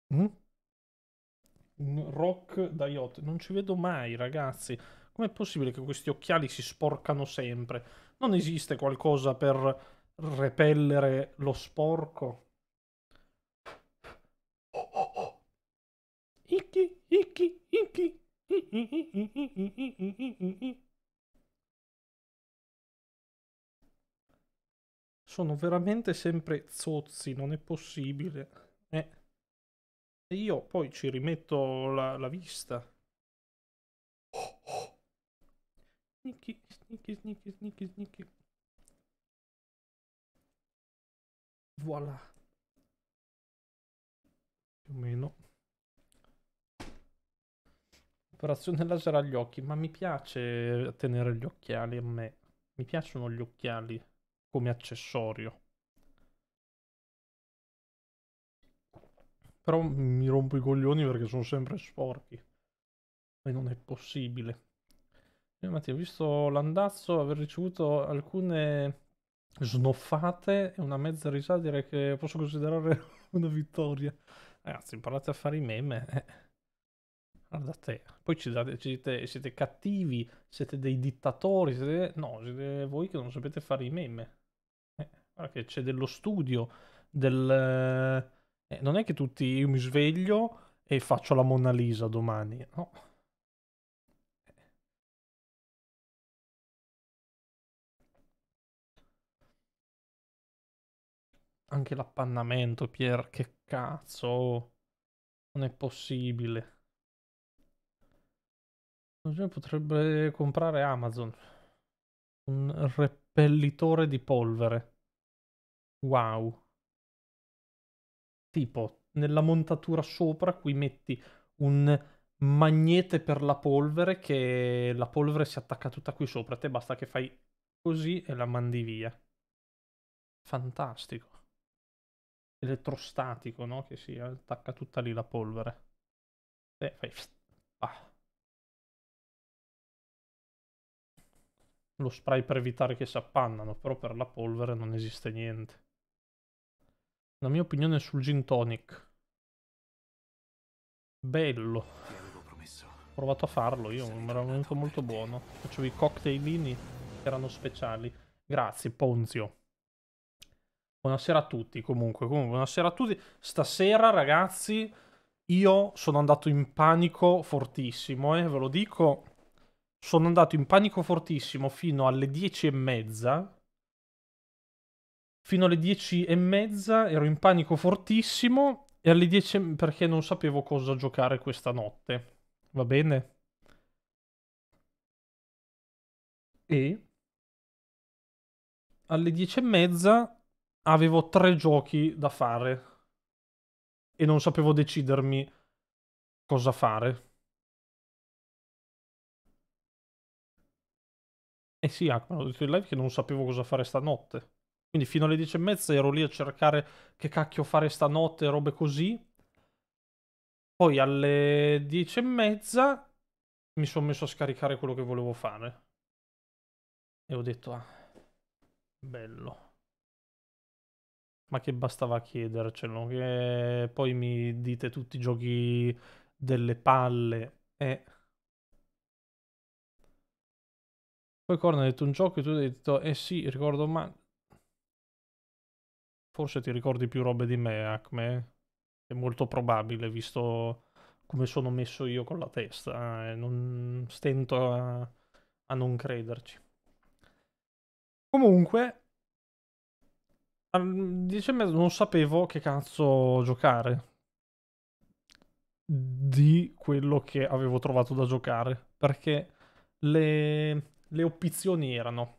Mm? Un rock da yacht. Non ci vedo mai, ragazzi. Com'è possibile che questi occhiali si sporcano sempre? Non esiste qualcosa per repellere lo sporco? Oh, oh, oh. Icchi, icchi, icchi. Sono veramente sempre zozzi, non è possibile. E io poi ci rimetto la vista. Oh, oh. Snicchi, snicchi, snicchi, snicchi, snicchi. Voilà, più o meno. Operazione laser agli occhi, ma mi piace tenere gli occhiali a me. Mi piacciono gli occhiali come accessorio. Però mi rompo i coglioni perché sono sempre sporchi. E non è possibile. Mattia, ho visto l'andazzo, aver ricevuto alcune snoffate e una mezza risata, direi che posso considerare una vittoria. Ragazzi, imparate a fare i meme. Guarda te. Poi siete cattivi, siete dei dittatori, no, siete voi che non sapete fare i meme. Guarda che c'è dello studio, non è che tutti io mi sveglio e faccio la Mona Lisa domani, no. Anche l'appannamento, Pier, che cazzo, non è possibile. Potrebbe comprare Amazon un repellitore di polvere. Wow. Tipo, nella montatura sopra qui metti un magnete per la polvere che la polvere si attacca tutta qui sopra. A te basta che fai così e la mandi via. Fantastico. Elettrostatico, no? Che si attacca tutta lì la polvere. E fai... Ah, lo spray per evitare che si appannano, però per la polvere non esiste niente. La mia opinione sul gin tonic. Bello. Ho provato a farlo io, mi era venuto molto buono. Facevo i cocktailini che erano speciali. Grazie, Ponzio. Buonasera a tutti, comunque, buonasera a tutti. Stasera, ragazzi, io sono andato in panico fortissimo, ve lo dico. Sono andato in panico fortissimo fino alle 10:30. Fino alle 10:30 ero in panico fortissimo e alle 10 perché non sapevo cosa giocare questa notte. Va bene? E alle 10:30 avevo 3 giochi da fare e non sapevo decidermi cosa fare. Eh sì, ho detto in live che non sapevo cosa fare stanotte. Quindi fino alle 10:30 ero lì a cercare che cacchio fare stanotte e robe così. Poi alle 10:30 mi sono messo a scaricare quello che volevo fare. E ho detto, ah, bello. Ma che bastava chiedercelo, che poi mi dite tutti i giochi delle palle. Poi Corno ha detto un gioco e tu hai detto, eh sì, ricordo, ma forse ti ricordi più robe di me, Acme. È molto probabile, visto come sono messo io con la testa. Non stento a non crederci. Comunque, alle 10:30 non sapevo che cazzo giocare di quello che avevo trovato da giocare. Perché le opzioni erano...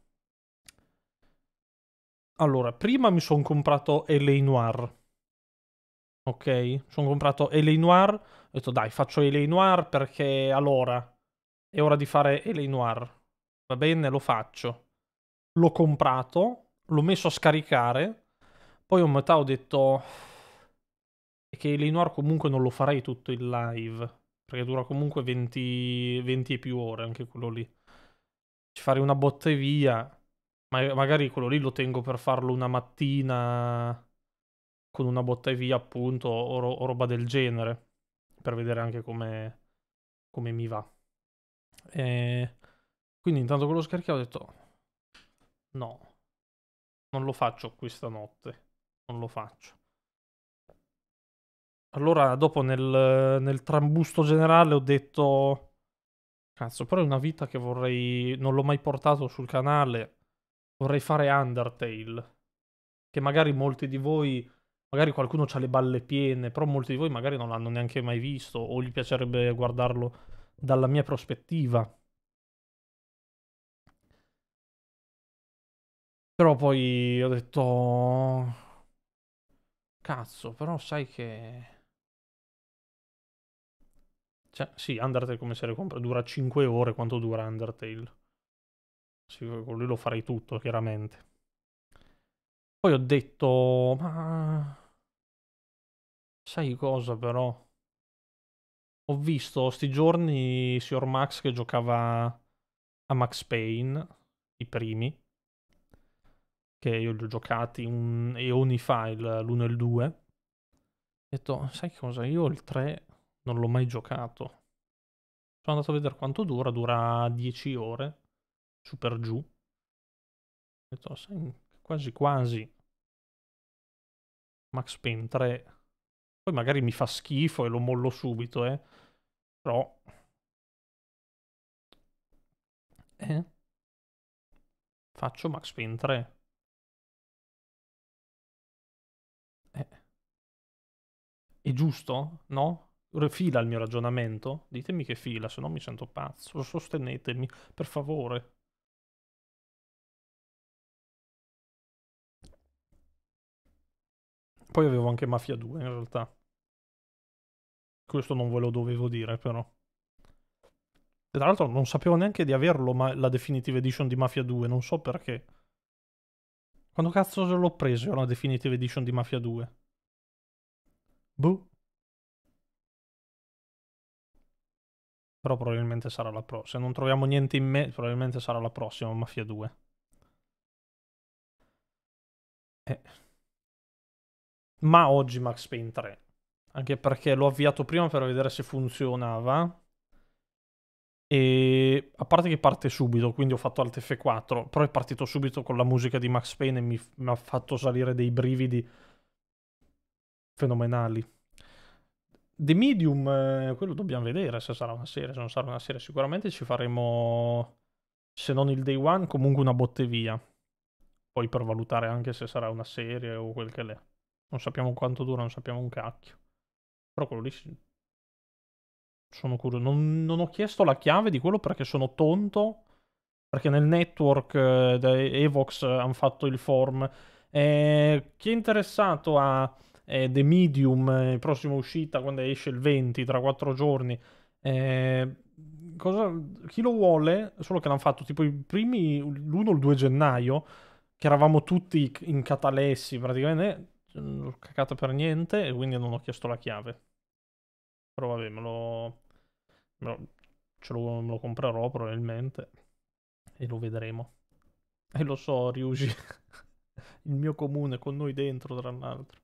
Allora, prima mi sono comprato L.A. Noire. Ok? Sono comprato L.A. Noire. Ho detto, dai, faccio L.A. Noire perché allora è ora di fare L.A. Noire. Va bene, lo faccio. L'ho comprato, l'ho messo a scaricare. Poi a metà ho detto che L.A. Noire comunque non lo farei tutto in live. Perché dura comunque 20 e più ore anche quello lì. Ci farei una botta e via. Magari quello lì lo tengo per farlo una mattina con una botta e via, appunto, o roba del genere, per vedere anche come mi va. Quindi intanto che lo scarichiamo ho detto, no, non lo faccio questa notte, non lo faccio. Allora, dopo nel trambusto generale ho detto, cazzo, però è una vita che vorrei, non l'ho mai portato sul canale, vorrei fare Undertale, che magari molti di voi, magari qualcuno ha le balle piene, però molti di voi magari non l'hanno neanche mai visto, o gli piacerebbe guardarlo dalla mia prospettiva. Però poi ho detto, cazzo, però sai che... Cioè, sì, Undertale come serie compra dura 5 ore, quanto dura Undertale? Sì, con lui lo farei tutto, chiaramente. Poi ho detto, ma... Sai cosa però? Ho visto sti giorni Signor Max che giocava a Max Payne, i primi, che io li ho giocati eoni fa, l'1 e il 2. Ho detto, sai cosa? Io il 3 non l'ho mai giocato. Sono andato a vedere quanto dura, dura 10 ore, su per giù. Ho detto, sai, quasi quasi Max Payne 3. Poi magari mi fa schifo e lo mollo subito, però... Eh? Faccio Max Payne 3. Eh, è giusto? No? Fila il mio ragionamento? Ditemi che fila, se no mi sento pazzo. Sostenetemi, per favore. Poi avevo anche Mafia 2 in realtà. Questo non ve lo dovevo dire, però. E tra l'altro non sapevo neanche di averlo, ma la Definitive Edition di Mafia 2, non so perché. Quando cazzo se l'ho preso io la Definitive Edition di Mafia 2? Boh. Però probabilmente sarà la prossima. Se non troviamo niente in me, probabilmente sarà la prossima Mafia 2. Eh. Ma oggi Max Payne 3. Anche perché l'ho avviato prima per vedere se funzionava. E a parte che parte subito, quindi ho fatto Alt F4, però è partito subito con la musica di Max Payne e mi ha fatto salire dei brividi fenomenali. The Medium, quello dobbiamo vedere se sarà una serie, se non sarà una serie. Sicuramente ci faremo, se non il day one, comunque una botte via. Poi per valutare anche se sarà una serie o quel che l'è. Non sappiamo quanto dura, non sappiamo un cacchio. Però quello lì sono curioso. Non ho chiesto la chiave di quello perché sono tonto. Perché nel network Evox hanno fatto il form. Chi è interessato a The Medium, prossima uscita, quando esce il 20, tra 4 giorni, eh, chi lo vuole? Solo che l'hanno fatto tipo i primi, l'1 o il 2 gennaio, che eravamo tutti in catalessi, praticamente, non ho cacata per niente, e quindi non ho chiesto la chiave. Però vabbè, me lo- me lo comprerò probabilmente e lo vedremo. E lo so, Ryuji, il mio comune con noi dentro, tra l'altro.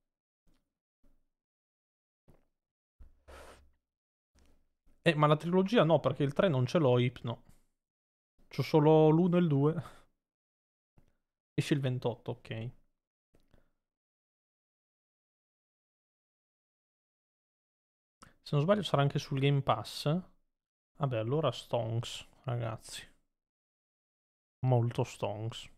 Ma la trilogia no, perché il 3 non ce l'ho, Hypno. C'ho solo l'1 e il 2. Esce il 28, ok. Se non sbaglio sarà anche sul Game Pass. Vabbè, allora Stonks, ragazzi. Molto Stonks.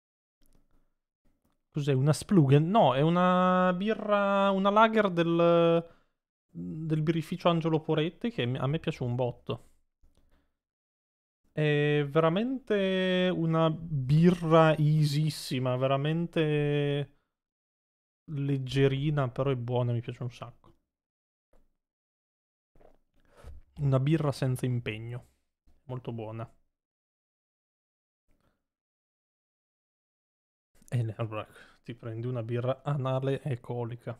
Cos'è? Una Splugen? No, è una birra, una lager del birrificio Angelo Poretti che a me piace un botto. È veramente una birra easissima, veramente leggerina, però è buona, mi piace un sacco. Una birra senza impegno, molto buona. E allora ti prendi una birra anale e colica.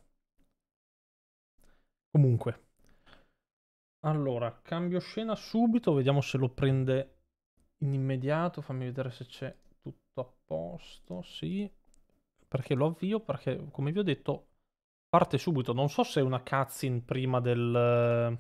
Comunque, allora, cambio scena subito, vediamo se lo prende in immediato, fammi vedere se c'è tutto a posto, sì. Perché lo avvio, perché come vi ho detto Parte subito, non so se è una cutscene prima del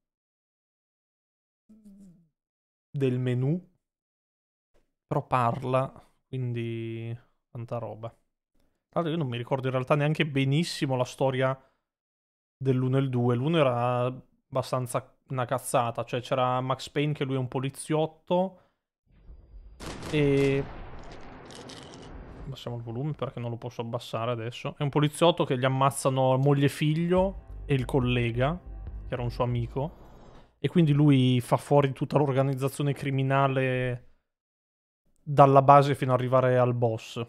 menu, però parla, quindi tanta roba. Tra l'altro io non mi ricordo in realtà neanche benissimo la storia dell'1 e il 2. L'1 era abbastanza una cazzata, cioè c'era Max Payne che lui è un poliziotto e... Abbassiamo il volume perché non lo posso abbassare adesso. È un poliziotto che gli ammazzano moglie e figlio e il collega, che era un suo amico. E quindi lui fa fuori tutta l'organizzazione criminale dalla base fino ad arrivare al boss.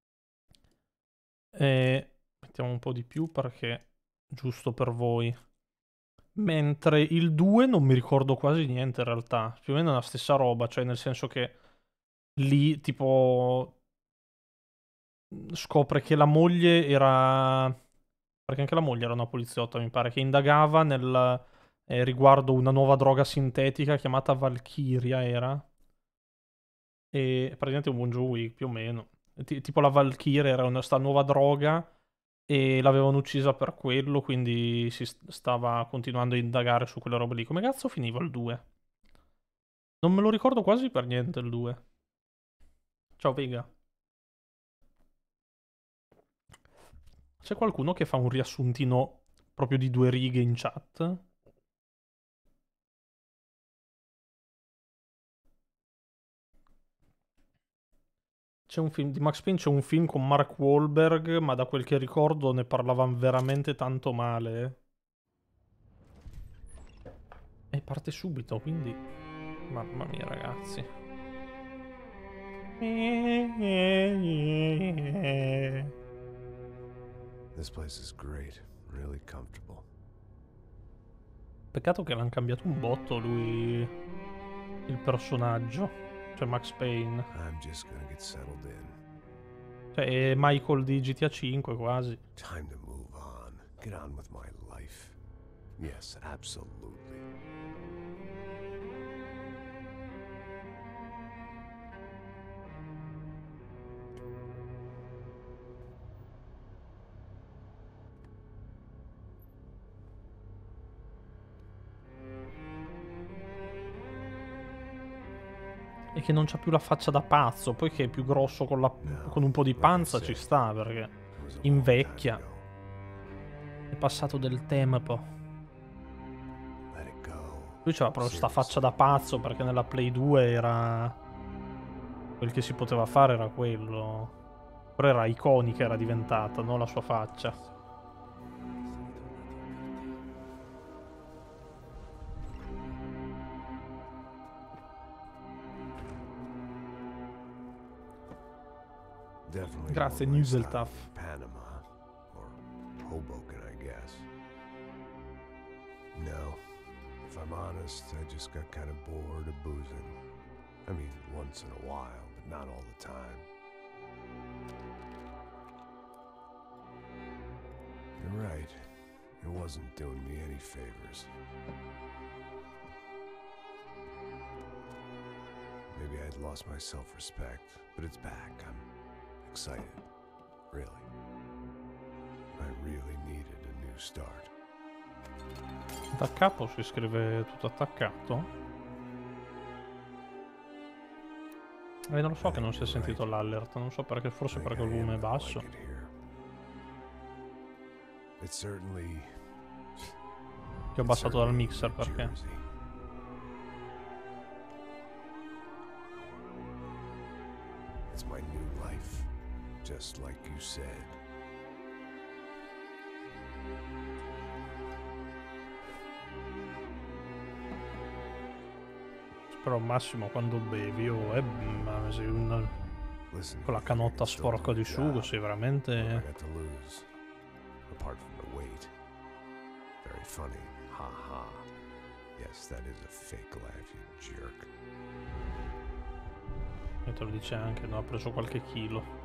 E mettiamo un po' di più perché giusto per voi. Mentre il 2 non mi ricordo quasi niente in realtà. Più o meno è la stessa roba, cioè nel senso che lì tipo scopre che la moglie era... Perché anche la moglie era una poliziotta, mi pare, che indagava riguardo una nuova droga sintetica chiamata Valkyria, era. E praticamente un buon John Wick, più o meno. Tipo la Valkyria era sta nuova droga e l'avevano uccisa per quello, quindi si stava continuando a indagare su quella roba lì. Come cazzo finiva il 2? Non me lo ricordo quasi per niente il 2. Ciao Vega. C'è qualcuno che fa un riassuntino proprio di 2 righe in chat? C'è un film di Max Payne, c'è un film con Mark Wahlberg, ma da quel che ricordo ne parlavano veramente tanto male. E parte subito, quindi... Mamma mia, ragazzi. This place is great, really comfortable. Peccato che l'hanno cambiato un botto lui, il personaggio, cioè Max Payne. I'm just gonna get settled in. Cioè è Michael di GTA 5 quasi. Time to move on. Get on with my life. Yes, absolutely. E che non c'ha più la faccia da pazzo, poi che è più grosso con, con un po' di panza ci sta, perché invecchia. È passato del tempo. Lui c'aveva proprio sta faccia da pazzo, perché nella Play 2 era... Quel che si poteva fare era quello. Però era iconica, era diventata, no? La sua faccia. Definitely Grazie, more my style Nuseltaf. than Panama or Hoboken, I guess. No, if I'm honest, I just got kind of bored of boozing. I mean, once in a while, but not all the time. You're right. It wasn't doing me any favors. Maybe I'd lost my self-respect, but it's back. I'm excited. Really. I really needed a new start. Da capo si scrive tutto attaccato. Non lo so che non si è sentito l'alert, non so perché, forse perché il volume è basso. Che ho abbassato dal mixer perché. It's my new life, just like you said. Però Massimo quando bevi sei un... con la canotta sporca di sugo sei veramente... Apart from the weight. Very funny. Ha ha. Yes, that is a fake laugh, you jerk. E te lo dice anche, no? Ha preso qualche chilo.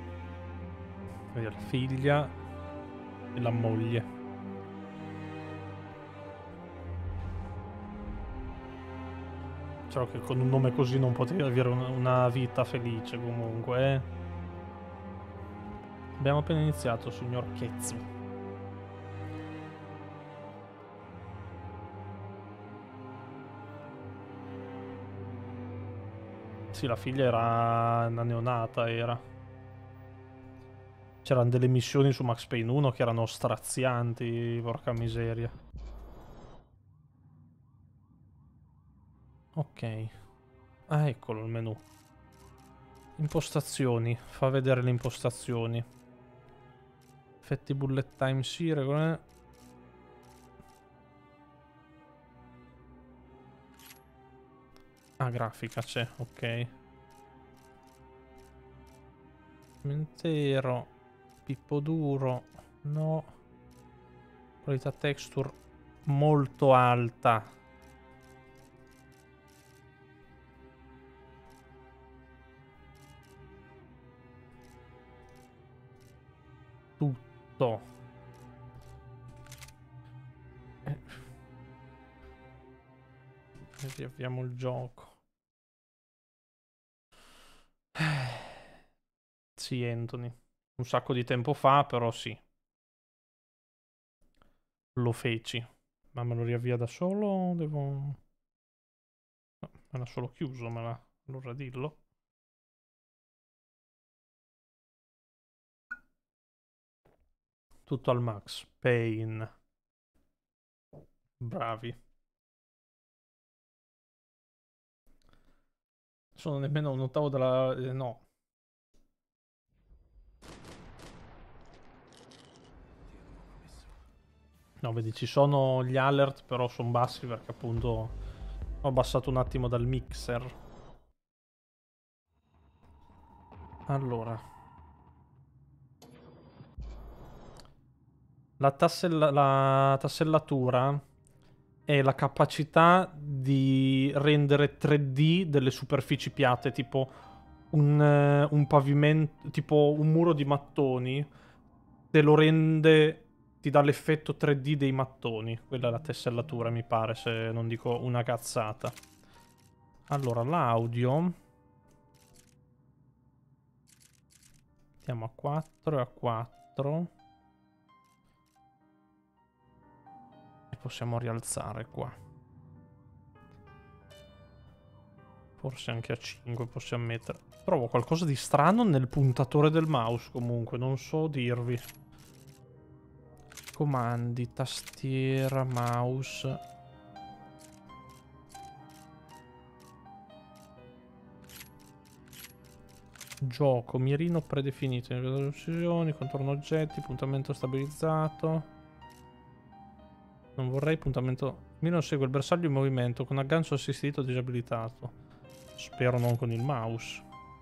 Vedi la figlia e la moglie. Solo che con un nome così non potevi avere una vita felice comunque, eh. Abbiamo appena iniziato, signor Ketsu. Sì, la figlia era una neonata, era. C'erano delle missioni su Max Payne 1 che erano strazianti, porca miseria. Ok. Ah, eccolo il menu. Impostazioni. Fa vedere le impostazioni. Effetti bullet time, sì, regole. Ah, grafica c'è, ok. Intero. Pippo duro. No. Qualità texture molto alta. Tutto. Riavviamo il gioco. Sì, Anthony. Un sacco di tempo fa, però sì. Lo feci. Ma me lo riavvia da solo o devo... No, me l'ha solo chiuso, me l'ha... Allora dillo. Tutto al max. Pain. Bravi. Sono nemmeno un ottavo della... no. No, vedi, ci sono gli alert, però sono bassi perché appunto ho abbassato un attimo dal mixer. Allora. La tassellatura è la capacità di rendere 3D delle superfici piatte, tipo un pavimento, tipo un muro di mattoni, te lo rende, ti dà l'effetto 3D dei mattoni. Quella è la tessellatura, mi pare, se non dico una cazzata. Allora, l'audio. Mettiamo a 4 e a 4. E possiamo rialzare qua. Forse anche a 5 possiamo mettere. Trovo qualcosa di strano nel puntatore del mouse comunque, non so dirvi. Comandi, tastiera, mouse. Gioco, mirino predefinito, decisioni, contorno oggetti, puntamento stabilizzato. Non vorrei puntamento... Miro segue il bersaglio in movimento con aggancio assistito disabilitato. Spero non con il mouse.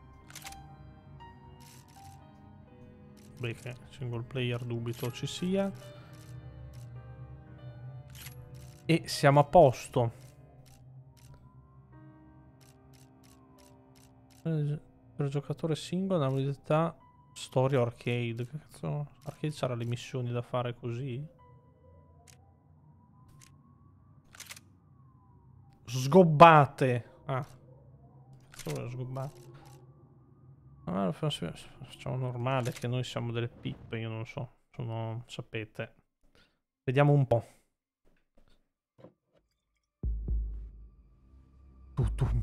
Beh, che single player dubito ci sia. E siamo a posto. Per giocatore singolo, una modalità storia arcade. Che cazzo? Arcade c'era le missioni da fare così? Sgobbate. Ah. Solo sgobbate. Ah, facciamo normale, che noi siamo delle pippe, io non so. Sono, sapete. Vediamo un po'. Tutum.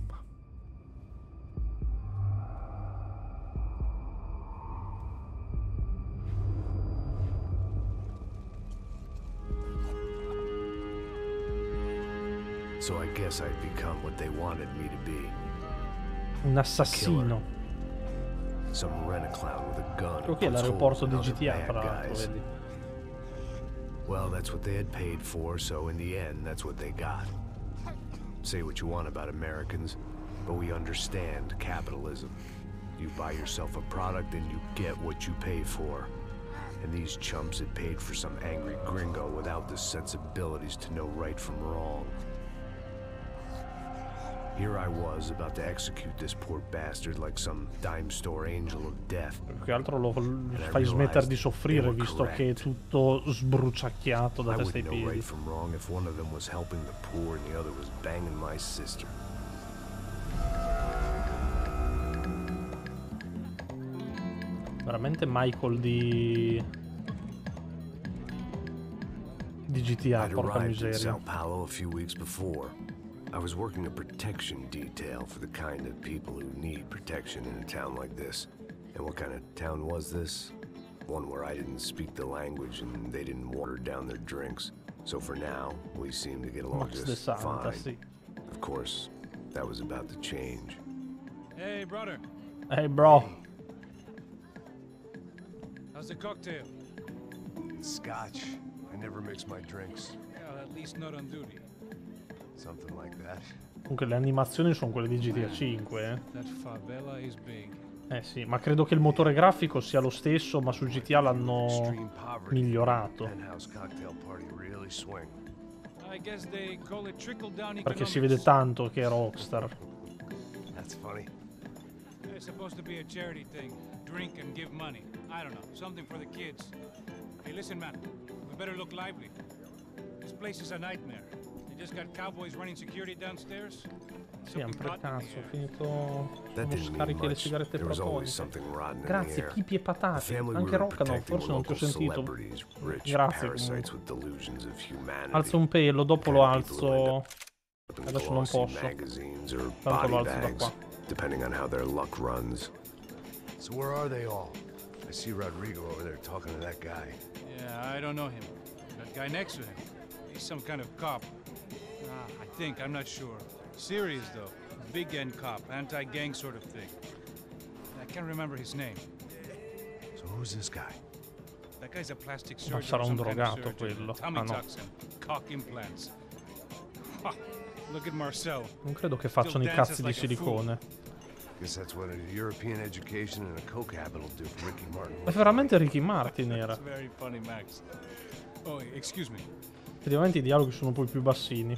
So I guess I'd become what they wanted me to be. Un assassino. Some rent-a-clown with a gun. Ok, l'aeroporto di GTA, tra l'altro, vedi. Well, that's what they had paid for, so in the end, that's what they got. Say what you want about Americans, but we understand capitalism. You buy yourself a product and you get what you pay for. And these chumps had paid for some angry gringo without the sensibilities to know right from wrong. Here I was about to execute this poor bastard like some dime store angel of death. Più che altro lo fai smettere di soffrire, visto che è tutto sbruciacchiato da testa ai piedi. Right from wrong if one of them was helping the poor and the other was banging my sister. Veramente Michael di GTA, I'd porca arrived in miseria. Sao Paulo a few weeks before. I was working a protection detail for the kind of people who need protection in a town like this. And what kind of town was this? One where I didn't speak the language and they didn't water down their drinks. So for now, we seem to get along Max de just Santa, fine. sì. Of course, that was about to change. Hey, brother. Hey bro. How's the cocktail? Scotch. I never mix my drinks. Well, at least not on duty. Something like that. Comunque le animazioni sono quelle di GTA 5, eh. That favela is big. Eh sì, ma credo che il motore grafico sia lo stesso, ma su GTA l'hanno Extreme poverty. migliorato. Penthouse cocktail party really swing. I guess they call it trickle down Perché economics. si vede tanto che è Rockstar. That's funny. It's supposed to be a charity thing. Drink and give money. I don't know, something for the kids. Hey, listen, man. We better look lively. This place is a nightmare. They just got cowboys running security downstairs. Sempre cazzo, ho finito That lo didn't mean scarichi le much. sigarette There was always protonite. something rotten in the Grazie, air. pipi e The patate. family Anche we were Rocca no, protecting forse were non ti ho local sentito. celebrities, rich Grazie parasites comunque. with delusions of humanity. Alzo un pelo, dopo lo Kind of people who end alzo. up in Adesso non glossy posso. magazines or Tanto body lo alzo da bags, qua. depending on how their luck runs. So where are they all? I see Rodrigo over there talking to that guy. Yeah, I don't know him. That guy next to him. He's some kind of cop. I think, I'm not sure. Serious though. Big end cop, anti-gang sort of thing. I can't remember his name. So who's this guy? That guy's a plastic Ma surgeon. sarà or un some kind of drogato surgeon. quello. Tummy Ah, no. tucks and cock implants. Ha, look at Marcel. Non credo che facciano i Still cazzi di dances like a fool. silicone. Guess that's what a European education and a coke habit will do for Ricky Martin. È veramente Ricky Martin era. That's very funny, Max. Oh, excuse me. Effettivamente i dialoghi sono poi più bassini.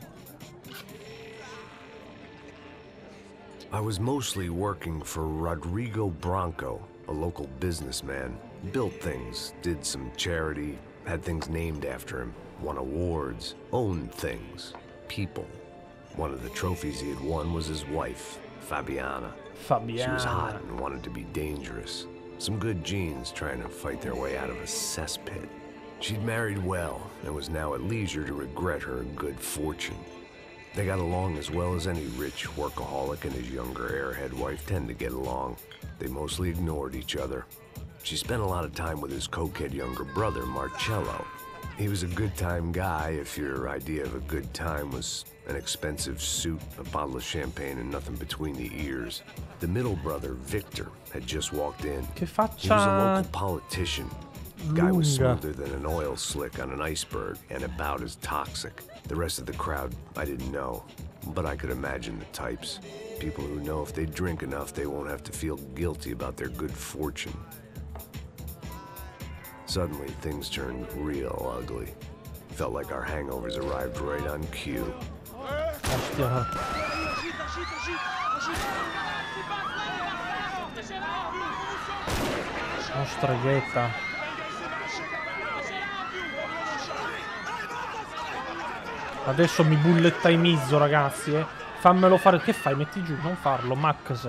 I was mostly working for Rodrigo Branco, a local businessman. Built things, did some charity, had things named after him, won awards, owned things, people. One of the trophies he had won was his wife, Fabiana. She was hot Fabiana. and wanted to be dangerous. Some good genes trying to fight their way out of a cesspit. She'd married well and was now at leisure to regret her good fortune. They got along as well as any rich workaholic and his younger airhead wife tend to get along. They mostly ignored each other. She spent a lot of time with his cokehead younger brother, Marcello. He was a good-time guy if your idea of a good time was an expensive suit, a bottle of champagne, and nothing between the ears. The middle brother, Victor, had just walked in. Che He was a faccia local politician. Guy was lunga. smoother than an oil slick on an iceberg and about as toxic. The rest of the crowd, I didn't know, but I could imagine the types. People who know if they drink enough, they won't have to feel guilty about their good fortune. Suddenly, things turned real ugly. Felt like our hangovers arrived right on cue. Ostia. Oh, streghetta. Adesso mi bullettimizzo, ragazzi, eh. Fammelo fare. Che fai? Metti giù, non farlo, Max.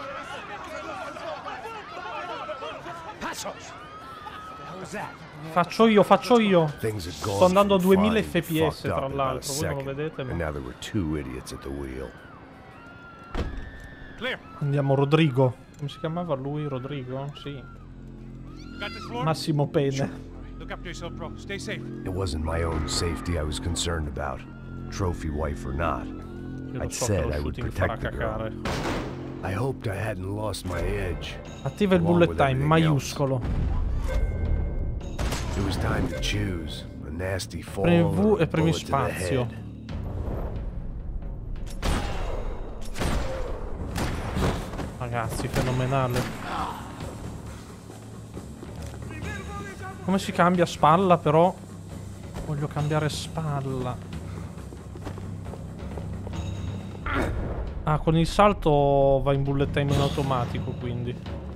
Faccio io, faccio io. Things had gone Sto andando a from 2000 fine to fps, fucked up tra in about a l'altro. Voi non lo second, vedete, and ma... now there were two idiots at the wheel. Clear. Andiamo, Rodrigo. Come si chiamava lui? Rodrigo? Sì. You got this floor? Massimo Pene. Look after yourself, bro. Stay safe. It wasn't my own safety I was concerned about, trophy wife or not. Io lo I'd so che said lo I would shooting farà protect the girl. cacare. I hoped I hadn't lost my edge. Attiva il Along bullet with time, everything maiuscolo. It was time to choose. A nasty fall Premi or V a e premi bullet to the spazio. head. Ragazzi, fenomenale. Come si cambia spalla, però? Voglio cambiare spalla. Ah, con il salto va in bullet time in automatico, quindi.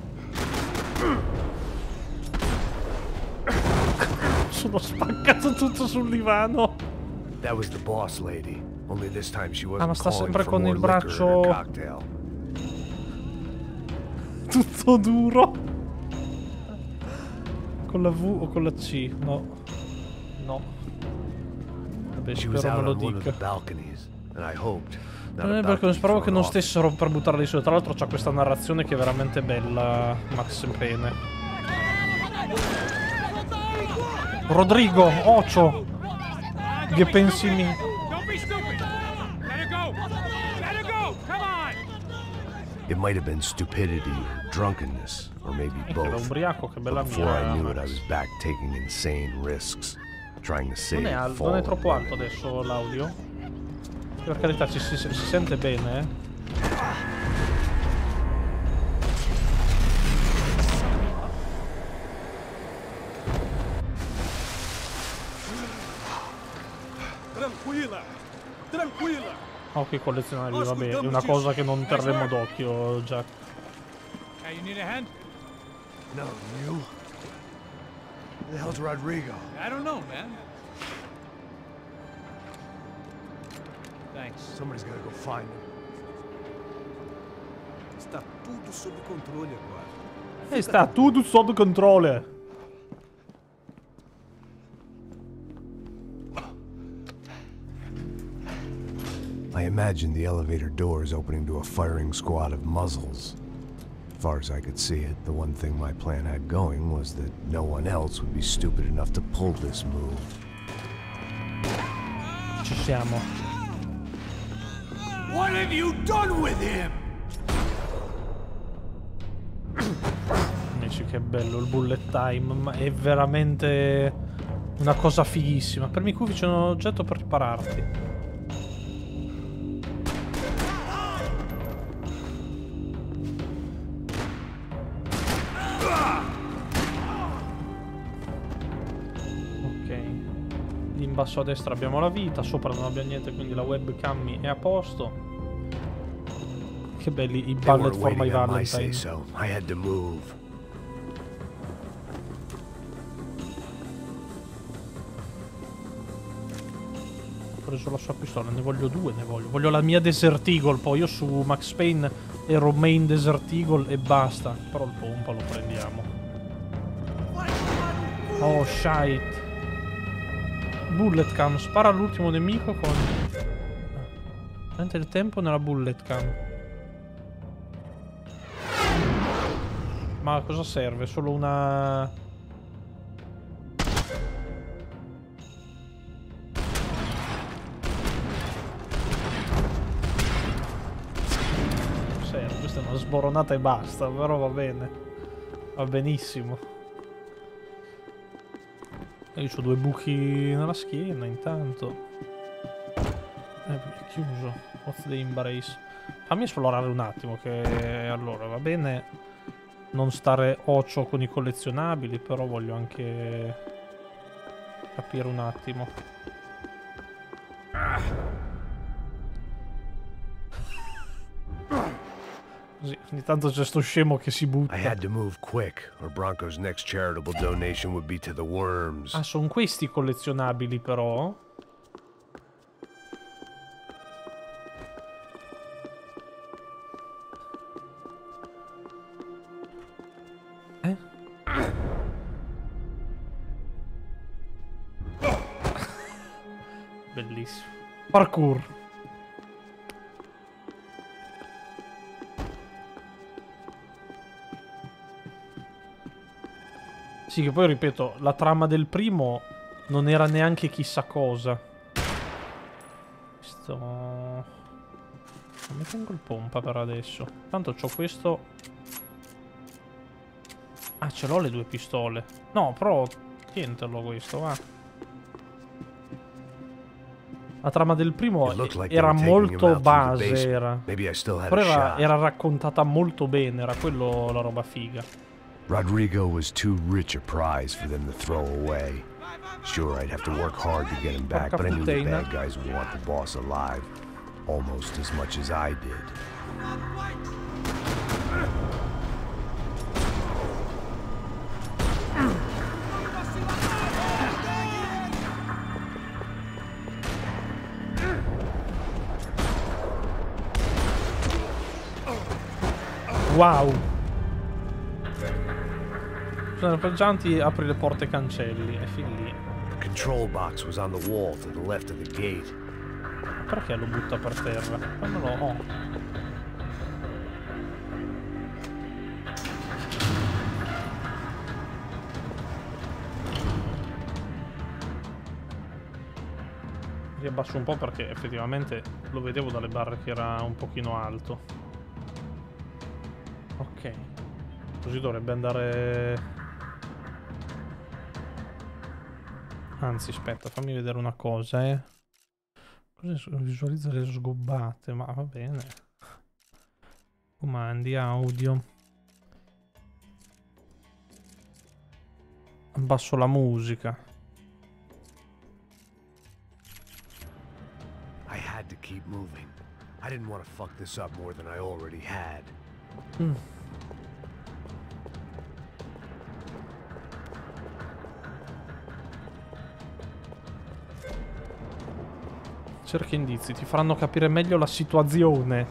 Sono spaccato tutto sul divano. That was the boss lady. Only this time she Ah, wasn't ma sta calling sempre for con more il liquor in her braccio cocktail. tutto duro. con la V o con la C? No. No. Vabbè, She was spero me out lo on one of the dica. balconies, and I hoped. Perché speravo che non stessero per buttarla di su. Tra l'altro c'ha questa narrazione che è veramente bella, Max Payne. Rodrigo, Ocho. Che pensi mi? Don't be stupid! Let her go! Let her go! Come on! It might have been stupidity or drunkenness, or maybe Era both. ubriaco, che bella But before I mia. knew it, I was back taking insane risks, trying to save Non è fallen troppo alto women. adesso l'audio? Per carità, si sente bene, eh? Tranquilla! Tranquilla! Ok, collezionabili, va bene. È una cosa che non terremo d'occhio, Jack. Hey, you need a hand? No, you? The hell's Rodrigo? I don't know, man. Thanks. Somebody's gotta go find him. Sta tudo sob controle agora. E sta tutto sotto controllo. I imagined the elevator doors opening to a firing squad of muzzles. As far as I could see it, the one thing my plan had going was that no one else would be stupid enough to pull this move. Ci siamo. What have you done with him? Amici, che bello il bullet time, ma è veramente una cosa fighissima. Premi Q c'è un oggetto per ripararti. In basso a destra abbiamo la vita, sopra non abbiamo niente, quindi la webcam è a posto. Che belli i They bullet weren't for my waiting on my Valentine. say-so. I had to move. Ho preso la sua pistola, ne voglio due, ne voglio. Voglio la mia Desert Eagle, poi io su Max Payne ero main Desert Eagle e basta. Però il pompa lo prendiamo. Oh, shite. Bullet cam, spara all'ultimo nemico con... Prende il tempo nella bullet cam. Ma a cosa serve? Solo una... Serve, questa è una sboronata e basta, però va bene. Va benissimo. Io ho due buchi nella schiena intanto. È chiuso. What's the embrace? Fammi esplorare un attimo che... Allora, va bene non stare occhio con i collezionabili, però voglio anche capire un attimo. Così, ogni tanto c'è sto scemo che si butta. I had to move quick, or Bronco's next charitable donation would be to the worms. Ah, sono questi collezionabili però. Bellissimo. Parkour. Sì, che poi ripeto, la trama del primo non era neanche chissà cosa. Questo... Non mi tengo il pompa per adesso. Tanto c'ho questo... Ah, ce l'ho le due pistole. No, però... Tientelo questo, va. La trama del primo era molto base, era. Però era raccontata molto bene, era quello la roba figa. Rodrigo was too rich a prize for them to throw away. Sure, I'd have to work hard to get him back, but I knew the bad guys would want the boss alive. Almost as much as I did. Wow. Serpeggianti, apri le porte e cancelli. E fin lì. Control box was on the wall to the left of the gate. Perché lo butta per terra? Fammelo. Oh. Riabbasso un po' perché effettivamente lo vedevo dalle barre che era un pochino alto. Ok. Così dovrebbe andare... Anzi, aspetta, fammi vedere una cosa, Cosa visualizza le sgobbate? Ma va bene. Comandi, audio. Abbasso la musica. I had to keep moving. I didn't want to fuck this up more than I already had. Cerca indizi, ti faranno capire meglio la situazione.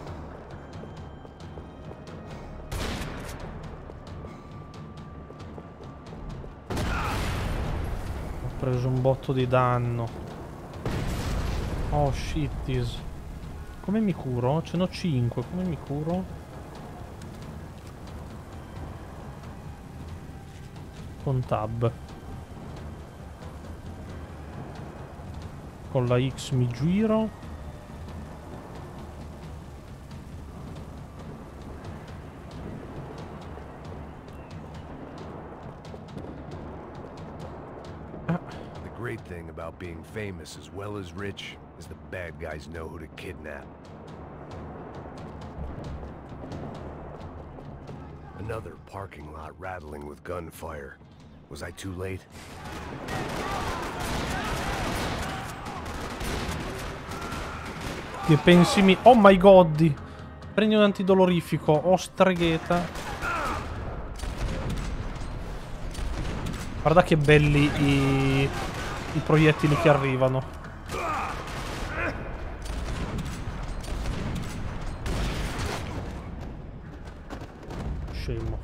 Ho preso un botto di danno. Oh shitties. Come mi curo? Ce n'ho 5, come mi curo? Con tab. Con la X mi giro. The great thing about being famous as well as rich is the bad guys know who to kidnap. Another parking lot rattling with gunfire. Was I too late? Che pensi mi... Oh my god! Prendi un antidolorifico, oh stregheta. Guarda che belli i proiettili che arrivano. Scemo.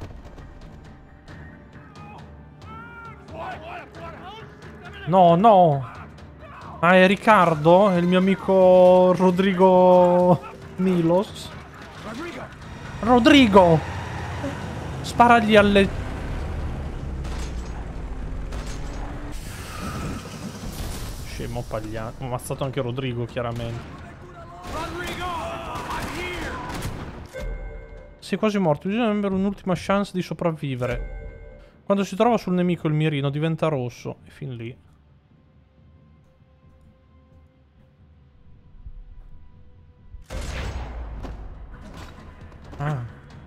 No, no! Ah, è Riccardo? È il mio amico Rodrigo Milos? Rodrigo! Sparagli alle... Scemo pagliato. Ho ammazzato anche Rodrigo, chiaramente. Sei quasi morto, bisogna avere un'ultima chance di sopravvivere. Quando si trova sul nemico il mirino diventa rosso. E fin lì. Ah.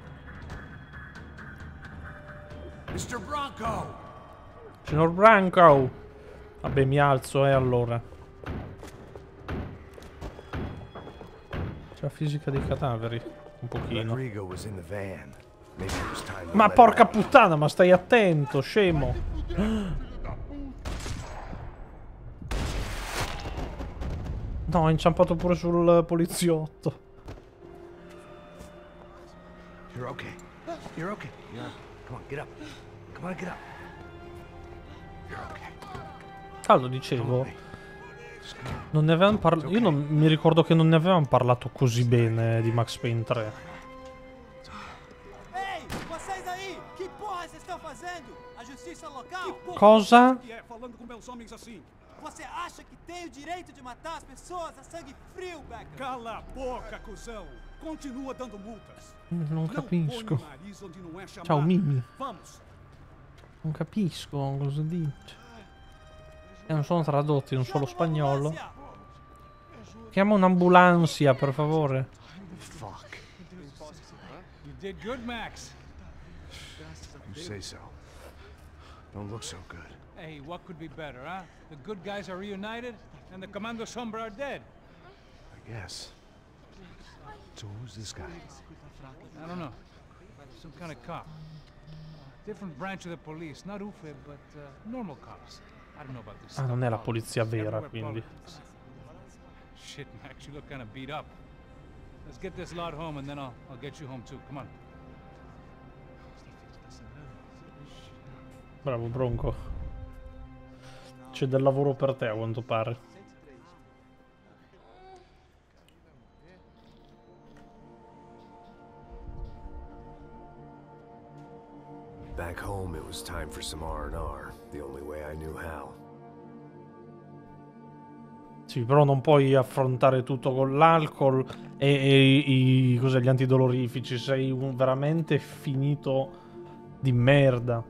Mr. Bronco! Signor Branco! Vabbè, mi alzo, allora. C'è la fisica dei cadaveri. Un pochino. Rodrigo was in the van. Maybe it was time to Ma let porca him out. puttana, ma stai attento, scemo. No, è inciampato pure sul poliziotto. You're okay. You're okay. Come on, get up. Come on, get up. You're okay. Ah, lo dicevo. Non ne avevamo parlato. Io non mi ricordo che non ne avevamo parlato così bene di Max Payne 3. Ei, vocês aí! Que porra vocês estão fazendo? A justiça local? Cosa? Que é falando com meus homens assim? Você acha que tem o direito de matar as pessoas a sangue frio, Becker? Cala a boca, cuzão. Continua dando multas. Non capisco. Não põe o nariz onde não é chamado. Ciao Mimi. Vamos. Non capisco cosa dice. Non sono tradotti, non solo spagnolo. Chiama un'ambulanza, per favore. Fuck. You did good, Max. You say so. Don't look so good. Hey, what could be better, huh? The good guys are reunited, and the Commando Sombra are dead. I guess. So who's this guy? I don't know. Some kind of cop. Different branch of the police. Not UFE, but normal cops. I don't know about this. Ah, non è la stuff. polizia vera, Everywhere quindi. politics. Shit, Max, you look kind of beat up. Let's get this lot home, and then I'll get you home too. Come on. Bravo Bronco. C'è del lavoro per te a quanto pare. Back home, it was time for some R&R, the only way I knew how. Sì, però non puoi affrontare tutto con l'alcol e cos'è, gli antidolorifici. Sei veramente finito di merda.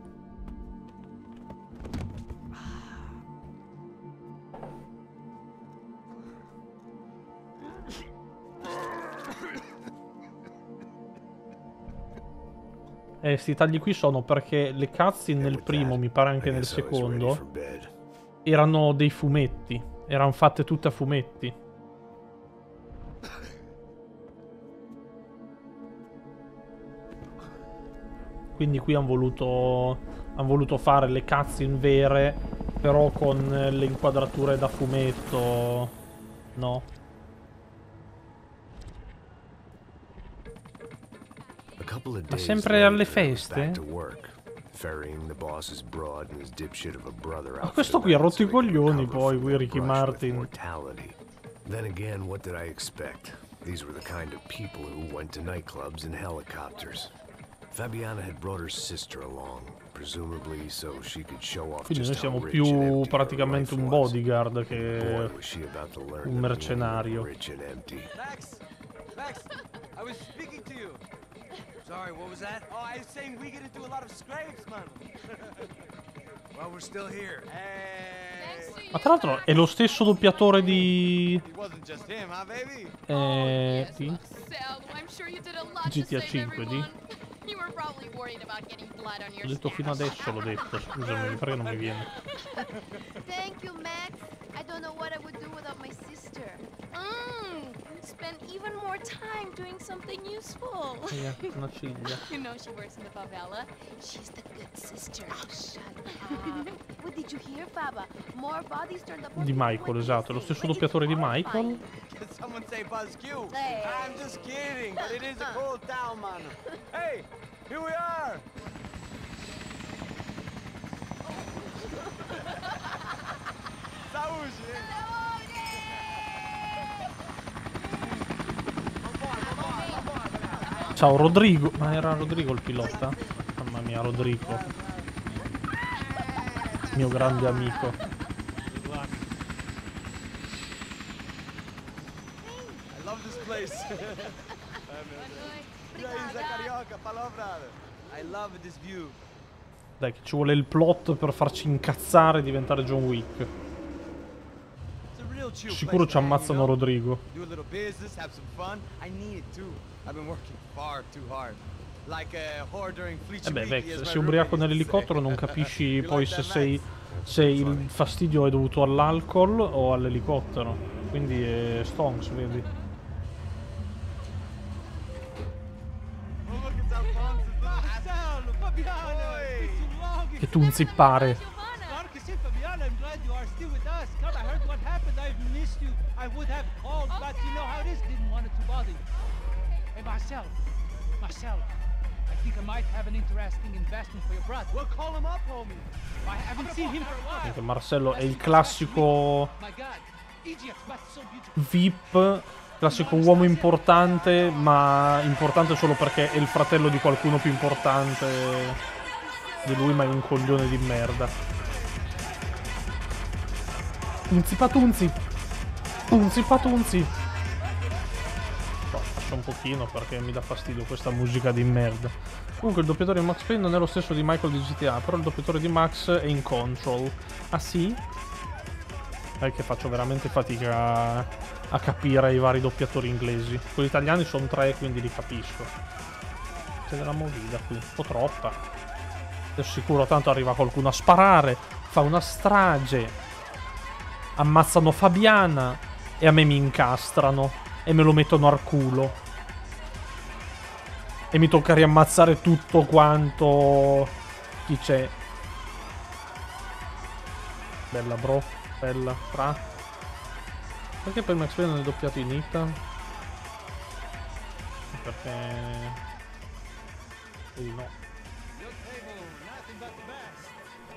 Sti tagli qui sono perché le cutscene nel primo, mi pare anche nel secondo, erano dei fumetti. Erano fatte tutte a fumetti. Quindi qui hanno voluto fare le cutscene vere, però con le inquadrature da fumetto, no? Ma sempre alle feste? Ma questo qui ha rotto i coglioni poi, qui Ricky Martin. Then again, what did I expect? These were the kind of people who went to nightclubs in helicopters. Fabiana had brought her sister along, presumably so she could show off. Quindi noi siamo più praticamente un bodyguard che un mercenario. Max! Max! I was speaking to you! Sorry, what was that? Oh, I was saying we get into a lot of scrapes, man. Well, we're still here. Hey! Ma tra l'altro è lo stesso doppiatore di... It wasn't just him, huh, baby? di GTA 5, di? L'ho detto fino adesso, l'ho detto, scusami, perché non mi viene. Thank you, Max. I don't know what I would do without my sister. Spend even more time doing something useful. Una ciglia. You know she works in the favela. She's the good sister. Shut up. What did you hear, Baba? More bodies turned up. Di Michael, esatto, è lo stesso doppiatore di Michael. Can someone say Buzz Q? Hey. I'm just kidding, but it is a cold town, man. Hey, here we are. Ciao Rodrigo. Ma era Rodrigo il pilota? Mamma mia, Rodrigo. Mio grande amico. I love this place. I love this view. Dai, che ci vuole il plot per farci incazzare e diventare John Wick. Sicuro ci ammazzano Rodrigo. Do a little business, have some fun. I need it too. I've been working far too hard. Like a whore during Fleet Beh, Week, Vex, as sei my ubriaco roommate used to nell'elicottero say. non capisci You poi like se that, il fastidio è dovuto all'alcol o all'elicottero. Quindi è stonks, vedi? Oh, look, it's Alphonse, his little Marcelo, Fabiana, Oi. it's been too long. Che tu un zippare. Claro que sí, Fabiana, I'm glad you are still with us. Come, I heard what happened. I've missed you. I would have called, but you know how it is. Didn't want it to bother you. Hey, Marcelo, I think I might have an interesting investment for your brother. Well, call him up, homie. I haven't seen him for a while. Anche Marcello è il classico My God, Egypt, but so beautiful. VIP, classico uomo importante, ma importante solo perché è il fratello di qualcuno più importante di lui, ma è un coglione di merda. Tunzi patunzi. Tunzi patunzi. No, faccio un pochino perché mi dà fastidio questa musica di merda. Comunque il doppiatore di Max Payne non è lo stesso di Michael di GTA, però il doppiatore di Max è in Control. Ah sì? È che faccio veramente fatica a capire i vari doppiatori inglesi. Quelli italiani sono 3, quindi li capisco. C'è della movida qui, un po' troppa. Adesso sicuro tanto arriva qualcuno a sparare, fa una strage, ammazzano Fabiana e a me mi incastrano e me lo mettono al culo. E mi tocca riammazzare tutto quanto chi c'è. Bella bro, bella, fra. Perché poi Max Payne non è doppiato in Ita? Perché... no.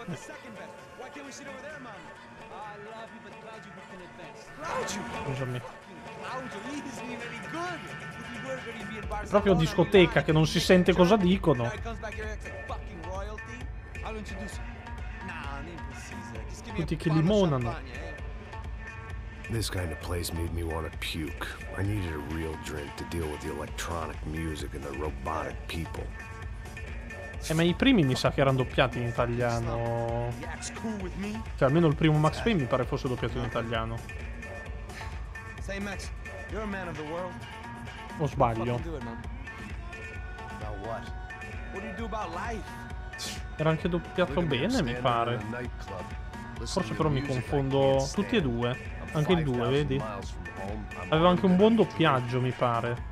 the second best? Why can't we sit over there, Mom? I love you, but Claudio, we can advance. Claudio! Scusami. Claudio, he isn't even any good. If he were good, he'd be in Barcelona. Proprio discoteca che non si sente cosa dicono. Now he comes back here and acts like fucking royalty. I'll introduce you. Nah, name precisa. Just give me Tutti a che bottle of limonano. champagne, eh? This kind of place made me want to puke. I needed a real drink to deal with the electronic music and the robotic people. Ma i primi mi sa che erano doppiati in italiano. Yak's cool with me. Cioè, almeno il primo Max Payne mi pare fosse doppiato in italiano. Say, Max, you're a man of the world. O sbaglio? Fucking do it, man. About what? What do you do about life? Era anche doppiato bene, mi pare. Forse però mi confondo. Tutti e due. Anche il 2, vedi? Aveva anche un buon doppiaggio, mi pare.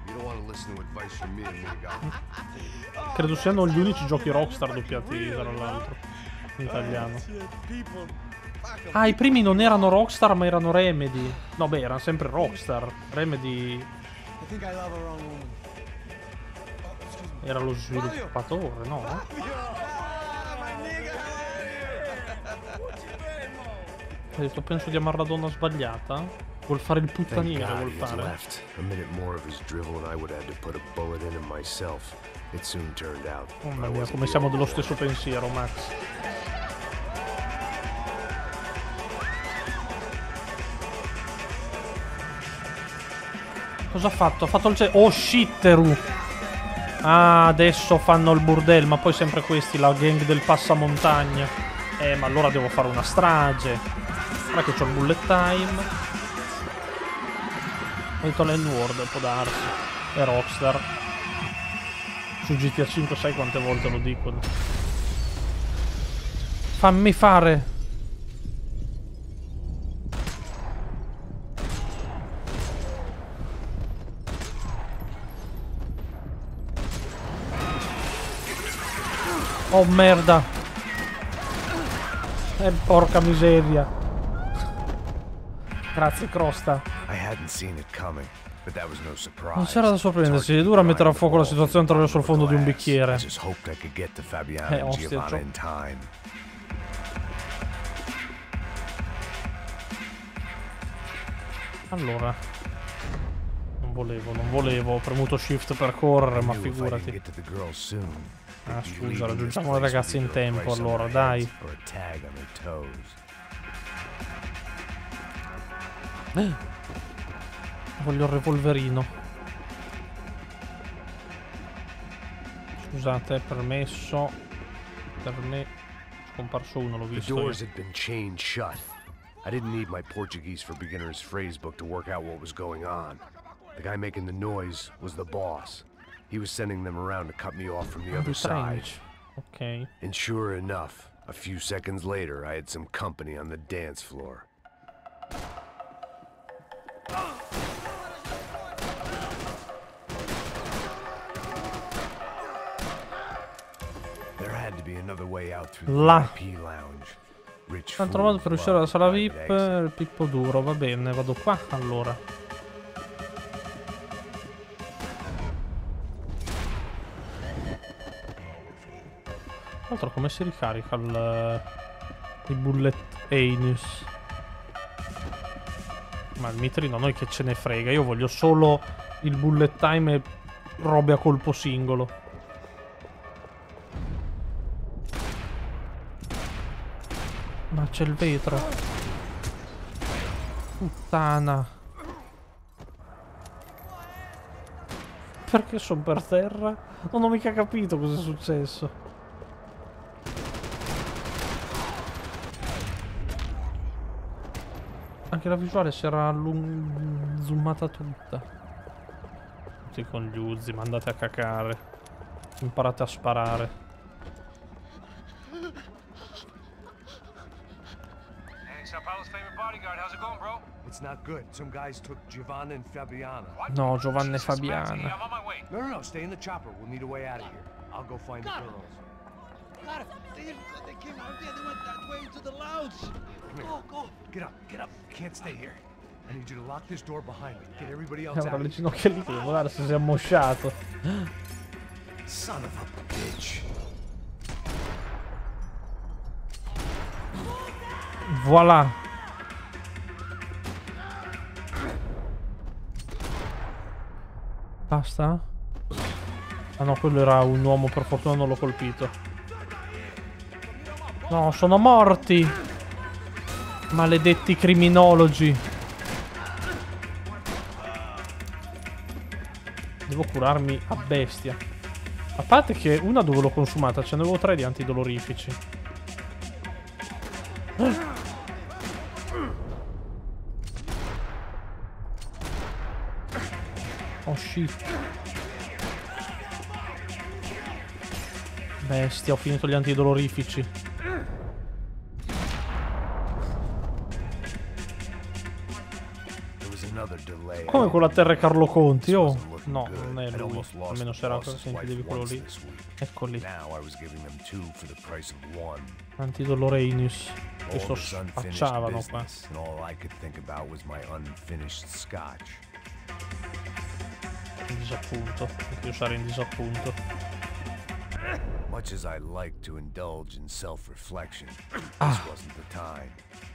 Credo siano gli unici giochi Rockstar doppiati, tra l'altro, in italiano. Ah, i primi non erano Rockstar, ma erano Remedy. No, beh, erano sempre Rockstar. Remedy era lo sviluppatore, no? Ho detto, penso di amare la donna sbagliata. Vuol fare il puttaniere, vuol fare. Mamma mia, come siamo dello stesso pensiero, Max. Cosa ha fatto? Ha fatto il... Oh, shitteru! Ah, adesso fanno il burdel, ma poi sempre questi, la gang del passamontagna. Ma allora devo fare una strage. Guarda che c'ho il bullet time. Ho detto l'N-word, può darsi. È Rockstar. Su GTA 5 sai quante volte lo dicono. Fammi fare. Oh merda. Porca miseria. Grazie, Crosta. Non c'era da sorprendersi, è dura mettere a fuoco la situazione attraverso il fondo di un bicchiere. Ostia, allora. Non volevo, ho premuto shift per correre, ma figurati. Ah, scusa, raggiungiamo le ragazze in tempo, allora, dai. Voglio il revolverino. Scusate, permesso. Per me scomparso uno, l'ho visto. The doors had been chained shut. I didn't need my Portuguese for beginners phrase book to work out what was going on. The guy making the noise was the boss. He was sending them around to cut me off from the other side. Okay. And sure enough, a few seconds later, I had some company on the dance floor. There had to be another way out through the VIP lounge. Ho trovato per uscire dalla sala VIP il pippo duro, va bene, vado qua allora. Tra l'altro come si ricarica il bullet anus? Ma il mitrino, noi che ce ne frega, io voglio solo il bullet time e robe a colpo singolo. Ma c'è il vetro. Puttana. Perché sono per terra? Non ho mica capito cosa è successo. Anche la visuale si era zoomata tutta. Tutti con gli Uzi, ma andate a cacare. Imparate a sparare. It's not good. Some guys took Giovanna and Fabiana. No, Giovanna e Fabiana. No, stay in the chopper. We'll need a way out of here. I'll go find the girls. God, they came out here. They went that way into the lounge. Go. Get up. Can't stay here. I need you to lock this door behind me. Get everybody else Ora out. le ginocchia lì, devo guardare se si è ammosciato. Son of a bitch. Voilà. Basta? Ah no, quello era un uomo, per fortuna non l'ho colpito. No, sono morti! Maledetti criminologi. Devo curarmi a bestia. A parte che una dove l'ho consumata, ce ne avevo 3 di antidolorifici. Oh shit. Bestia, ho finito gli antidolorifici. Come con la terra Carlo Conti? Oh, no, non è lui. Almeno se era senti quello lì. Eccoli. Antidoloreinius. Questo spacciavano qua. In disappunto. Anche io sarei in disappunto. Much as I like to indulge in self-reflection, this wasn't the time.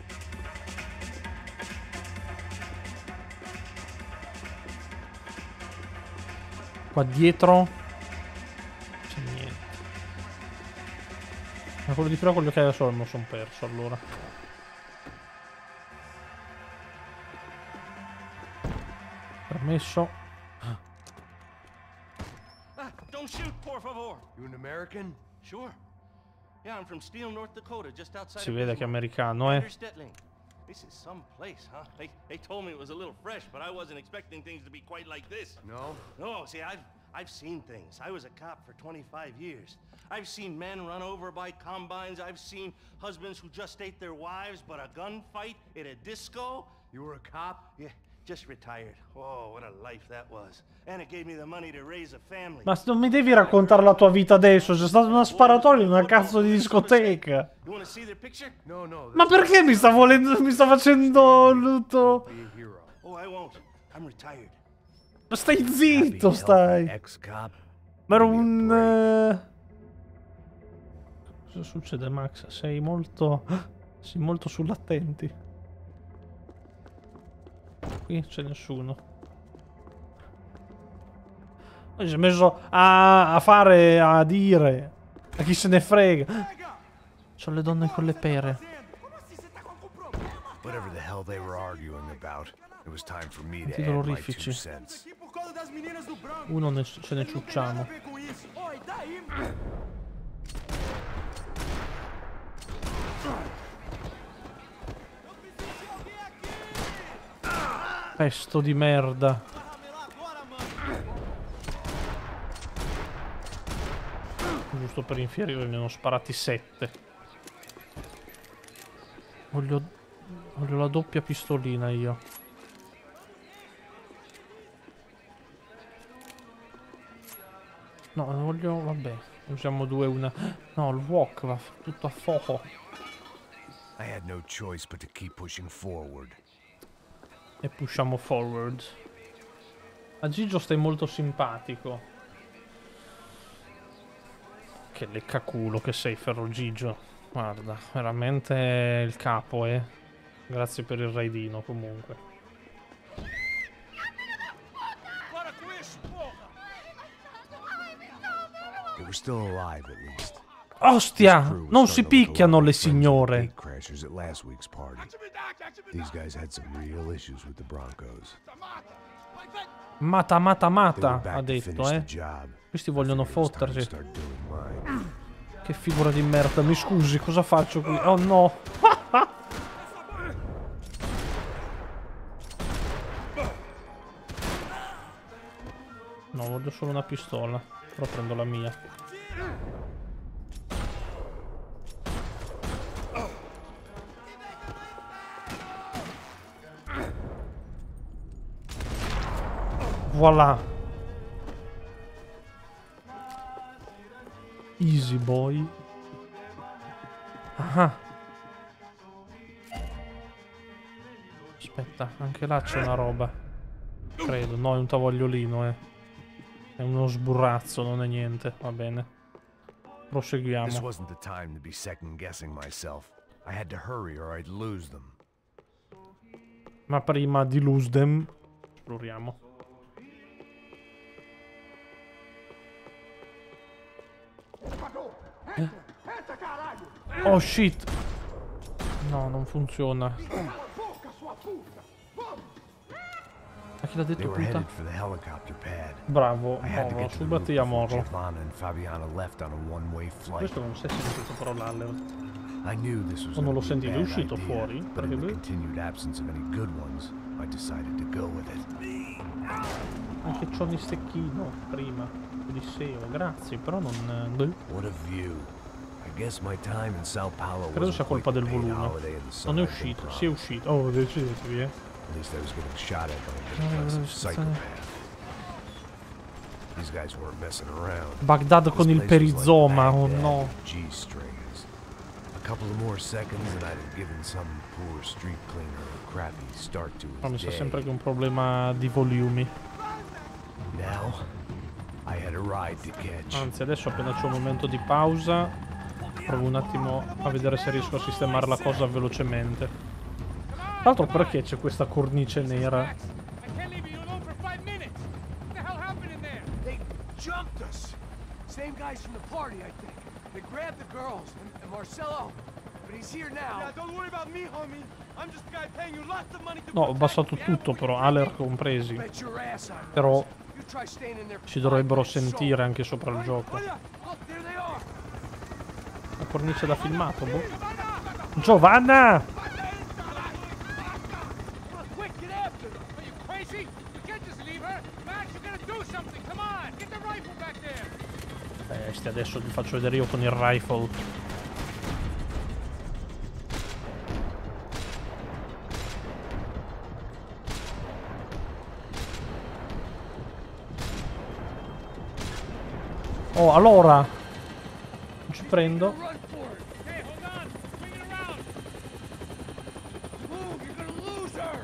Qua dietro c'è niente. Ma quello di prima con gli occhiali da sole non sono perso allora. Permesso. Don't shoot, por favor. You an American? Sure. Yeah, I'm from Steele, North Dakota, just outside Si of vede che è Bismarck. americano, Anders Stetling. This is some place, huh? They told me it was a little fresh, but I wasn't expecting things to be quite like this. No? No, see, I've seen things. I was a cop for 25 years. I've seen men run over by combines. I've seen husbands who just ate their wives, but a gunfight at a disco. You were a cop? Yeah, just retired. Oh, what a life that was. And it gave me the money to raise a family. Ma non mi devi raccontare la tua vita adesso, c'è stata una sparatoria in una cazzo di discoteca. You want to see their picture? No, no. Ma perché mi sta volendo, mi sta facendo tutto? Be a hero. Oh, I won't. I'm retired. Ma stai zitto, stai. Ex-cop. Ma era un... Cosa succede, Max? Sei molto sull'attenti. Qui c'è nessuno. Poi si è messo a fare, a dire. A chi se ne frega. Sono le donne con le pere. Whatever the hell they were arguing about, it was time for me to add my 2 Antidolorifici. cents. Uno ce ne ciucciamo. Pesto di merda. Giusto per infierire ne ho sparati 7. Voglio la doppia pistolina io. No, voglio... vabbè. Usiamo 2 una... No, il wok va tutto a fuoco. I had no choice but to keep pushing forward. E pushiamo forward. A Gigio stai molto simpatico. Che leccaculo che sei, Ferro Gigio. Guarda, veramente il capo, eh. Grazie per il raidino, comunque. They were still alive at least. Ostia! Non si picchiano le signore. Crashers at last week's party. These guys had some real issues with the Broncos. Mata, They were ha back to detto, finish the eh. job. Questi vogliono It was time to fottersi. start doing mine. Che figura di merda, mi scusi, cosa faccio qui? Oh no! No, voglio solo una pistola. Però prendo la mia. Voilà. Easy boy. Ah. Aspetta, anche là c'è una roba. Credo, no, è un tovagliolino, eh. È uno sburrazzo, non è niente. Va bene. This Proseguiamo. wasn't the time to be second guessing myself. I had to hurry or I'd lose them. Ma prima di lose them, esploriamo. Oh shit! No, non funziona. Ma chi l'ha They detto were puta? headed for the helicopter pad. Bravo, I had to Moro, get to the subati roof a before Moro. Giovanna and Fabiana left on a one-way flight. Questo non si è sentito però l'Aller. I knew this was O non gonna l'ho be a sentito, è bad uscito idea, fuori? but Perché in the lui... continued absence of any good ones, I decided to go with it. Anche Johnny Stecchino, prima. Odisseo, grazie, però non... What a view. I guess my time in Sao Paulo Credo sia wasn't colpa quite del the paid volume. holiday in the sun Non è I'd been uscito, promised. si è uscito. Oh, decidetevi, At least I was getting shot at by a defensive psychopath. These guys weren't messing around. Baghdad con This il place was like perizoma, oh Baghdad no. with G-strings. A couple of more seconds and I'd have given some poor street cleaner a crappy start to Però mi his sa day. sempre che è un problema di volumi. Now, I had a ride to catch. Anzi, adesso appena c'è un momento di pausa, provo un attimo a vedere se riesco a sistemare la cosa velocemente. Tra l'altro, perché c'è questa cornice nera? I can't leave you alone for 5 minutes. What the hell happened in there? They jumped us. Same guys from the party, I think. They grabbed the girls and Marcelo, but he's here now. Yeah, don't worry about me, homie. I'm just a guy paying you lots of money to No, ho abbassato tutto però, Aler compresi. Bet your ass on it. Però You try staying in there for ci dovrebbero 5 minutes, sentire anche sopra il gioco. Oh, yeah. Look, there they are. La cornice da filmato, boh. Giovanna! Quick, get after them. Are you crazy? You can't just leave her. Max, you gotta do something. Come on, get the rifle back there. Adesso ti faccio vedere io con il rifle. Oh, allora ci prendo. Run for it. Okay, hold on. Swing it around. Move, you're gonna lose her.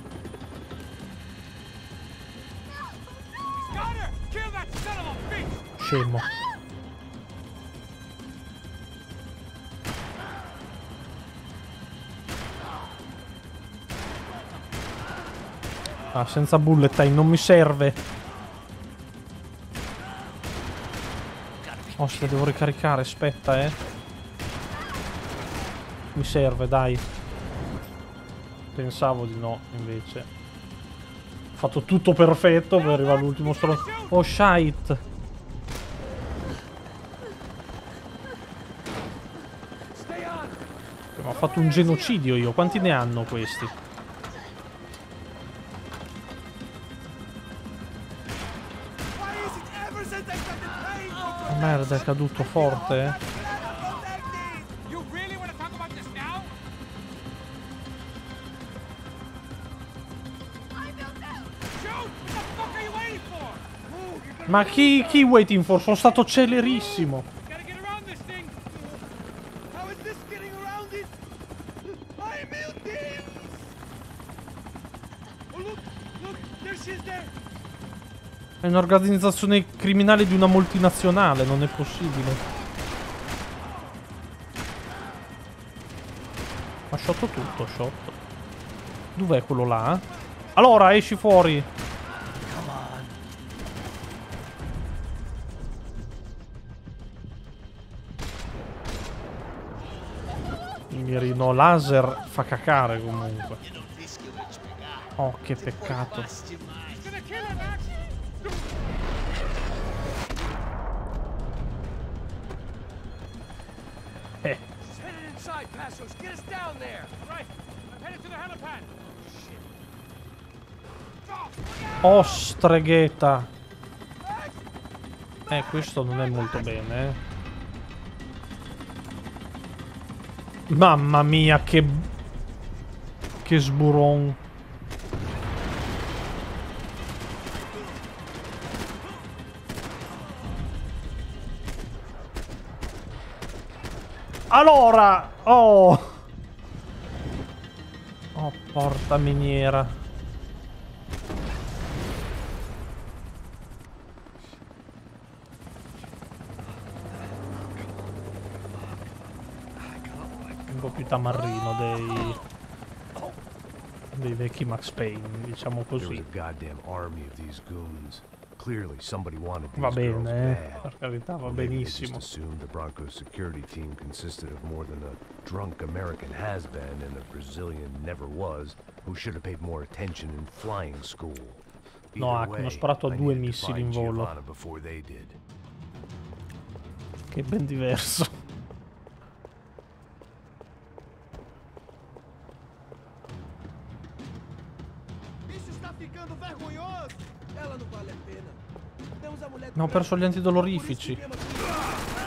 Got her. Kill that son of a bitch. Scemo. Ah, senza bullet time, non mi serve. Ostia, devo ricaricare, aspetta, Mi serve, dai. Pensavo di no, invece. Ho fatto tutto perfetto per arrivare all'ultimo stronzo. Oh, shite. Ma ho fatto un genocidio io. Quanti ne hanno questi? Oh, merda, è caduto forte, You really want to talk about this now? Shoot! What the fuck are you waiting for? Ma chi waiting for? Sono stato celerissimo. Gotta get around this thing. How is this getting around it? I'm Milton! Oh, look! Look! There she is there! È un'organizzazione criminale di una multinazionale, non è possibile. Ha shotto tutto, shot. Dov'è quello là? Allora, esci fuori. Il mirino laser fa cacare comunque. Oh, che peccato. Gonna kill her, Max. She's headed inside, Passos. Get us down there. Right. I'm headed to the helipad. Oh, streghetta. Questo non è molto bene, Mamma mia, che sburon. Allora, oh, porta miniera. più tamarrino dei vecchi Max Payne, diciamo There was così. a goddamn army of these goons. Clearly somebody wanted these Va girls bene, bad. per carità, va Or maybe they benissimo. just assumed the Broncos security team consisted of more than a drunk American has-been and a Brazilian never was who should have paid more attention in flying school. No, Either hanno way, sparato a I 2 needed to missili in find volo. Giovanna before they did. Che è ben diverso. Isso está ficando vergonhoso! Ela não vale a pena. Temos a mulher do No, ho perso gli antidolorifici. Por isso que viemos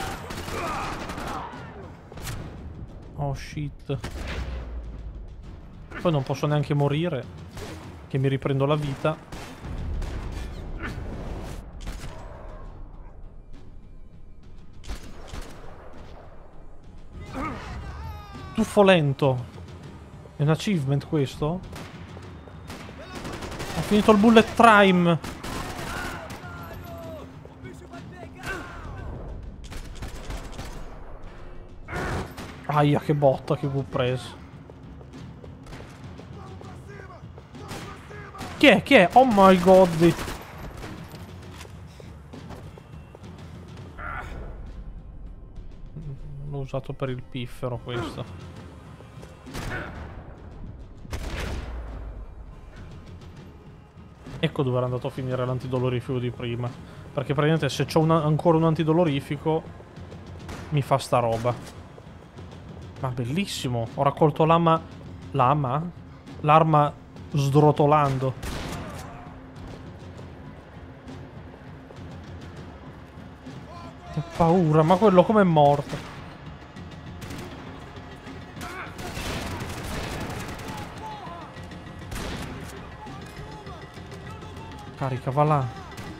aqui. Oh shit. Poi non posso neanche morire, che mi riprendo la vita. Tuffo lento. È un achievement questo? Ho finito il bullet time. Aia, che botta che ho preso. Chi è? Chi è? Oh my god. L'ho usato per il piffero questo. Ecco dove era andato a finire l'antidolorifico di prima. Perché praticamente se c'ho ancora un antidolorifico mi fa sta roba. Ma bellissimo. Ho raccolto l'ama. L'ama? L'arma sdrotolando. Che paura, ma quello com'è morto? Carica, va là.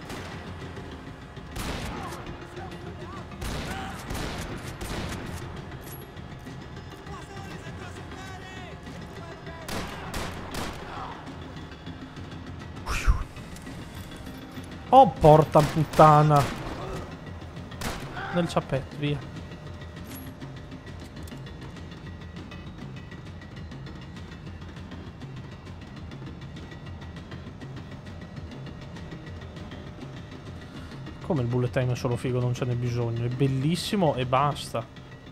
Oh, porta puttana. Nel ciappetto, via. Come il bullet time è solo figo, non ce n'è bisogno. È bellissimo e basta.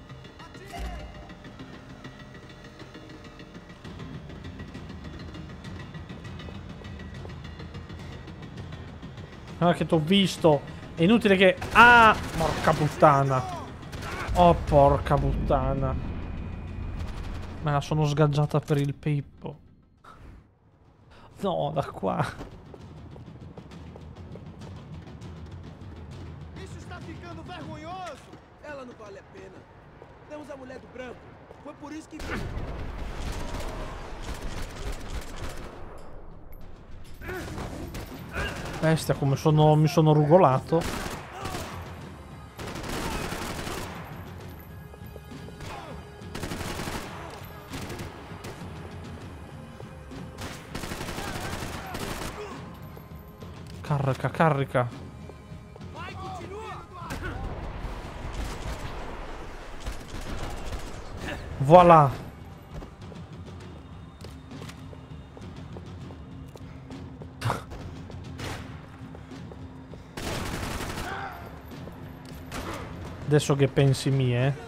Ah, che t'ho visto. È inutile che... Ah! Porca puttana. Oh, porca puttana. Me la sono sgaggiata per il Pippo. No, da qua. Isso está ficando vergonhoso! Ela não vale a pena. Temos a mulher do branco. Foi por isso que... Bestia, come mi sono rugolato. Carica, carica. Vai, continua! Voilà. Adesso che pensi mie?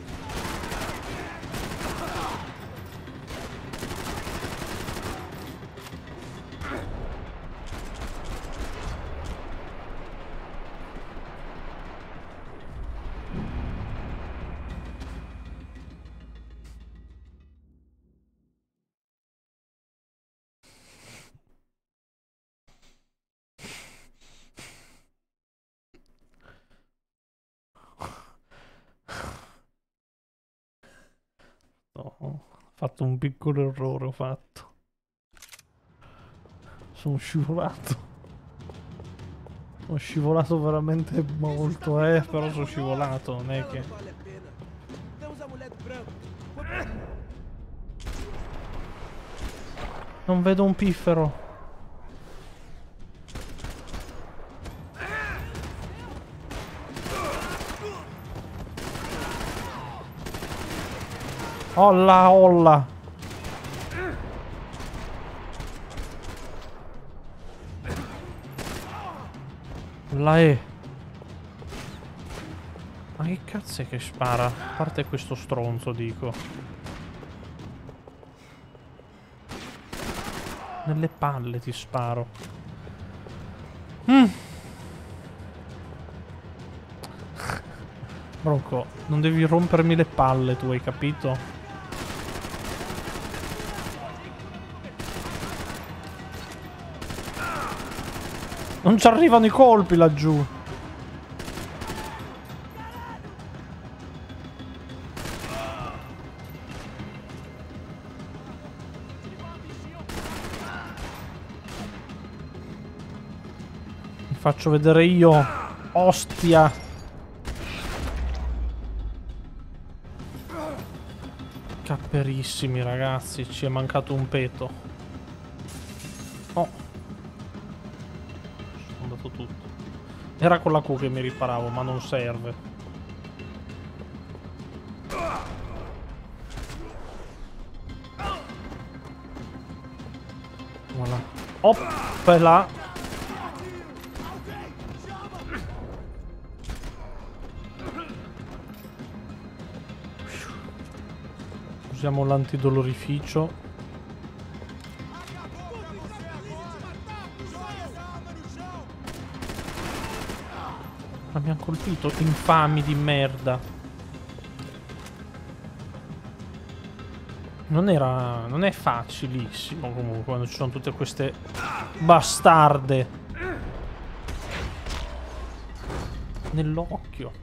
No, ho fatto un piccolo errore, ho fatto. Sono scivolato. Ho scivolato veramente molto, però sono scivolato, non è che... Ela não vale a pena. Temos a mulher do branco. Foi por... Non vedo un piffero. Olla, olla. La E. Ma che cazzo è che spara? A parte questo stronzo, dico. Nelle palle ti sparo. Bronco, non devi rompermi le palle, tu hai capito? Non ci arrivano i colpi laggiù. Mi faccio vedere io. Ostia. Capperissimi, ragazzi. Ci è mancato un peto. Oh. Sono andato tutto. Era con la Q che mi riparavo, ma non serve. Voilà. Oppela. Usiamo l'antidolorificio. Ma mi hanno colpito, infami di merda. Non è facilissimo comunque quando ci sono tutte queste bastarde nell'occhio.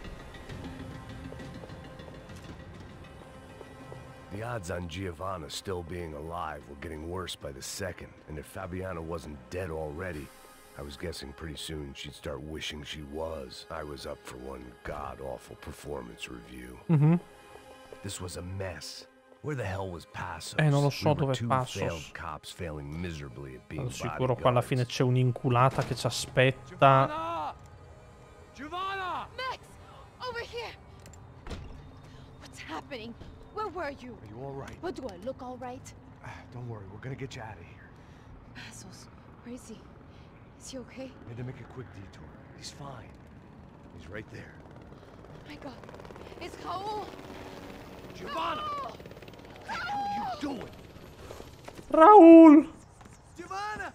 The odds on Giovanna still being alive were getting worse by the second, and if Fabiana wasn't dead already, I was guessing pretty soon she'd start wishing she was. I was up for one god-awful performance review. This was a mess. Where the hell was Passos? Non lo so We were dove è two Passos. failed cops failing miserably at being Sono sicuro qua alla fine bodyguards. c'è un'inculata che ci aspetta. Giovanna! Giovanna! Max! Over here! What's happening? Where were you? Are you all right? What, do I look all right? Don't worry, we're gonna get you out of here. Passos, where is he? Is he okay? Had to make a quick detour. He's fine. He's right there. Oh my god. It's Raul! Giovanna! Raul! What are you doing? Raul! Giovanna!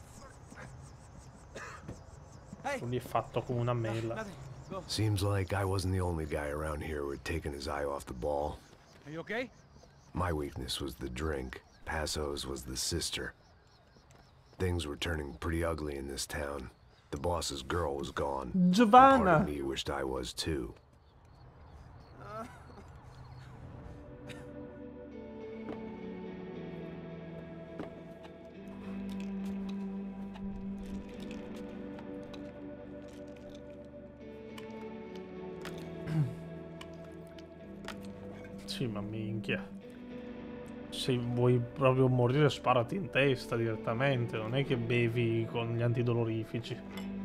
Hey! Lui è fatto come una mela. Nothing. Go. Seems like I wasn't the only guy around here who had taken his eye off the ball. Are you okay? My weakness was the drink. Passos was the sister. Things were turning pretty ugly in this town. The boss's girl was gone. And part Giovanna! of me wished I was too. Sì, ma minchia. Se vuoi proprio morire, sparati in testa direttamente. Non è che bevi con gli antidolorifici.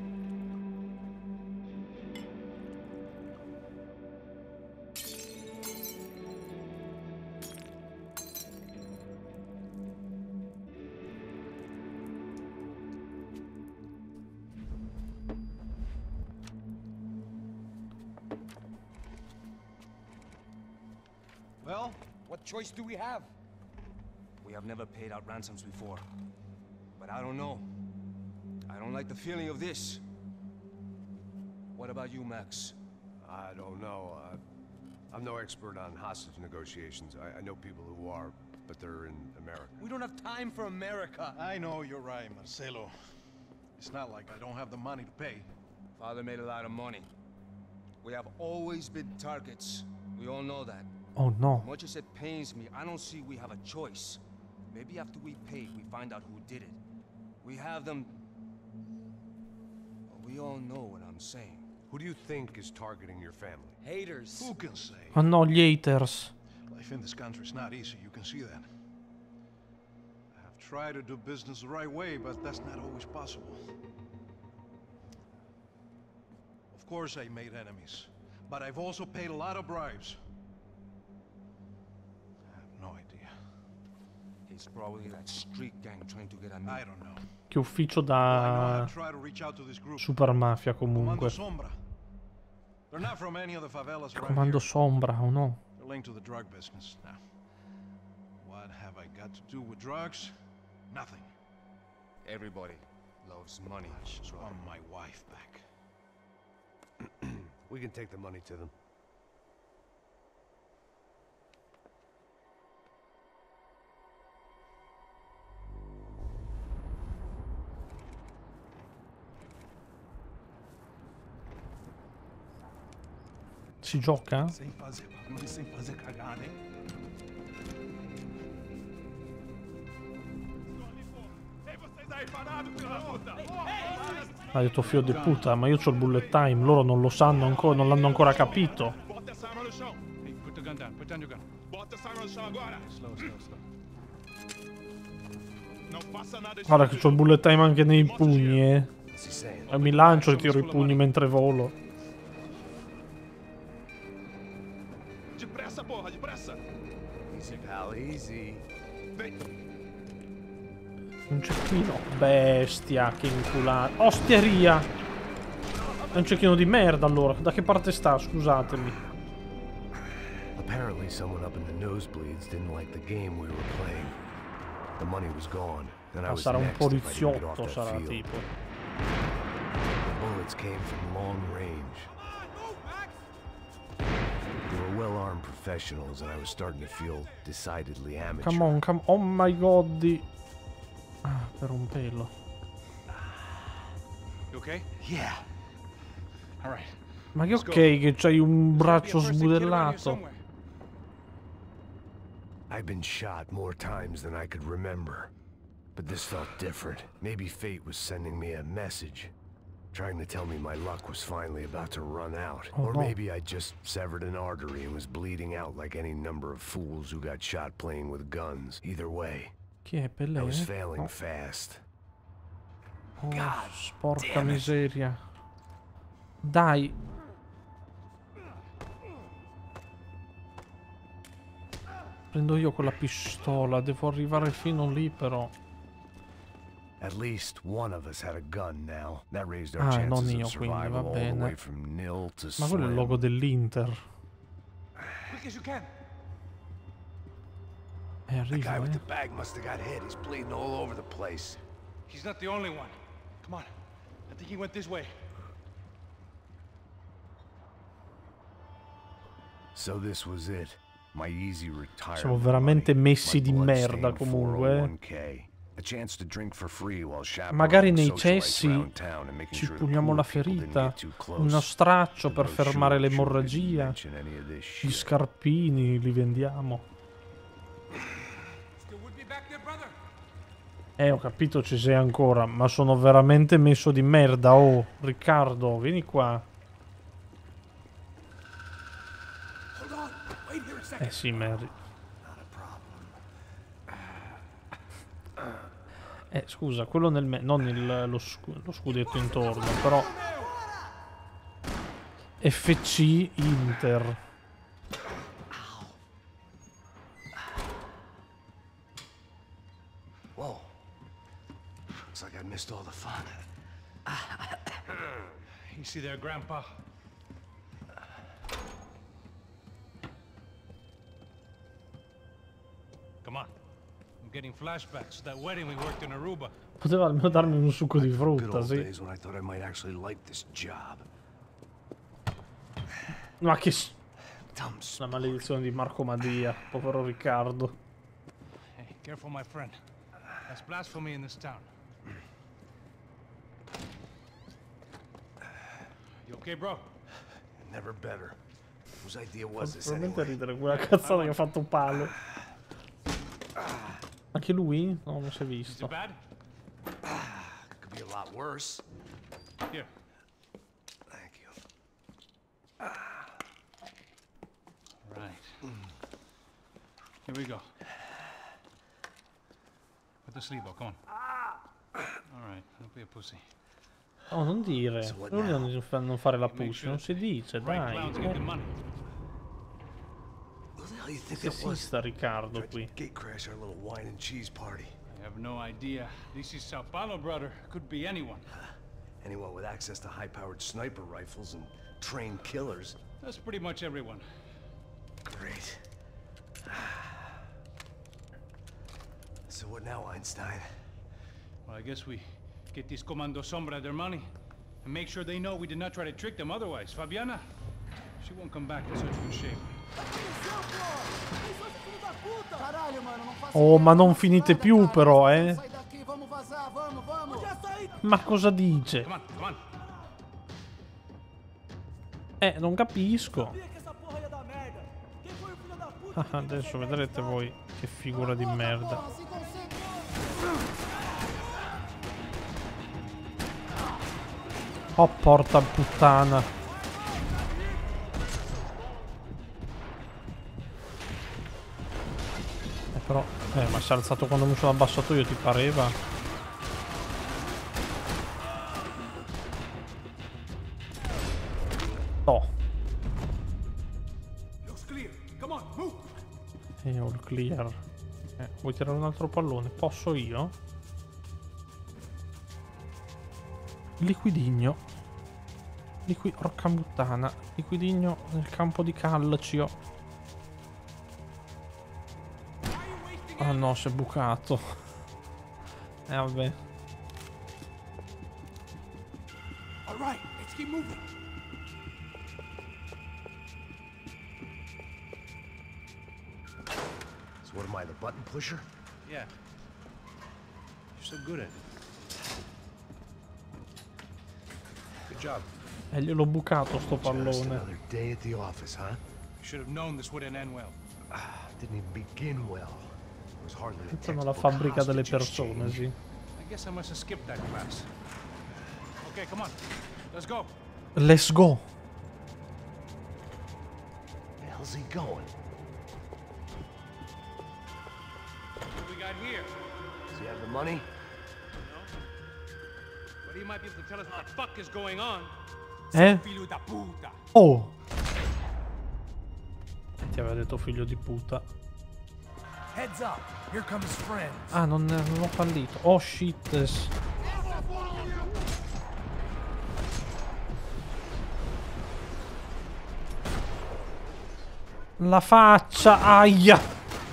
Well, what choice do we have? We have never paid out ransoms before. But I don't know. I don't like the feeling of this. What about you, Max? I don't know. I'm no expert on hostage negotiations. I know people who are, but they're in America. We don't have time for America. I know you're right, Marcelo. It's not like I don't have the money to pay. Father made a lot of money. We have always been targets. We all know that. Oh no. Much as it pains me, I don't see we have a choice. Maybe after we pay, we find out who did it. We have them... We all know what I'm saying. Who do you think is targeting your family? Haters. Who can say? Oh no, gli haters. Life in this country is not easy, you can see that. I have tried to do business the right way, but that's not always possible. Of course I made enemies, but I've also paid a lot of bribes. It's probably that street gang trying to get at me. I don't know. Che ufficio I know how da to try to reach out to this group. super mafia Comando comunque. Sombra. They're not from any of the favelas around Comando here. Sombra o no? They're linked to the drug business. Now, what have I got to do with drugs? Nothing. Everybody loves money. I just want my wife back. We can take the money to them. Si gioca? Sem fazer cagada, hein? Ha detto figlio di puta, ma io c'ho il bullet time, loro non lo sanno ancora, non l'hanno ancora capito. Hey, put the gun down. Put down your gun. Slow, slow, slow. Guarda che c'ho il bullet time anche nei pugni, eh. What's he saying? E mi lancio e tiro i pugni mentre volo. Depressa, porra, depressa! Easy, pal, easy. Un cecchino. Bestia, che inculato. Osteria! È un cecchino di merda allora. Da che parte sta? Scusatemi. Apparently someone up in the nosebleeds didn't like the game we were playing. The money was gone, and I Ma was sarà un next if I didn't get off poliziotto, that sarà field. tipo. The bullets came from long range. They were well-armed professionals, and I was starting to feel decidedly amateur. Come on, come on. Oh my god. Ah, per un pelo. You okay? Yeah. All right. Ma che ok che c'hai un braccio sbudellato. I've been shot more times than I could remember. But this felt different. Maybe fate was sending me a message. Trying to tell me my luck was finally about to run out. Oh, or no. maybe I just severed an artery and was bleeding out like any number of fools who got shot playing with guns. Either way, Chi è Pelé? I was failing No. fast. Oh, sporca miseria. Dai. Prendo io quella pistola. Devo arrivare fino lì però. At least one of us had a gun now. That raised our Ah, chances non io, of quindi, va survival all the bene. way from nil to Ma quello è il slim. logo dell'Inter. Quick as you can. The Arriva, guy with eh. the bag must have got hit. He's bleeding all over the place. He's not the only one. Come on. I think he went this way. So this was it. My easy retirement. Siamo veramente money, messi my di merda bloodstained comunque. 401k. A chance to drink for free while chaperoning Magari nei socialites cessi around town and making ci sure the pugniamo poor la people didn't ferita. get too close. Uno straccio The per brochure fermare sure didn't l'emorragia. mention any of this Gli shit. scarpini li vendiamo. Still would be back there, brother. Ho capito ci sei ancora, ma sono veramente messo di merda. Oh, Riccardo, vieni qua. Sì, Mary. Scusa, quello nel non lo scudetto intorno, però FC Inter. Whoa. Looks like I missed all the fun. Easy there, Grandpa. Come on. I'm getting flashbacks to that wedding we worked in Aruba. Poteva almeno darmi un succo di Good frutta, old sì. days when I thought I might actually like this job. Ma che... Dumb La maledizione di Marco Madia, povero Riccardo. Hey, careful, my friend. That's blasphemy in this town. You okay, bro? Never better. Whose idea was this Probabilmente anyway? ridere quella cazzata che ha fatto Palo. Anche lui? No, non si è Is it visto. bad? Could be a lot worse. Here. Thank you. Right. Here we go. Put the sleeve on, come on. All right, don't be a pussy. Oh, non dire. Non fare la push, non si dice, Right dai. clowns get the money. Who the hell do you think Che it was? esista Riccardo Tried to qui. gate crash our little wine and cheese party. I have no idea. This is Sao Paulo, brother. Could be anyone. Anyone with access to high-powered sniper rifles and trained killers. That's pretty much everyone. Great. So what now, Einstein? Well, I guess we get this Comando Sombra their money and make sure they know we did not try to trick them otherwise. Fabiana, she won't come back in such good shape. Oh, ma non finite più però, eh. Ma cosa dice? Come on, come on. Non capisco. Ah, adesso vedrete voi che figura di merda. Oh, porta puttana. Però, ma si è alzato quando mi sono abbassato io, ti pareva? Oh. All clear. Vuoi tirare un altro pallone? Posso io? Liquidigno. Porca puttana. Liquidigno nel campo di calcio. Ah no, si è bucato. Vabbè. All right, let's keep moving. So what am I, the button pusher? Yeah. You're so good at it. Good job. Gliel'ho bucato sto Just pallone. another day at the office, huh? You should have known this wouldn't end well. Didn't even begin well. It was hardly a Sono la textbook fabbrica delle hostage persone, exchange. sì. I guess I must have skipped that class. Okay, come on. Let's go. Let's go. Where the hell's he going? What do we got here? Does he have the money? But he might be able to tell us what the fuck is going on. Figlio da puta. Oh. Ti aveva detto figlio di puta. Heads up, here comes friends. Ah, non ho fallito. Oh shit. La faccia, aia.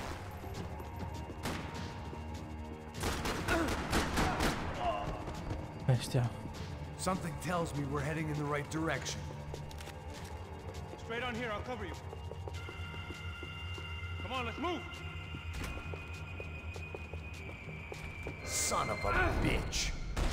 Bestia. Something tells me we're heading in the right direction. Straight on here, I'll cover you. Come on, let's move. Son of a bitch.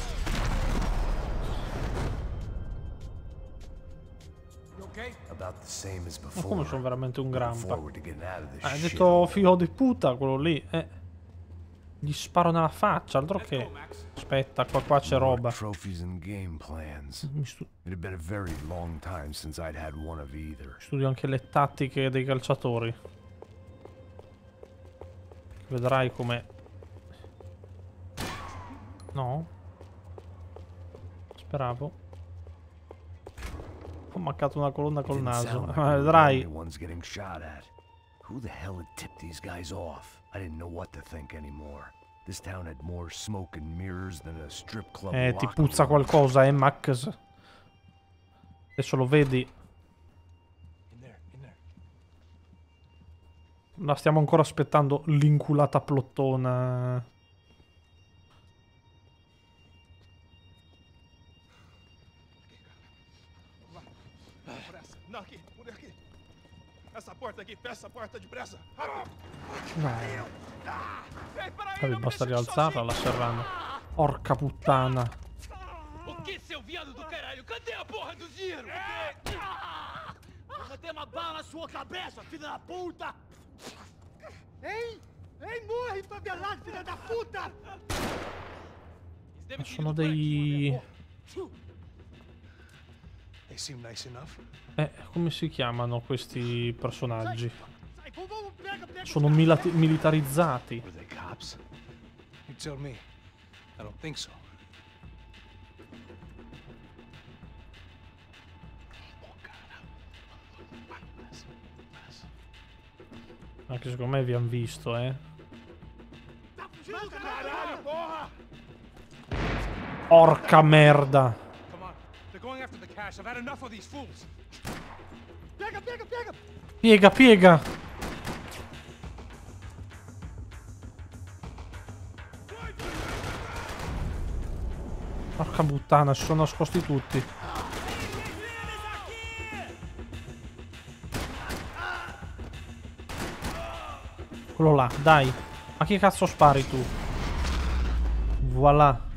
You okay? About the same as Ma before. come sono veramente un grampa. Forward to getting out of this Hai shit. detto figlio di puta quello lì. Gli sparo nella faccia, altro che. Aspetta, qua c'è roba. Trophies and game plans. It had been a very long time since I'd had one of either. Studio anche le tattiche dei calciatori. Vedrai come. No? Speravo. Ho mancato una colonna col Didn't naso. sound like we were the Vedrai. only ones getting shot at. Who the hell had tipped these guys off? I didn't know what to think anymore. This town had more smoke and mirrors than a strip club. Ti locker puzza room. qualcosa, Max? Adesso lo vedi. In there, in there. La stiamo ancora aspettando l'inculata plottona. Não, aqui, por aqui. Essa porta aqui, fecha essa porta depressa. No. Vabbè, basta rialzarla, la serrano. Porca puttana. O que, seu viado do caralho? Cadê a porra do dinheiro? Vou ter uma bala na sua cabeça, filha da puta! Hein? Hein, morre, favelado, filha da puta! Ma sono dei... They seem nice enough. Come si chiamano questi personaggi? Sai, vamos, pega Sono militarizzati. Were they cops? You tell me. I don't think so. Anche secondo me vi hanno visto, Porca merda. Come on. They're going after the cash. I've had enough of these fools. Piega, piega. Porca puttana, si sono nascosti tutti. Quello là, dai. Ma che cazzo spari tu? Voilà.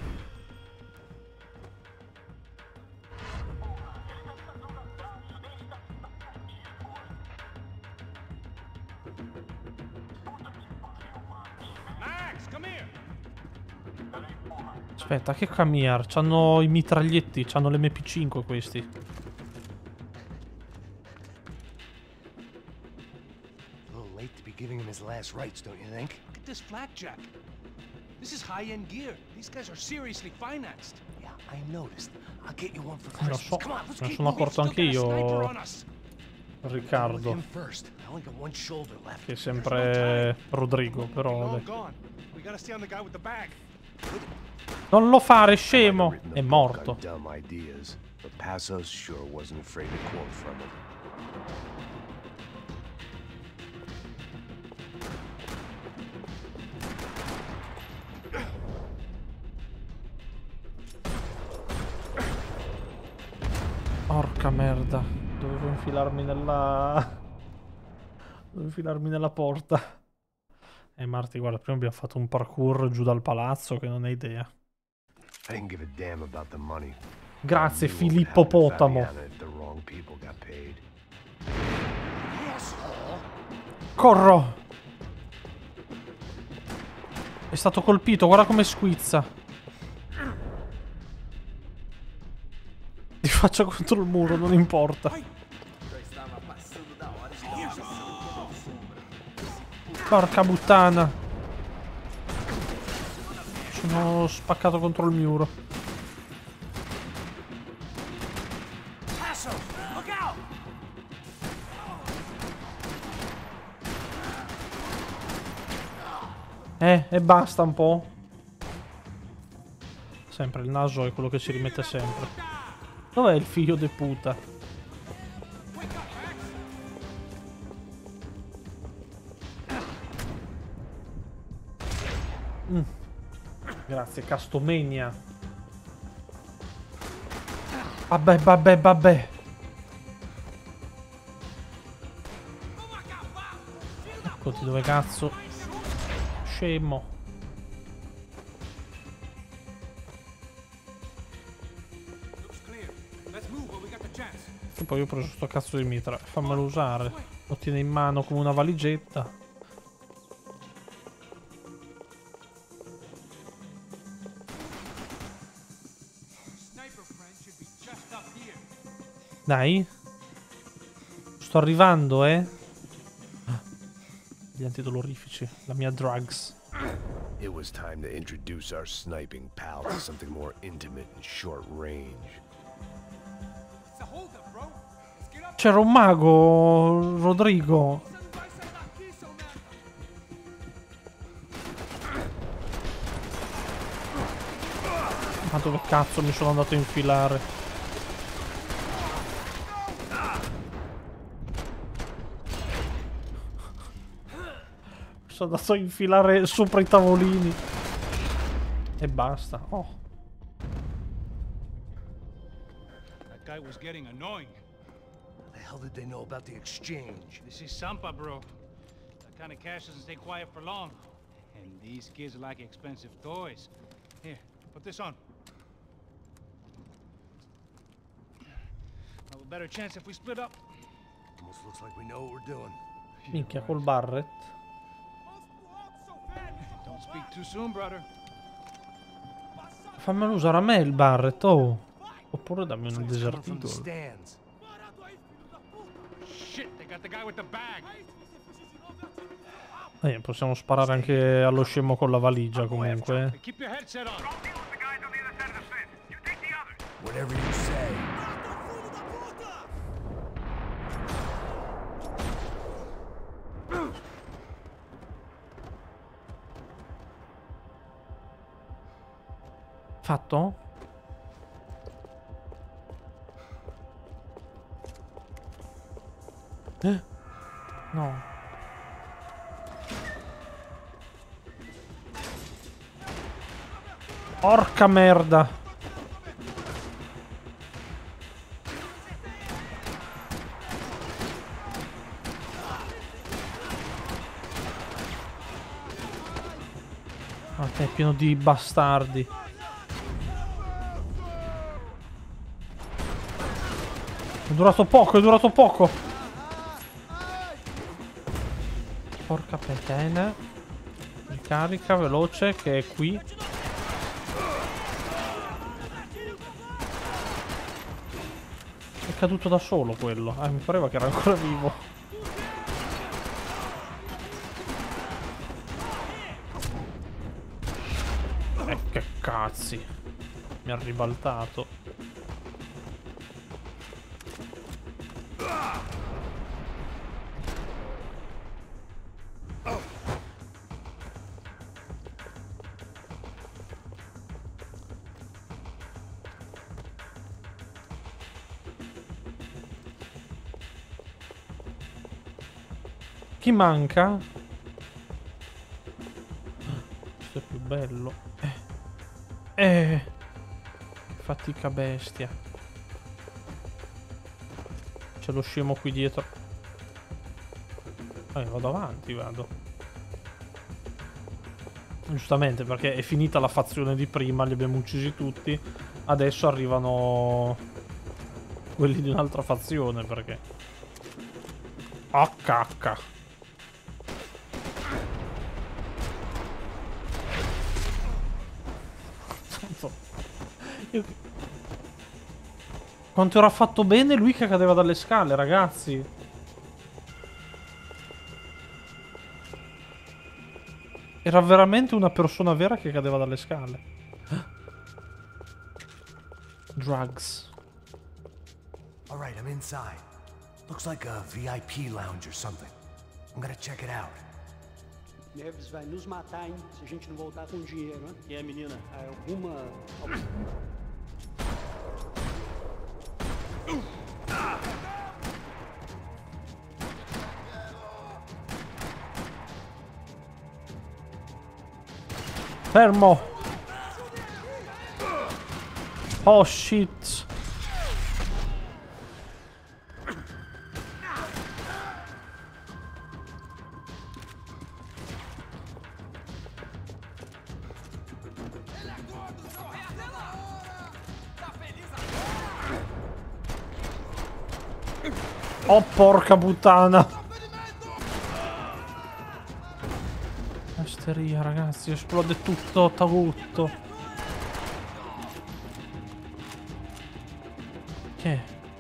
Max, come here. Aspetta, che Camir? C'hanno i mitraglietti, c'hanno l'MP5 questi. A little late to be giving him his last rites, don't you think? Look at this flakjack. This is high-end gear. These guys are seriously financed. Yeah, I noticed. I'll get you one for Lo Christmas. so, Come on, let's me ne keep sono moving. accorto anche io, Riccardo, Him first. I only got one shoulder left. che è sempre Rodrigo, però All vabbè. gone. We gotta stay on the guy with the bag. Non lo fare, scemo! È morto. Dumb ideas, but Passos sure wasn't afraid to quote from him. Porca merda. Dovevo infilarmi nella... Devo infilarmi nella porta. Marti, guarda, prima abbiamo fatto un parkour giù dal palazzo che non hai idea. I didn't give a damn about the money. Grazie, I knew what would Filippo happen to Potamo. Fabiana if the wrong people got paid. Corro! È stato colpito, guarda come squizza. Ti faccio contro il muro, non importa. Porca puttana. Sono spaccato contro il muro. E basta un po'. Sempre il naso è quello che si rimette sempre. Dov'è il figlio de puta? Grazie, Castomenia. Vabbè, vabbè, vabbè. Eccoti dove cazzo. Scemo. E poi ho preso sto cazzo di mitra. Fammelo usare. Lo tiene in mano come una valigetta. Dai. Sto arrivando, Gli antidolorifici. La mia drugs. It was time to introduce our sniping pal to something more intimate and short range. C'era un mago, Rodrigo. Ma dove cazzo mi sono andato a infilare? Sono andato a infilare sopra i tavolini. E basta. Oh. That guy was getting annoying. The hell did they know about the exchange? This is Sampa, bro. That kind of cash doesn't stay quiet for long. And these kids like expensive toys. Here, put this on. Have a better chance if we split up. Almost looks like we know what we're doing. Minchia, col Barret. Don't speak too soon, brother. Fammelo usare a me il Barret, oh. Oppure dammi un Desert From the Eagle. stands. Shit, they got the guy with the bag. Possiamo sparare anche allo scemo con la valigia comunque. Keep your headset on. Whatever you say. Fatto? No. Porca merda. Ah, è pieno di bastardi. È durato poco, è durato poco. Porca petena. Ricarica veloce che è qui. È caduto da solo quello. Mi pareva che era ancora vivo. Che cazzi. Mi ha ribaltato. Chi manca? Questo è più bello. Fatica bestia. C'è lo scemo qui dietro. Vado avanti, vado. Giustamente, perché è finita la fazione di prima, li abbiamo uccisi tutti. Adesso arrivano quelli di un'altra fazione, perché... Ah, cacca. Quanto era fatto bene lui che cadeva dalle scale, ragazzi. Era veramente una persona vera che cadeva dalle scale. Drugs. All right, I'm inside. Looks like a VIP lounge or something. I'm gonna check it out. Neves vai nos matar, hein? Se a gente não voltar com dinheiro, né? E a menina? Alguma... Fermo. Oh shit. Oh porca puttana. Asteria ragazzi, esplode tutto, tutto. Che?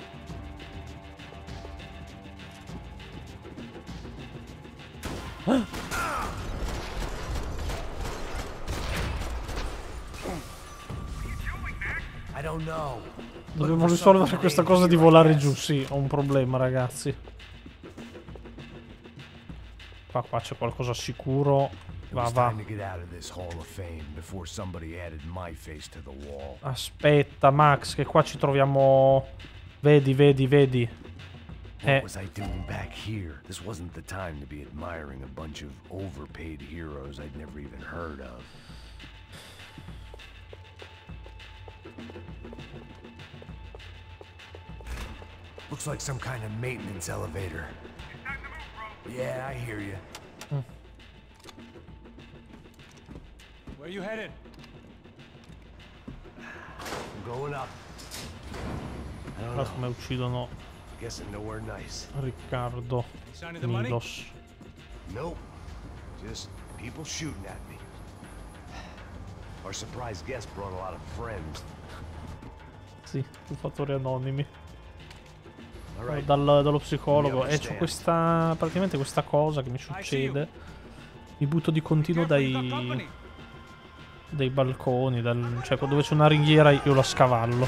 I don't know. Dobbiamo risolvere questa cosa di volare giù, sì, ho un problema ragazzi. Qua c'è qualcosa sicuro. Va. Aspetta Max, che qua ci troviamo. Vedi. What was I doing back here? This wasn't the time to be admiring a bunch of overpaid heroes I'd never even heard of. Looks like some kind of maintenance elevator. Yeah, I hear you. Where you headed? I'm going up. I don't know. Come uccidono Guessing nowhere nice. Riccardo Milos. Nope. Just people shooting at me. Our surprise guest brought a lot of friends. Sì, truffatori anonimi. Dallo psicologo. E c'ho questa. Praticamente questa cosa che mi succede. Mi butto di continuo dai balconi. Cioè dove c'è una ringhiera io la scavallo.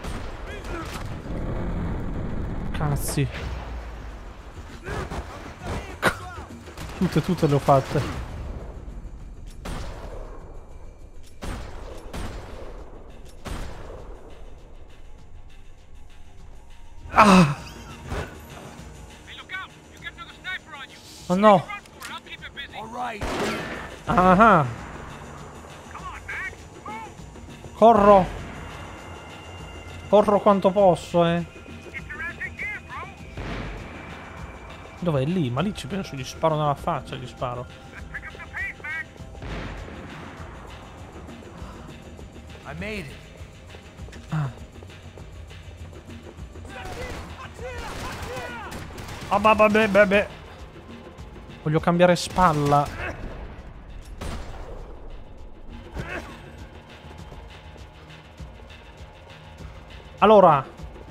Cazzi. Tutte le ho fatte. Ah! Oh no! Ah! Corro! Corro quanto posso, Dov'è? Lì? Ma lì ci penso, gli sparo nella faccia, gli sparo. Ah. Ah, vabbè. Voglio cambiare spalla. Allora.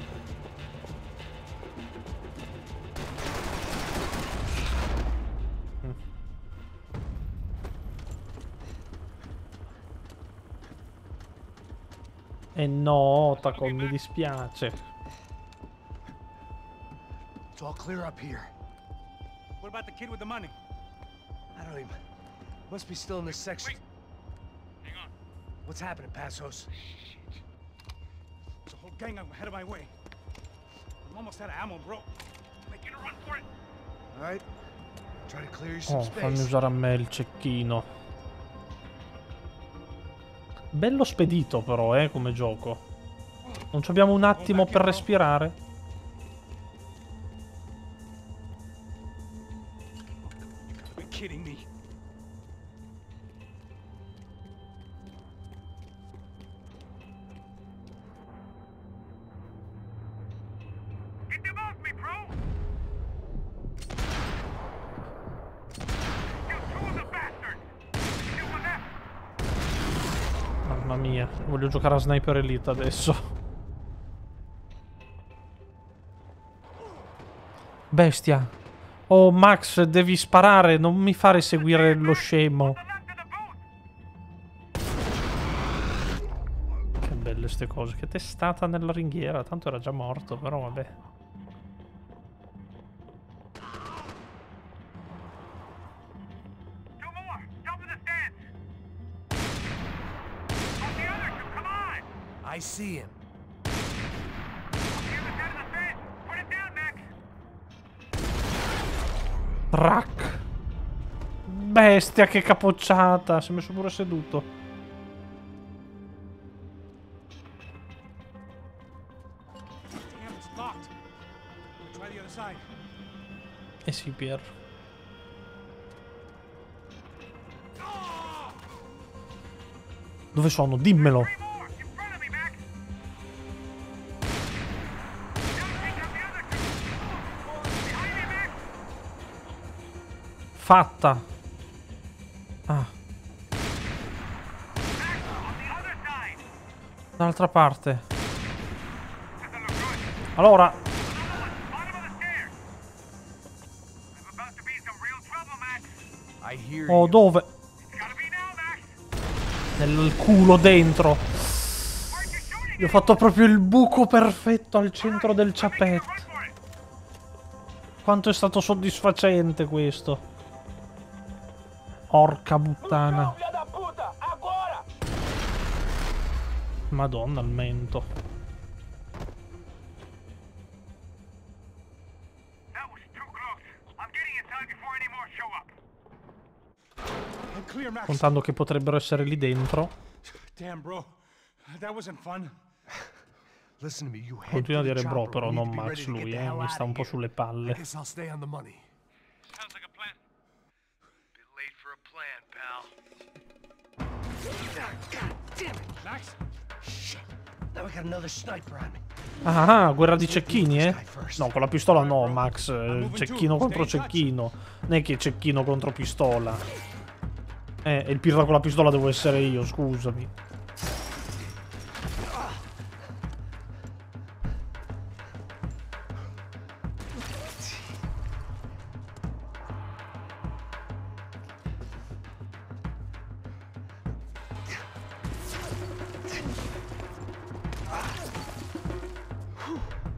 No, Tacon, mi dispiace. It's all clear up here. What about the kid with the money? I don't even... Must be still in this section. Wait. Hang on. What's happening, Passos? There's a whole gang ahead of my way. I'm almost out of ammo, bro. Make a run for it. All right. Try to clear you some Oh, fammi space. usare a me il cecchino. Bello spedito però, come gioco. Non ci abbiamo un attimo per respirare? You're kidding me. Get them off me, bro. You two of the bastards. You one left. Mamma mia, voglio giocare a Sniper Elite adesso. Bestia. Oh, Max, devi sparare, non mi fare seguire lo scemo. Che belle ste cose, che testata nella ringhiera, tanto era già morto, però vabbè. I see him. Rack. Bestia, che capocciata. Si è messo pure seduto. Damn, it's locked. Try the other side. Eh sì, Pier. Dove sono? Dimmelo. Fatta. Ah. Dall'altra parte. Allora. Oh, dove? Nel culo dentro. Gli ho fatto proprio il buco perfetto al centro del ciapetto. Quanto è stato soddisfacente questo. Porca puttana. Madonna, il mento. Contando che potrebbero essere lì dentro. Damn, bro. That wasn't fun. Listen to me, you head Continua a for the dire bro, chopper. però We need non to be Max ready to lui, get the hell mi out sta of un po' here. sulle palle. Guess I'll stay on the money. Sounds like a plan. Bit late for a plan, pal. God damn it! Max? Shit. Now we got another sniper on me. Ah, guerra di cecchini, No, con la pistola no, Max. Cecchino contro cecchino. Non è che cecchino contro pistola. E il pirla con la pistola devo essere io, scusami.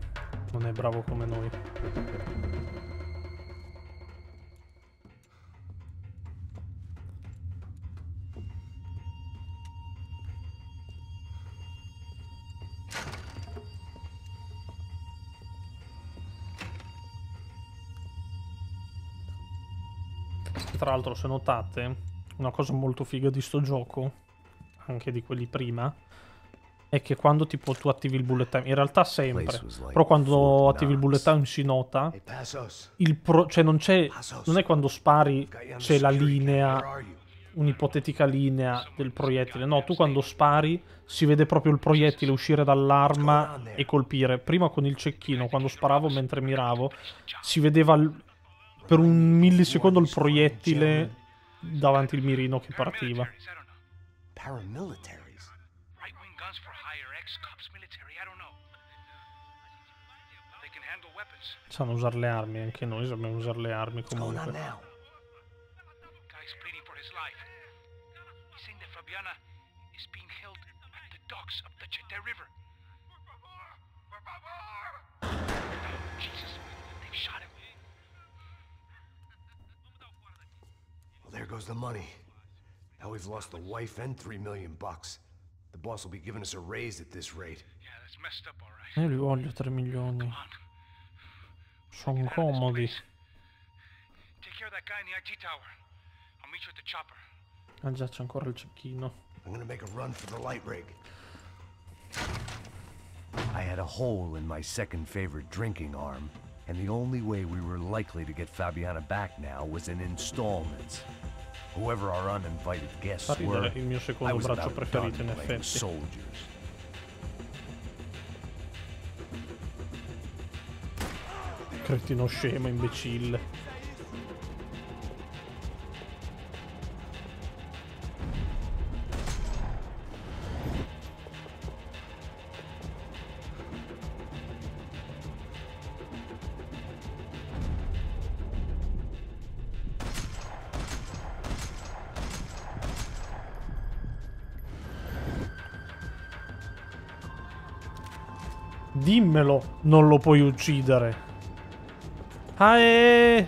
Non è bravo come noi. Tra l'altro, se notate, una cosa molto figa di sto gioco, anche di quelli prima, è che quando tipo tu attivi il bullet time, in realtà sempre, però quando attivi il bullet time si nota, cioè non è quando spari c'è la linea, un'ipotetica linea del proiettile, no, tu quando spari si vede proprio il proiettile uscire dall'arma e colpire. Prima con il cecchino, quando sparavo mentre miravo, si vedeva per un millisecondo il proiettile davanti al mirino che partiva. Paramilitaries? Right-wing guns for hire, ex-cops, military, I don't know. They can handle weapons. Sanno usare le armi, anche noi sappiamo usare le armi comunque. Guy's pleading for his life. He's saying that Fabiana is being held at the docks of the Chete River. Jesus, they've shot him. Well, there goes the money. Now we've lost the wife and $3 million. The boss will be giving us a raise at this rate. Yeah, that's messed up, all right. Io li voglio 3 milioni. Sono comodi. Take care of that guy in the IT tower. I'll meet you at the chopper. Ah già, c'è ancora il cecchino. I'm gonna make a run for the light rig. I had a hole in my second favorite drinking arm, and the only way we were likely to get Fabiana back now was in installments. Whoever our uninvited guests were, il mio I secondo was braccio about preferito done in playing effetti. soldiers. Cretino scemo, imbecille. Dimmelo, non lo puoi uccidere. Che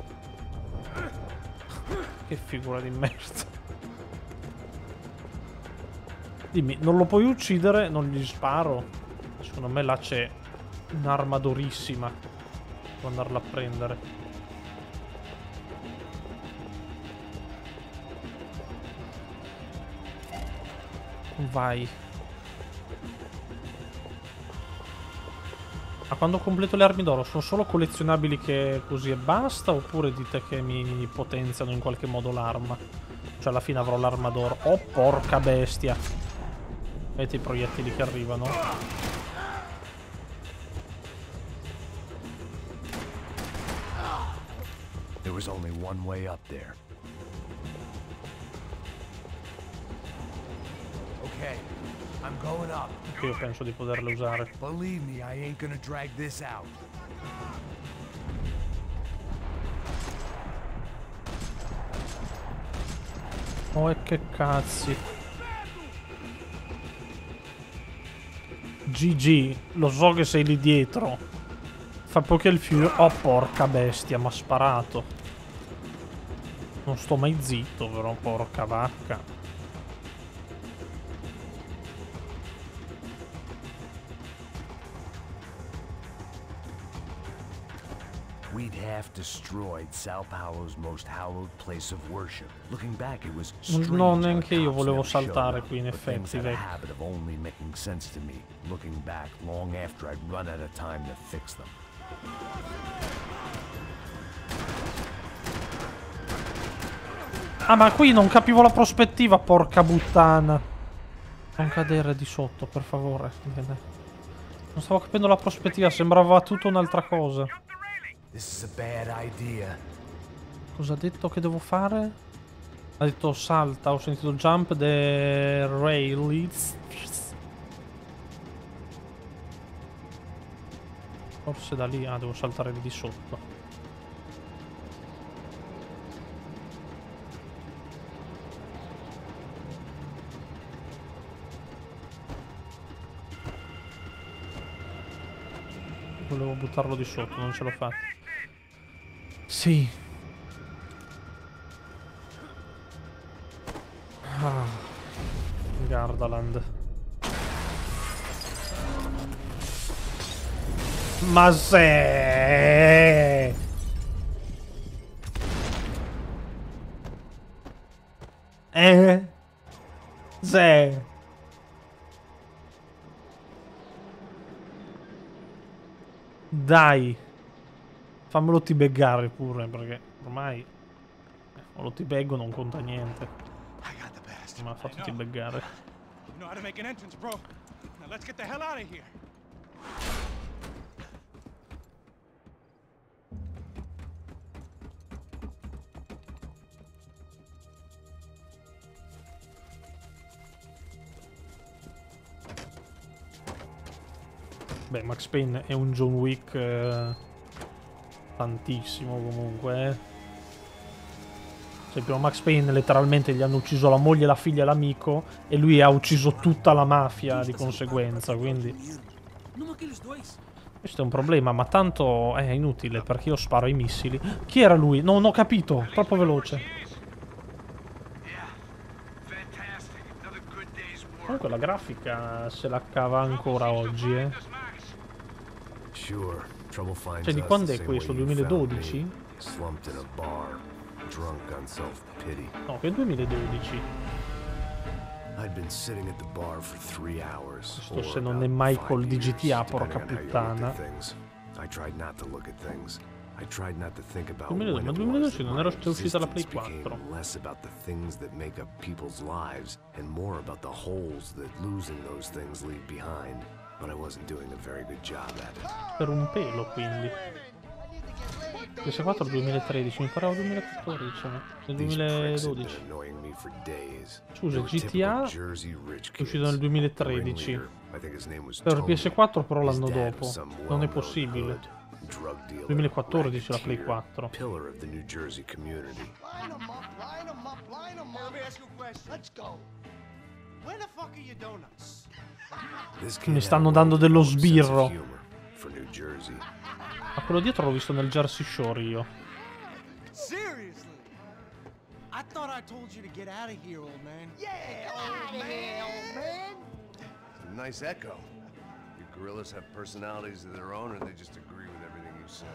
figura di merda. Dimmi, non lo puoi uccidere, non gli sparo. Secondo me là c'è un'arma durissima. Devo andarla a prendere. Vai. Ma quando completo le armi d'oro sono solo collezionabili che così e basta? Oppure dite che mi potenziano in qualche modo l'arma? Cioè alla fine avrò l'arma d'oro. Oh porca bestia. Vedete i proiettili che arrivano? There was only one way up there. Okay, I'm going up. Che io penso di poterle usare. Believe me, I ain't gonna drag this out. Oh, e che cazzi. GG, lo so che sei lì dietro. Fa poco il filo. Oh, porca bestia, m'ha sparato. Non sto mai zitto, però, porca vacca. We'd half destroyed Sao Paulo's most hallowed place of worship. Looking back, it was No, neanche io volevo saltare qui, in effetti, a habit of only making sense to me. Looking back, long after I'd run out of time to fix them. Ah, ma qui non capivo la prospettiva, porca puttana. Non cadere di sotto, per favore. Bene. Non stavo capendo la prospettiva, sembrava tutta un'altra cosa. This is a bad idea. Cosa ha detto che devo fare? Ha detto salta, ho sentito jump the rails. Forse da lì, devo saltare lì di sotto. Volevo buttarlo di sotto, non ce l'ho fatta. Sì. Gardaland. Ma se Sì. Dai. Fammelo teabaggare pure, perché ormai lo teabaggo non conta niente. Non me l'ha fatto teabaggare. You know how to make an entrance, bro. Now let's get the hell out of here. Beh, Max Payne è un John Wick tantissimo comunque. Cioè, prima Max Payne letteralmente gli hanno ucciso la moglie, la figlia e l'amico e lui ha ucciso tutta la mafia di conseguenza, quindi questo è un problema, ma tanto è inutile perché io sparo i missili. Chi era lui? Non ho capito, troppo veloce. Comunque la grafica se la cava ancora oggi, Cioè, di quando è questo? 2012? No, che è 2012. Questo se non è Michael di GTA, porca puttana. 2012, ma 2012 non era uscita la Play 4. Per un pelo, quindi. PS4 2013, mi pareva 2014, nel 2012. Scusa, GTA è uscito nel 2013. Per PS4 però l'anno dopo. Non è possibile. 2014 la Play 4. Mi stanno dando dello sbirro. Ma quello dietro l'ho visto nel Jersey Shore io. Seriously? I thought I told you to get out of here, old man. Yeah, old man. It's a nice echo. You gorillas have personalities of their own, or they just agree with everything you say?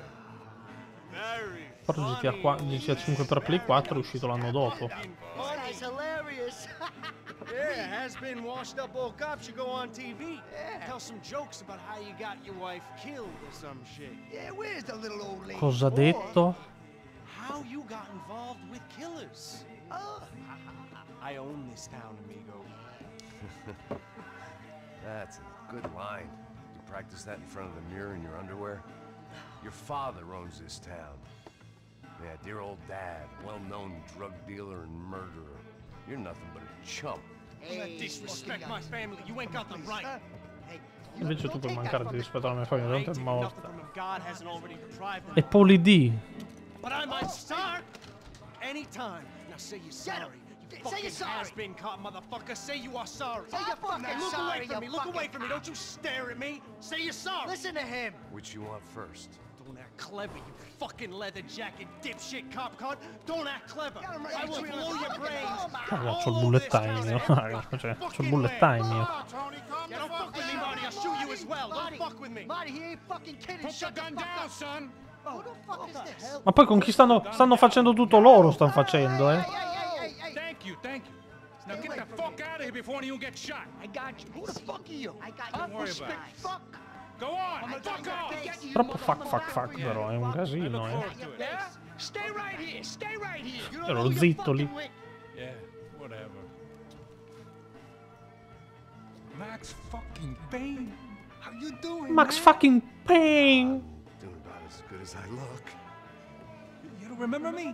Però GTA 5 per Play 4 è uscito l'anno dopo. That's hilarious. Yeah, has-been washed-up old cop should go on TV. Yeah. Tell some jokes about how you got your wife killed or some shit. Yeah, where's the little old lady? Cosa ha detto? How you got involved with killers? I own this town, amigo. That's a good line. Did you practice that in front of the mirror in your underwear? Your father owns this town. Yeah, dear old dad, well-known drug dealer and murderer. You're nothing but a chump. Hey, disrespect my family. You ain't got the right. Invece tu puoi mancare di rispetto alla mia famiglia, tanto è morta. God hasn't already deprived them. E Pauly D. But I might start anytime. Now say you're sorry. You fucking has-been caught, motherfucker. Say you are sorry. Say you're fucking look sorry, away from me. you Look away fucking from me. Don't you stare at me. Say you're sorry. Listen to him. Which you want first? Don't act clever, you fucking leather jacket dipshit cop cunt. Don't act clever. I will blow your brains. Raga, c'ho il bullet time io. Raga, cioè, c'ho il bullet time io. Yeah, don't fuck with me, Marty. I'll shoot you as well. Don't fuck with me. Marty, he ain't fucking kidding. Put your gun down, son. Who the fuck is this? Ma poi con chi stanno facendo tutto loro, stanno facendo, Thank you, thank you. Now get the fuck out of here before you get shot. I got you. Who the fuck are you? I got Don't worry about it. Fuck. Go on, fuck off. Troppo fuck però, è un casino, Yeah? Stay right here. Stay right here. Ero zitto lì. Yeah, whatever. Max fucking Payne. How you doing, Max man? fucking Payne. Doing about as good as I look. You don't remember me?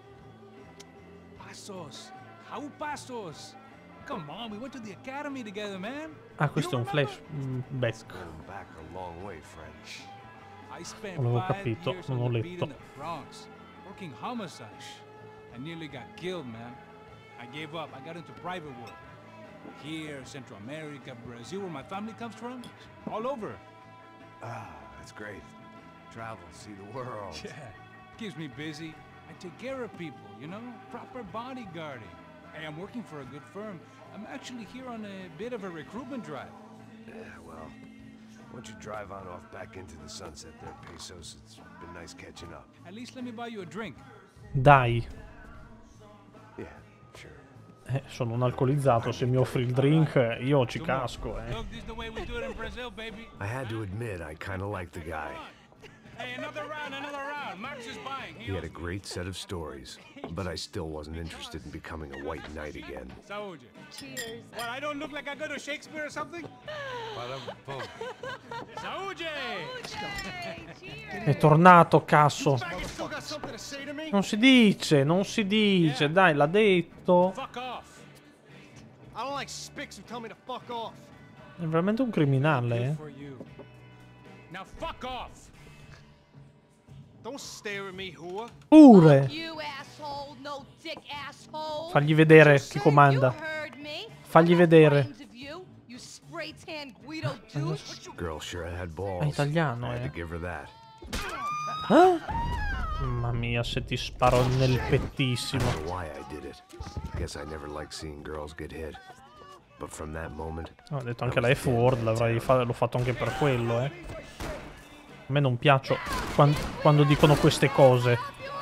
Passos. How Passos? Come on, we went to the academy together, man. Ah, questo è un flashback. Going back a long way, friend. I spent Non avevo 5 capito, years non ho on the beat letto. in the Bronx, working homicide. I nearly got killed, man. I gave up. I got into private work. Here, Central America, Brazil, where my family comes from. All over. Ah, that's great. Travel, see the world. Yeah, keeps me busy. I take care of people, you know? Proper bodyguarding. Hey, I'm working for a good firm. I'm actually here on a bit of a recruitment drive. Yeah, well, why don't you drive on off back into the sunset there, Pesos? It's been nice catching up. At least let me buy you a drink. Dai. Yeah, sure. Sono un alcolizzato, se mi offri il drink io ci casco, Look, this is the way we do it in Brazil, baby. I had to admit, I kind of liked the guy. Hey, another round, another round. Max is buying. He had a great set of stories, but I still wasn't interested in becoming a white knight again. Saúde. Cheers. What, I don't look like I go to Shakespeare or something? Saúde! È tornato, cazzo. You still got something to say to me? Non si dice, non si dice. Dai, l'ha detto. Fuck off. I don't like spics who tell me to fuck off. È veramente un criminale, Good for you. Now fuck off. Don't stare at me, whore. Pure. You asshole, no dick asshole. Fagli vedere chi comanda. Fagli vedere. Girl sure had È balls. italiano, I had to give her that. Mamma mia, se ti sparo nel pettissimo. I don't know why I did it. Guess I never liked seeing girls get hit. But from that moment, Ho detto anche la F-word, l'ho fatto anche per quello, A me non piaccio quando dicono queste cose.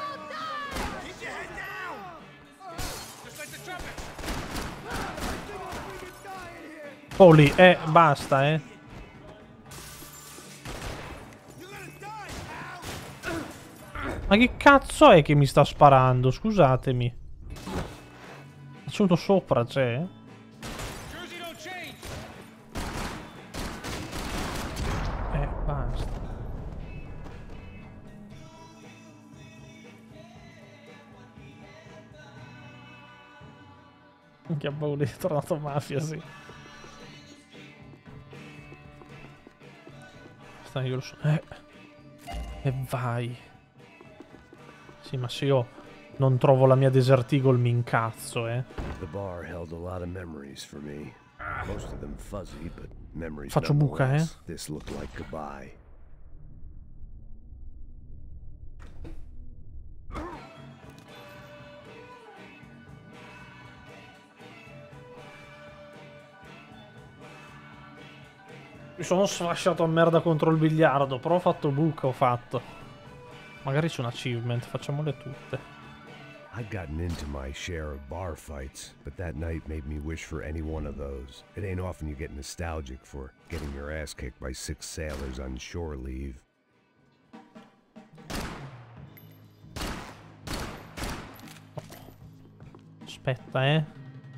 Poli, basta, Ma che cazzo è che mi sta sparando? Scusatemi. C'è uno sopra, c'è? Basta. Che Paoli è tornato mafia, sì. Io lo so. E vai. Sì, ma se io non trovo la mia Desert Eagle mi incazzo, The bar held a lot of memories for me. Most of them fuzzy, but memories Faccio buca, nonetheless. This looked like goodbye. Mi sono sfasciato a merda contro il biliardo, però ho fatto buca, ho fatto. Magari c'è un achievement, facciamole tutte. I'd gotten into my share of bar fights, but that night made me wish for any one of those. It ain't often you get nostalgic for getting your ass kicked by 6 sailors on shore leave. Aspetta,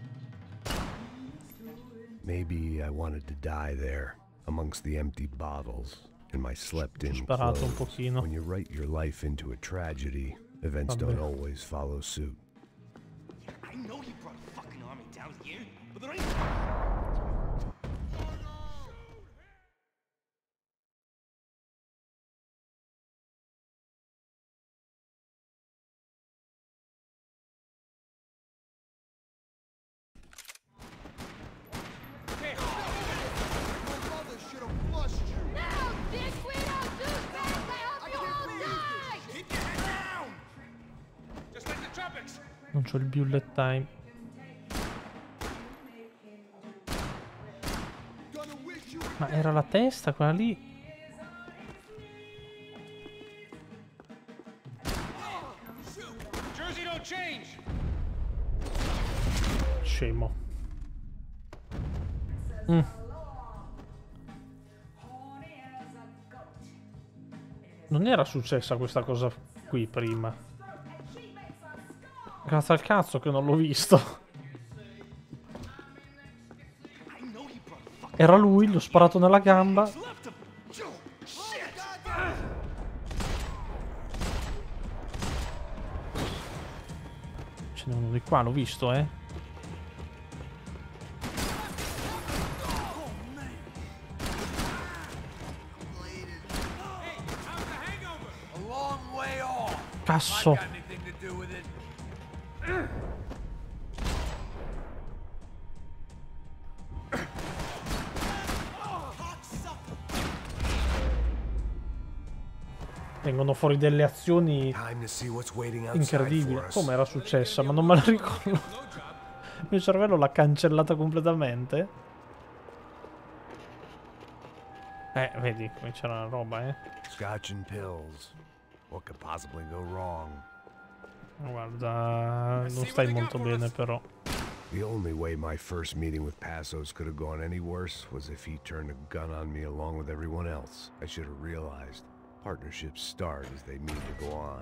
Maybe I wanted to die there, amongst the empty bottles, in my slept-in sparato un clothes. pochino. When you write your life into a tragedy, events don't always follow suit. I know you brought a fucking army down here, but there ain't... Non c'ho il bullet time. Ma era la testa quella lì? Scemo. Non era successa questa cosa qui prima. Grazie al cazzo che non l'ho visto. Era lui, l'ho sparato nella gamba. Ce n'è uno di qua, l'ho visto, Cazzo. Vengono fuori delle azioni incredibili. Come era successa? Ma non me la ricordo. Il mio cervello l'ha cancellata completamente. Vedi, come c'era la roba, Scotch and pills. What could possibly go wrong? Guarda, non stai molto bene però. The only way my first meeting with Passos could have gone any worse was if he turned a gun on me along with everyone else. I should have realized partnerships start as they mean to go on.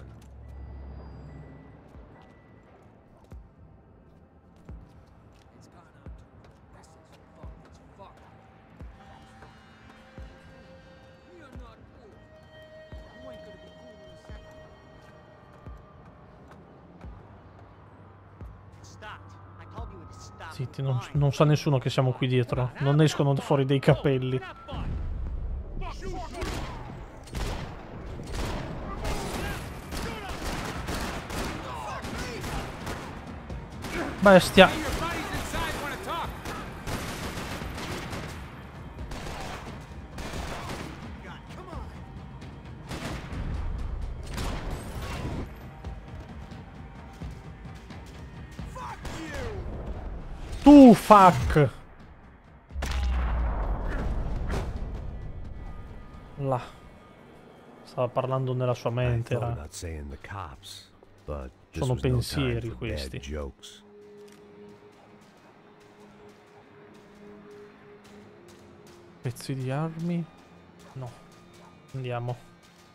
Zitti, non sa nessuno che siamo qui dietro. Non escono fuori dei capelli. Bestia. Tu fuck. Là. Stava parlando nella sua mente. Sono pensieri questi. Pezzi di armi? No. Andiamo.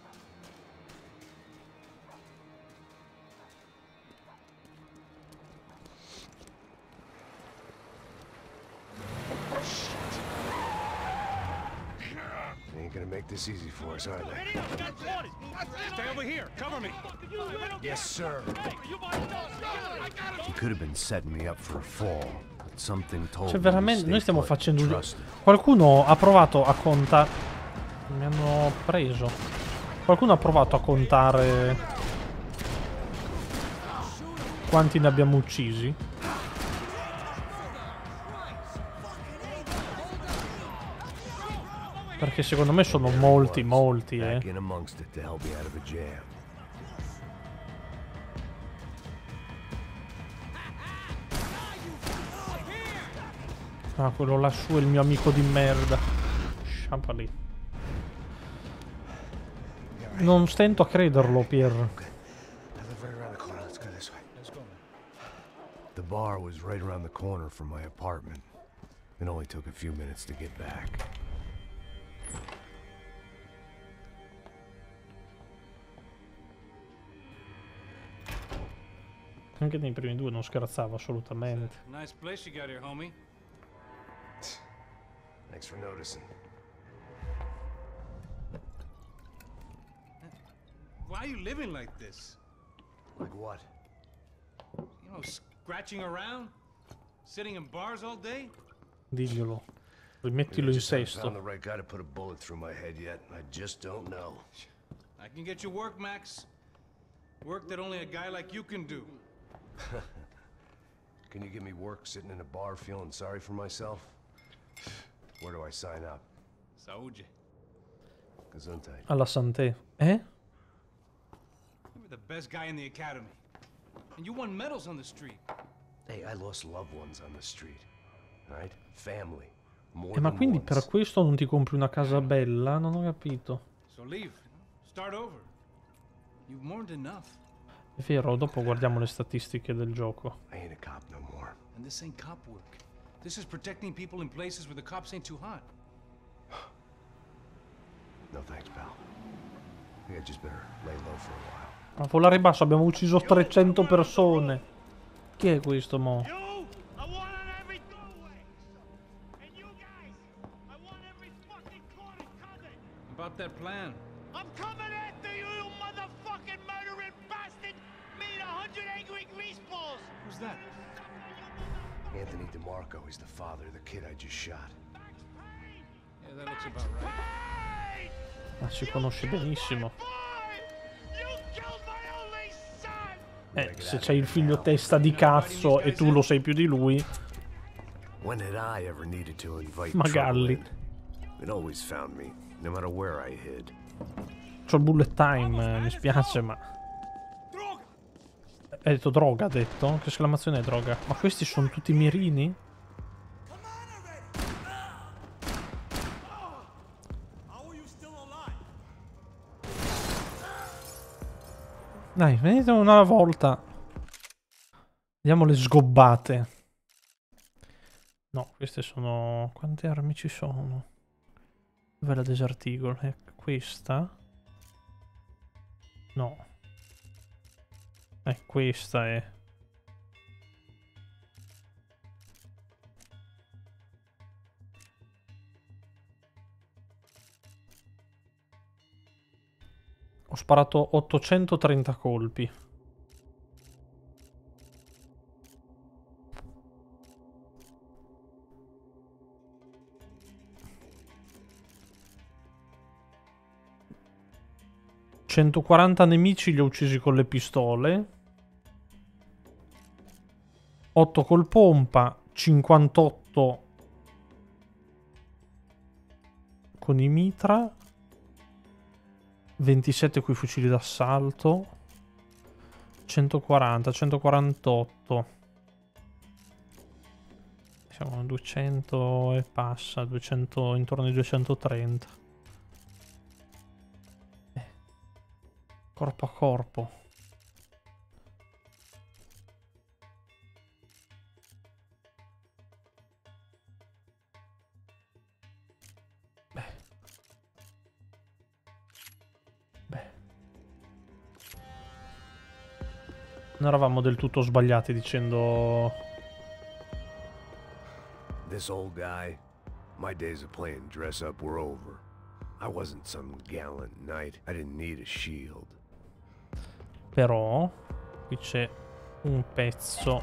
This easy for us, are they? Stay over here. Cover me. Yes, sir. He could have been setting me up for a fall, but something told Cioè me veramente to noi stay stiamo put, facendo... trusted. Qualcuno ha provato a contare... Mi hanno preso. Qualcuno ha provato a contare... Quanti ne abbiamo uccisi? Perché secondo me sono molti, Ah, quello lassù è il mio amico di merda. Sciampa lì. Non stento a crederlo, Pier. The bar was right around the corner from my apartment. It only took a few minutes to get back. Anche nei primi due non scherzavo assolutamente. Nice place you got here, homie. Thanks for noticing. Why are you living like this? Like what? You know, scratching around? Sitting in bars all day? Diglielo. Rimettilo in Found sesto. the right guy to put a bullet through my head yet. I just don't know. I can get you work, Max. Work that only a guy like you can do. Can you give me work sitting in a bar feeling sorry for myself? Where do I sign up? Saúde. Gesundheit. Alla Santé. Eh? You were the best guy in the academy. And you won medals on the street. Hey, I lost loved ones on the street. Right? Family. More Ma than quindi once. per questo non ti compri una casa bella? Non ho capito. So leave. Start over. You've mourned enough. È vero, dopo guardiamo le statistiche del gioco. I ain't a cop no more. And this ain't cop work. This is protecting people in places where the cops ain't too hot. No thanks, pal. I think I just better lay low for a while. A volare basso abbiamo ucciso 300 persone. Chi è questo mo? About that plan. I'm coming after you, you motherfucking murdering bastard! Me and 100 angry greaseballs! Who's that? Anthony DeMarco, he's the father of the kid I just shot. Yeah, that looks about right. Ma ci conosci benissimo. Se c'hai il figlio testa di cazzo e tu lo sei più di lui. When had I ever needed to invite Magalli. trouble in? It always found me, no matter where I hid. C'ho il bullet time, mi spiace, ma... Hai detto droga, ha detto? Che esclamazione è droga? Ma questi sono tutti mirini? Dai, venite una volta. Vediamo le sgobbate. No, queste sono... Quante armi ci sono? Dov'è la Desert Eagle? Questa? No. Questa è... Ho sparato 830 colpi. ...140 nemici li ho uccisi con le pistole... ...8 col pompa... ...58... ...con i mitra... ...27 coi fucili d'assalto... ...140, 148... ...siamo a 200 e passa... ...200, intorno ai 230... ...corpo a corpo... Non eravamo del tutto sbagliati dicendo... This old guy, my days of playing dress up were over. I wasn't some gallant knight. I didn't need a shield. Però qui c'è un pezzo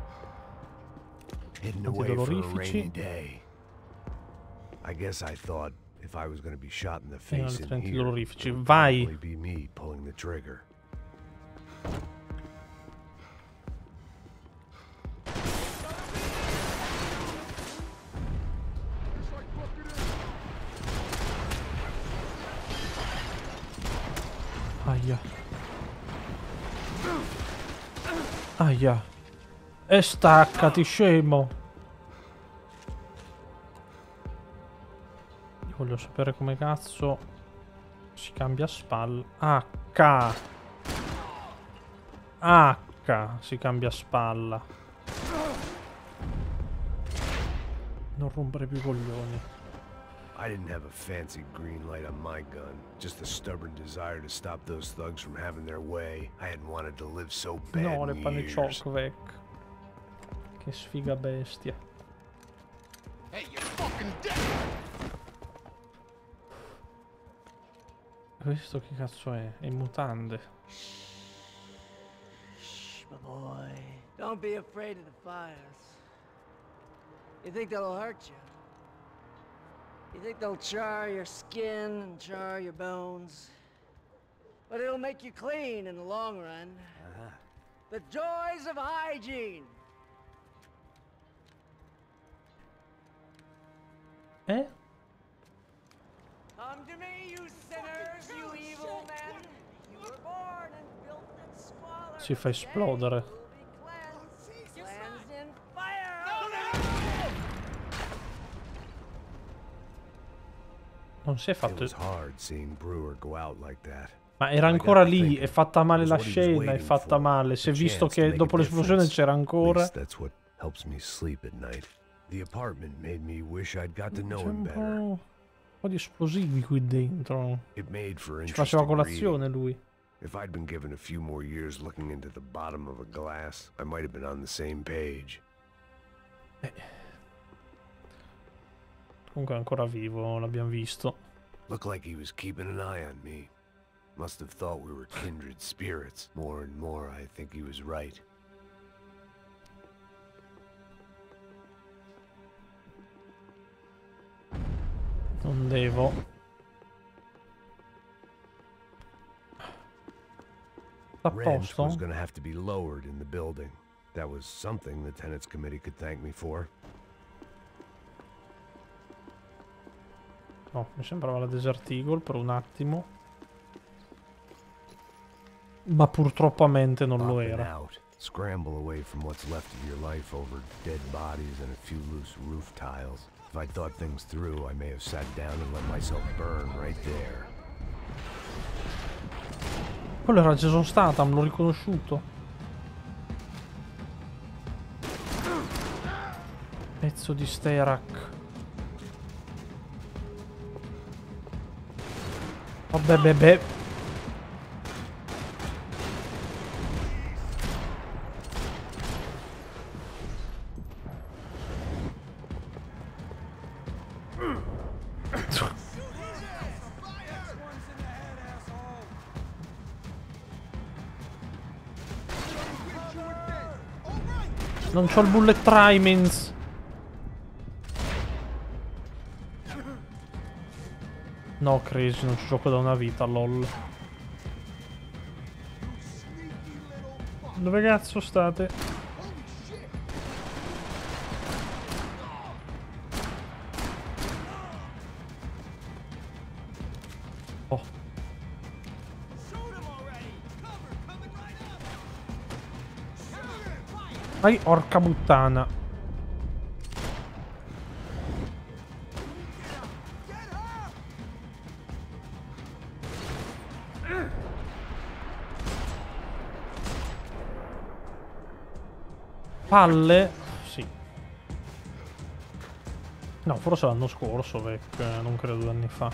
antidolorifici. I guess I thought if I was going to be shot in the face in antidolorifici. here, Vai. it'd be me pulling the trigger. Aia. Aia. E staccati, scemo. Io voglio sapere come cazzo si cambia spalla. H. H. Si cambia spalla. Non rompere più i coglioni. I didn't have a fancy green light on my gun, just a stubborn desire to stop those thugs from having their way. I hadn't wanted to live so bad No, le in panne years. Chokvek. Che sfiga bestia. Hey, you're fucking dead! Questo che cazzo è? È in mutande. Shh, my boy. Don't be afraid of the fires. You think they'll hurt you? You think they'll char your skin and char your bones? But it'll make you clean in the long run. The joys of hygiene! Eh? Come to me, you sinners, you evil men! You were born in filth and squalor. Si fa esplodere. Cleansed in fire! Non si è fatto... Ma era ancora lì, è fatta male la scena, è fatta male. Si è visto che dopo l'esplosione c'era ancora... C'è un po' di esplosivi qui dentro. Ci faceva colazione lui. If I'd been given a few more years looking into the bottom of a glass, I might have been on the same page. Comunque è ancora vivo, l'abbiamo visto. Looked like he was keeping an eye on me. Must have thought we were kindred spirits. More and more, I think he was right. Non devo. Rent was going to have to be lowered in the building. That was something the tenants committee could thank me for. No, mi sembrava la Desert Eagle per un attimo. Ma purtroppo a mente non lo era. Scramble away from what's left of your life over dead bodies and a few loose roof tiles. If I thought things through, I may have sat down and let myself burn right there. Quello era Jason Statham, l'ho riconosciuto. Pezzo di Sterak. Vabbè, bebè. Non c'ho il bullet trimings. No, Crazy, non ci gioco da una vita, lol. Dove cazzo state? Oh. Ai, orca puttana. Palle? Sì. No, forse l'anno scorso, non credo 2 anni fa.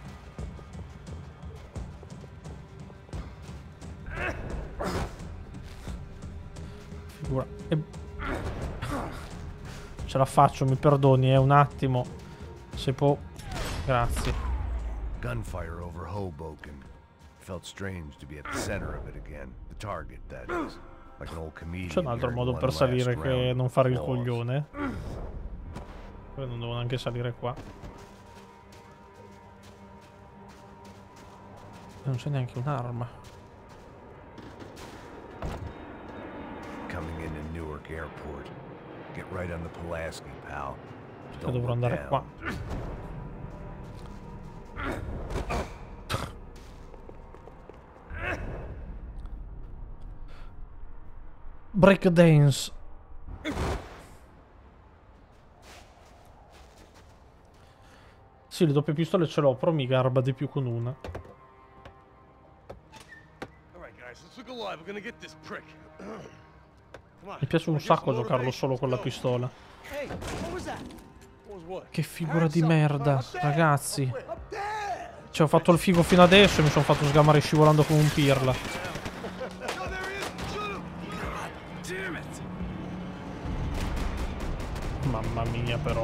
Figura. Ce la faccio, mi perdoni, un attimo. Se può. Grazie. Gunfire over Hoboken. Felt strange to be at the center of it again. The target, that is. C'è un altro modo per salire che non fare il coglione. Poi non devo neanche salire qua. Non c'è neanche un'arma. Coming into Newark Airport. Get right on the Pulaski, pal. Cioè, dovrò andare qua. Breakdance. Sì, le doppie pistole ce l'ho, però mi garba di più con una. Mi piace un sacco giocarlo solo con la pistola. Che figura di merda, ragazzi. Cioè, ho fatto il figo fino adesso e mi sono fatto sgamare scivolando come un pirla. Mamma mia, però.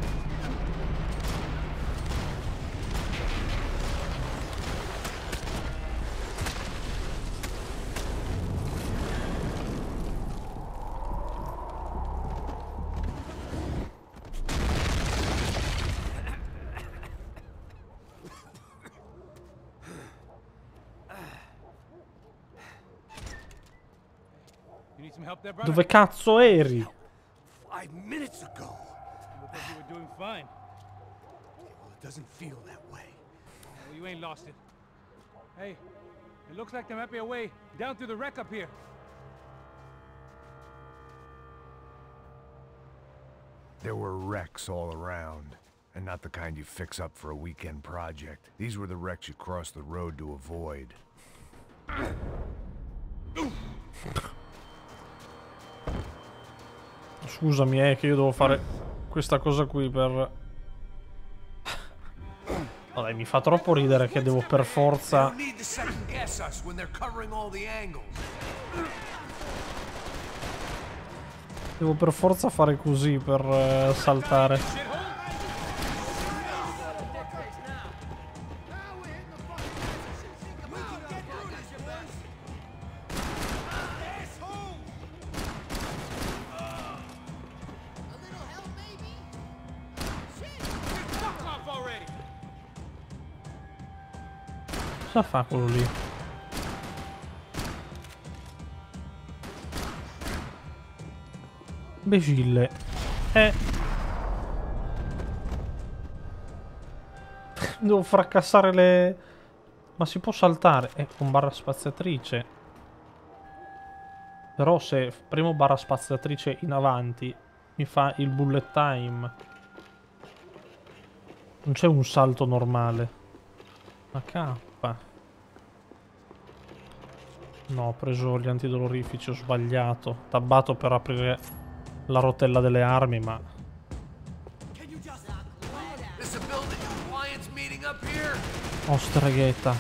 Dove cazzo eri? 5 minutes ago. Looked like you were doing fine. Well, it doesn't feel that way. Well, you ain't lost it. Hey, it looks like there might be a way down through the wreck up here. There were wrecks all around, and not the kind you fix up for a weekend project. These were the wrecks you cross the road to avoid. Scusami, che io devo fare questa cosa qui per... Vabbè, mi fa troppo ridere che devo per forza... Devo per forza fare così per saltare. Cosa fa quello lì? Imbecille. Devo fracassare le... Ma si può saltare? Con barra spaziatrice. Però se premo barra spaziatrice in avanti mi fa il bullet time. Non c'è un salto normale. La K. No, ho preso gli antidolorifici, ho sbagliato. Tabbato per aprire la rotella delle armi, ma Oh, streghetta.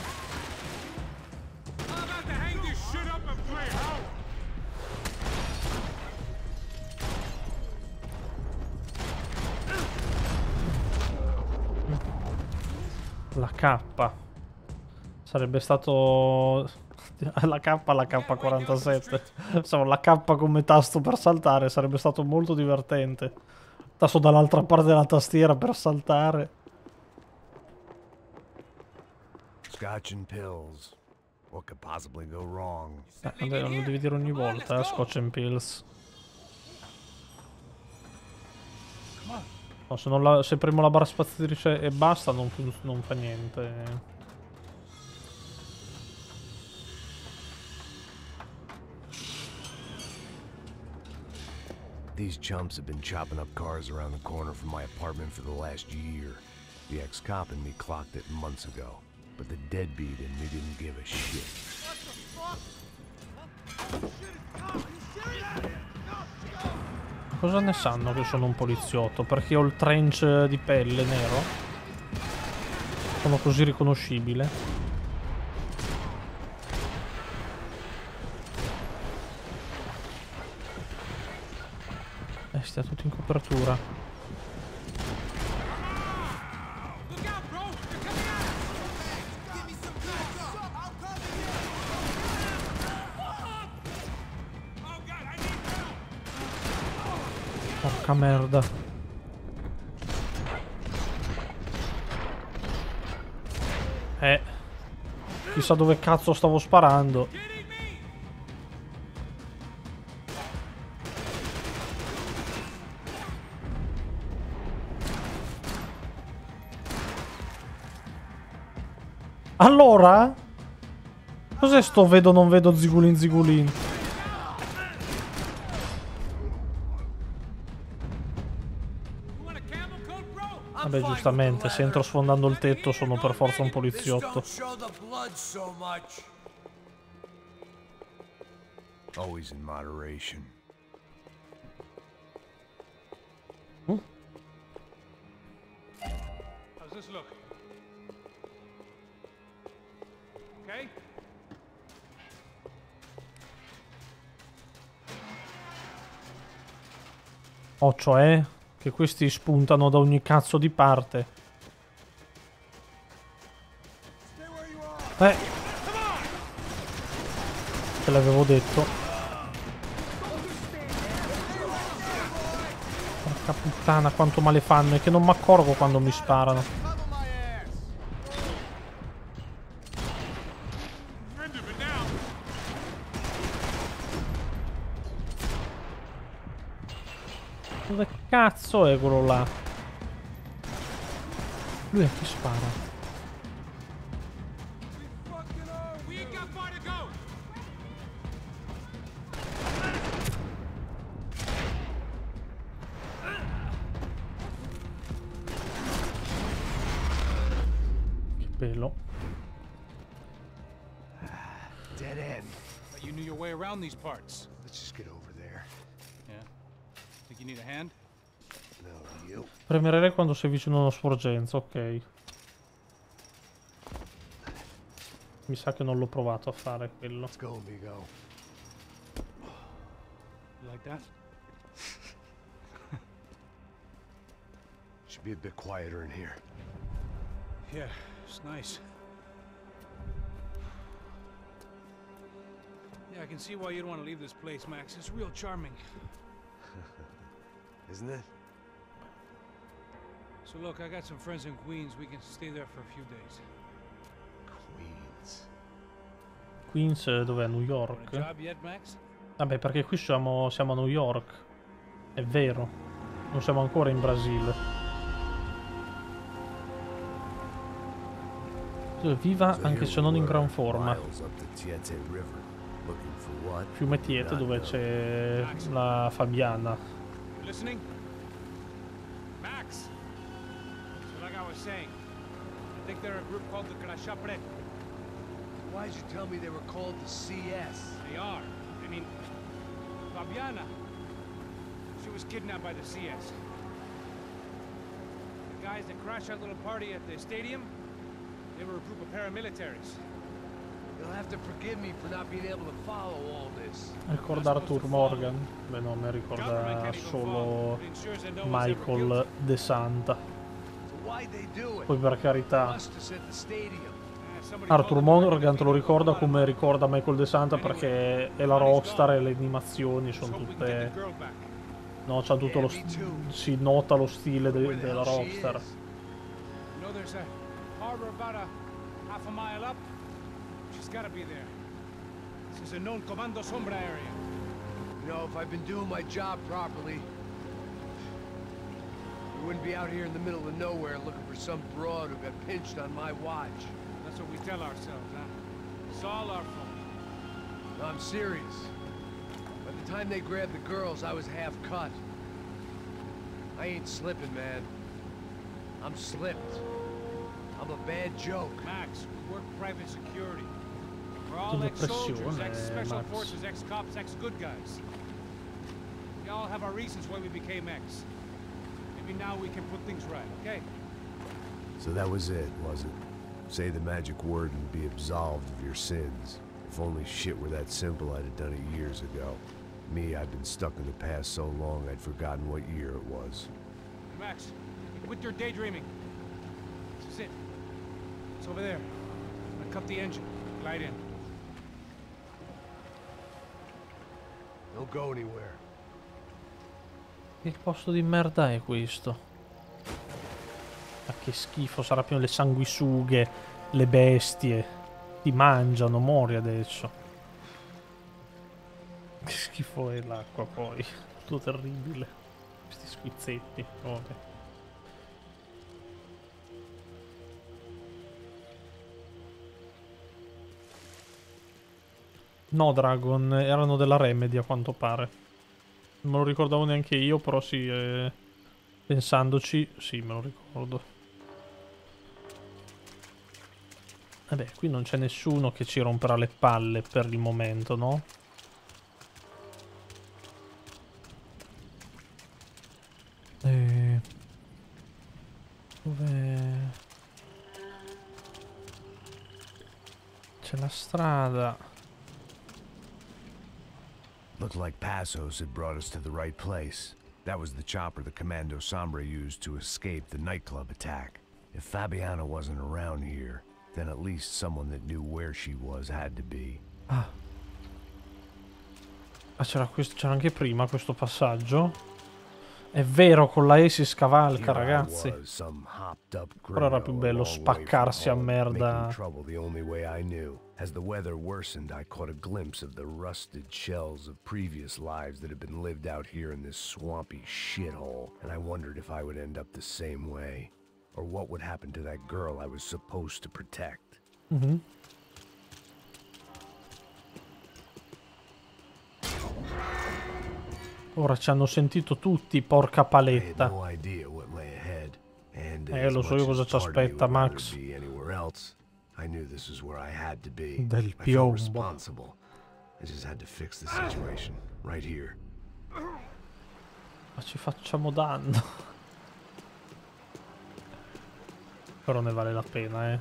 La K. Sarebbe stato... la K47. Insomma, la K come tasto per saltare sarebbe stato molto divertente. Tasto dall'altra parte della tastiera per saltare. Scotch and pills. What could possibly go wrong? Lo devi dire ogni volta, Scotch and pills. No, se premo la barra spaziatrice e basta non fa niente. These chumps have been chopping up cars around the corner from my apartment for the last year. The ex-cop and me clocked it months ago, but the deadbeat in me didn't give a shit. Cosa ne sanno che sono un poliziotto? Perché ho il trench di pelle nero? Sono così riconoscibile? Stia tutto in copertura. Porca merda. Chissà dove cazzo stavo sparando. Allora? Cos'è sto vedo non vedo zigulin zigulin? Vabbè, giustamente, se entro sfondando il tetto sono per forza un poliziotto. Always in moderation. How's this look? Okay? Oh, cioè che questi spuntano da ogni cazzo di parte. Te l'avevo detto. Porca puttana, quanto male fanno, e che non mi accorgo quando mi sparano. Dove cazzo è quello là? Lui a chi spara? Che pelo. Dead end. But you knew your way around these parts. Let's just get over there. Yeah. Think you need a hand? No, you. Premere quando sei vicino a una sporgenza, ok. Mi sa che non l'ho provato a fare quello. Let's go, amigo. You like that? Should be a bit quieter in here. Yeah, it's nice. Yeah, I can see why you'd want to leave this place, Max. It's real charming. Isn't it? So look, I got some friends in Queens. We can stay there for a few days. Queens. Queens dov'è? New Want a York? job yet, Max? Vabbè, perché qui siamo a New York. È vero. Non siamo ancora in Brasile. Viva anche se non in gran forma. Fiume Tiete, dove c'è la Fabiana. Listening? Max! So like I was saying, I think they're a group called the Crachapre. Why'd you tell me they were called the CS? They are. I mean, Fabiana, she was kidnapped by the CS. The guys that crashed that little party at the stadium, They were a group of paramilitaries. You'll have to forgive me for not being able to follow all this. Ricorda Arthur Morgan? Beh no, mi ricorda solo Michael De Santa. Poi per carità, Arthur Morgan te lo ricorda come ricorda Michael De Santa perché è la Rockstar e le animazioni sono tutte... No, c'ha tutto lo... si nota lo stile della Rockstar. You know there's a harbor about half a mile up? She's gotta be there. This is a known Comando Sombra area. You know, if I've been doing my job properly, we wouldn't be out here in the middle of nowhere looking for some broad who got pinched on my watch. That's what we tell ourselves, huh? It's all our fault. No, I'm serious. By the time they grabbed the girls, I was half cut. I ain't slipping, man. I'm slipped. I'm a bad joke. Max, we work private security. We're all ex-soldiers, ex-special forces, ex-cops, ex-good guys. We all have our reasons why we became ex. Maybe now we can put things right, okay? So that was it, was it? Say the magic word and be absolved of your sins. If only shit were that simple, I'd have done it years ago. Me, I've been stuck in the past so long, I'd forgotten what year it was. Max, quit your daydreaming. This is it. It's over there. I'm gonna cut the engine. Glide in. Don't go anywhere. Che posto di merda è questo? Ma che schifo, sarà pieno le sanguisughe, le bestie. Ti mangiano, muori adesso. Che schifo è l'acqua poi. Tutto terribile. Questi squizzetti. Vabbè. No, Dragon, erano della Remedy a quanto pare. Non me lo ricordavo neanche io, però sì, pensandoci, sì, me lo ricordo. Vabbè, qui non c'è nessuno che ci romperà le palle per il momento, no? Dov'è? C'è la strada. Looked like Passos had brought us to the right place. That was the chopper the Comando Sombra used to escape the nightclub attack. If Fabiana wasn't around here, then at least someone that knew where she was had to be. Ah, c'era anche prima questo passaggio. È vero, con la E si scavalca, ragazzi. Però era più bello spaccarsi a merda. As the weather worsened, I caught a glimpse of the rusted shells of previous lives that had been lived out here in this swampy shithole, and I wondered if I would end up the same way, or what would happen to that girl I was supposed to protect. Ora ci hanno sentito tutti, porca paletta. Lo so io cosa ci aspetta, Max. I knew this is where I had to be. Del I felt piombo. responsible. I just had to fix the situation right here. Ma ci facciamo danno. Però ne vale la pena,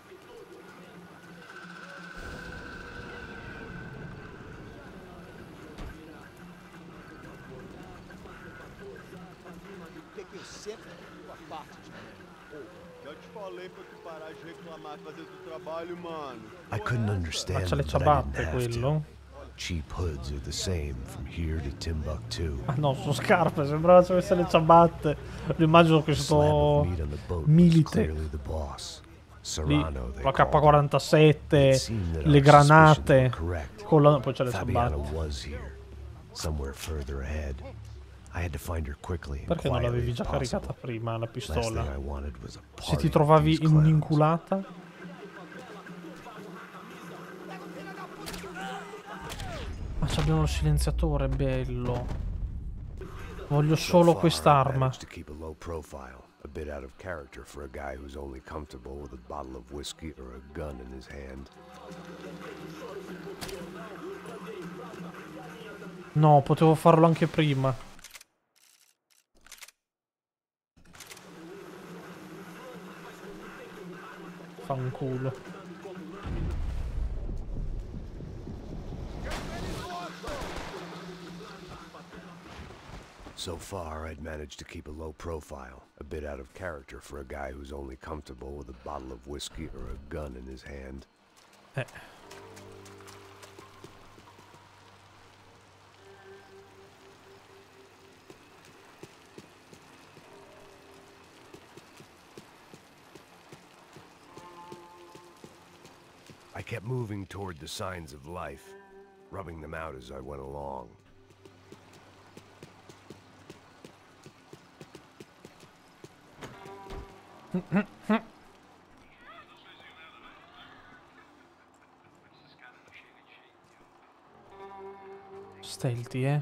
I couldn't understand Faccia le them, but I didn't ciabatte have quello. to. Cheap hoods are the same from here to Timbuktu. Ah no, sono scarpe, sembrava ci avesse le ciabatte. Lo immagino questo milite. Lì, la K47, le granate, con la... poi c'è le ciabatte. Perché non l'avevi già caricata prima la pistola? Se ti trovavi in un'inculata? Ma abbiamo lo silenziatore, bello. Voglio solo quest'arma. A bit out of character for a guy who's only comfortable with a bottle of whiskey or a gun in his hand. No, potevo farlo anche prima. Fanculo. So far, I'd managed to keep a low profile, a bit out of character for a guy who's only comfortable with a bottle of whiskey or a gun in his hand. I kept moving toward the signs of life, rubbing them out as I went along. Stealthy, eh?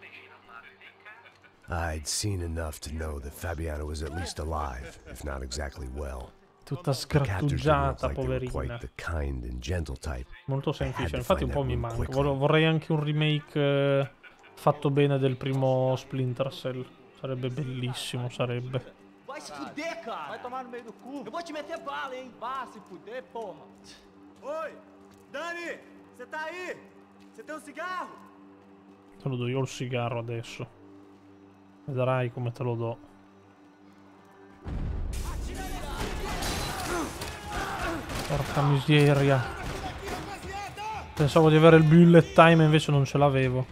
I'd seen enough to know that Fabiana was at least alive, if not exactly well. Tutta sgrattugiata, poverina. Quite the kind and gentle type. Molto semplice, infatti un po' mi manca. Vorrei anche un remake fatto bene del primo Splinter Cell. Sarebbe bellissimo, sarebbe. Vai se fuder, cara! Vai tomar no meio do cu! Eu vou te meter bala, hein? Vá se fuder, porra! Oi! Dani! Você tá aí? Você tem um cigarro? Te lo do io il cigarro adesso. Vedrai come te lo do. Porca miseria. Pensavo di avere il bullet time, invece non ce l'avevo.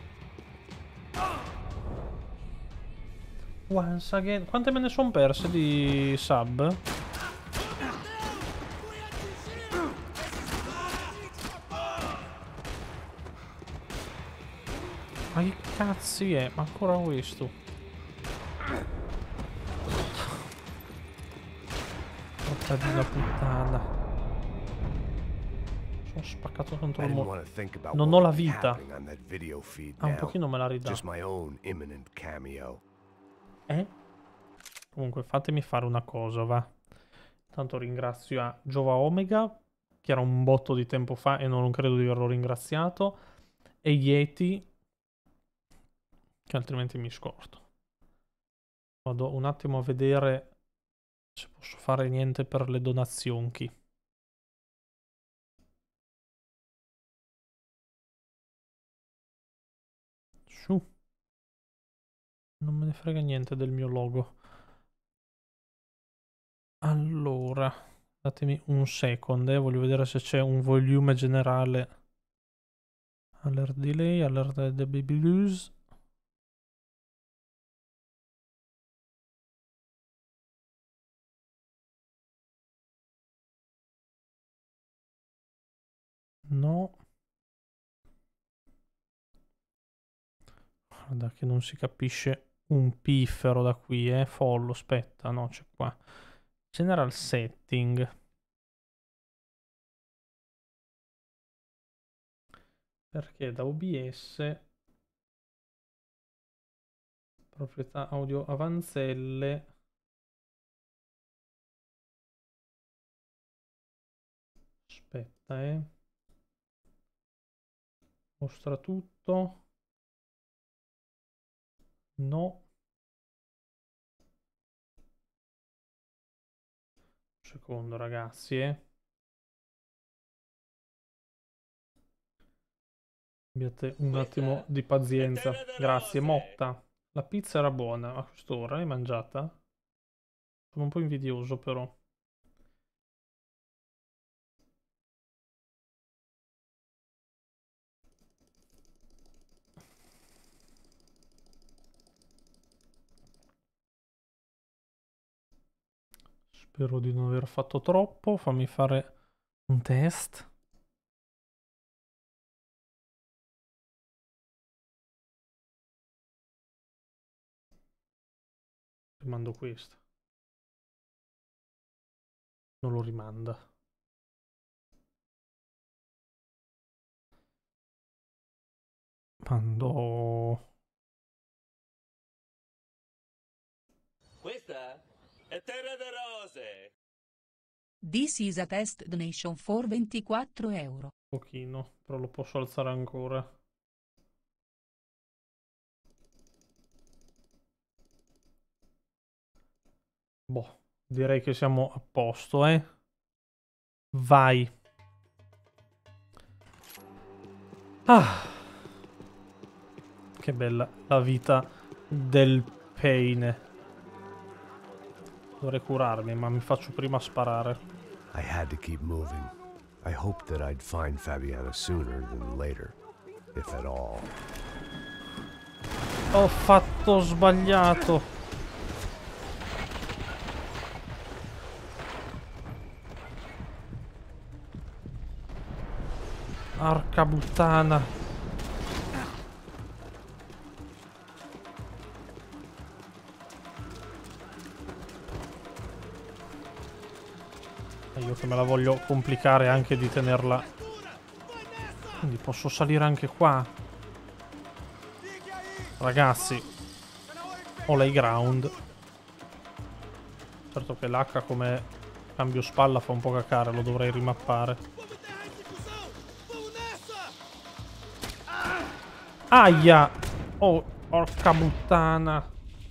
Once again. Quante me ne sono perse di sub? Ma che cazzi è? Ma ancora questo? Porca di la puttana. Sono spaccato contro il muro. Non ho la vita. Ah, un pochino me la ridà. Comunque fatemi fare una cosa, va. Tanto ringrazio a Giova Omega, che era un botto di tempo fa e non credo di averlo ringraziato, e Yeti, che altrimenti mi scordo. Vado un attimo a vedere se posso fare niente per le donazioni. Su. Non me ne frega niente del mio logo. Allora, datemi un second, voglio vedere se c'è un volume generale. Alert delay, alert the baby blues. No. Guarda che non si capisce un piffero da qui, follo, aspetta, no, c'è qua. General setting. Perché da OBS proprietà audio avanzelle. Aspetta, mostra tutto. No. Un secondo, ragazzi, Abbiate un attimo di pazienza. Grazie, Motta. La pizza era buona a quest'ora, l'hai mangiata? Sono un po' invidioso, però. Spero di non aver fatto troppo. Fammi fare un test. Rimando questo. Non lo rimanda. Mando. Questa è Terra de Rose. This is a test donation for 24 euro. Pochino, però lo posso alzare ancora. Boh, direi che siamo a posto, Vai. Ah. Che bella la vita del Paine. Dovrei curarmi, ma mi faccio prima sparare. I had to keep moving. I hoped that I'd find Fabiana sooner than later, if at all. Ho fatto sbagliato. Arca puttana. Io che me la voglio complicare anche di tenerla. Quindi posso salire anche qua. Ragazzi, ho l'high ground. Certo che l'H come cambio spalla fa un po' cacare, lo dovrei rimappare. Aia! Oh, porca puttana.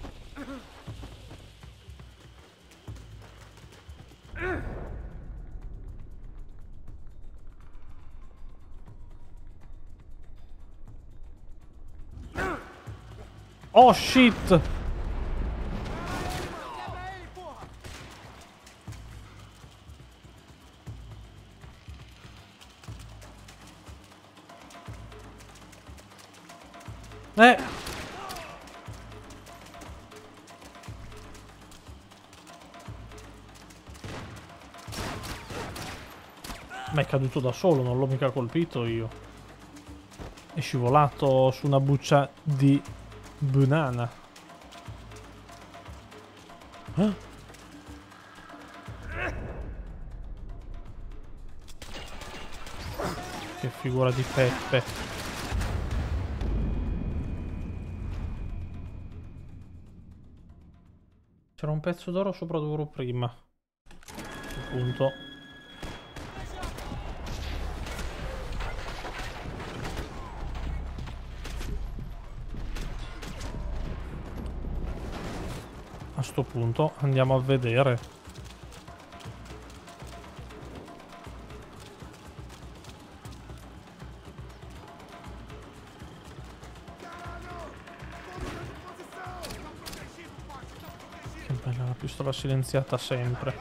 Oh shit! Ma è caduto da solo, non l'ho mica colpito io. È scivolato su una buccia di banana. Che figura di Peppe. C'era un pezzo d'oro sopra dove ero prima. Appunto. A sto punto andiamo a vedere. Che bella la pistola silenziata sempre.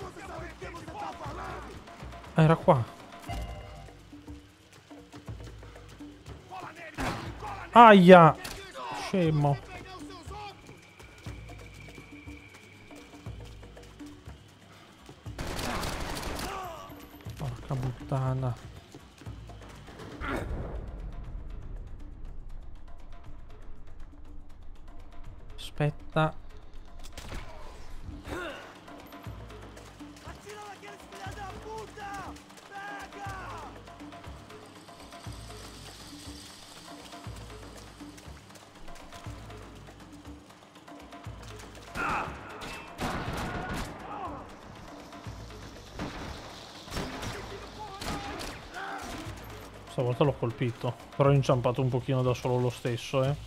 Ah, era qua. Aia! Scemo. Porca puttana. Aspetta. Stavolta l'ho colpito, però ho inciampato un pochino da solo lo stesso, eh.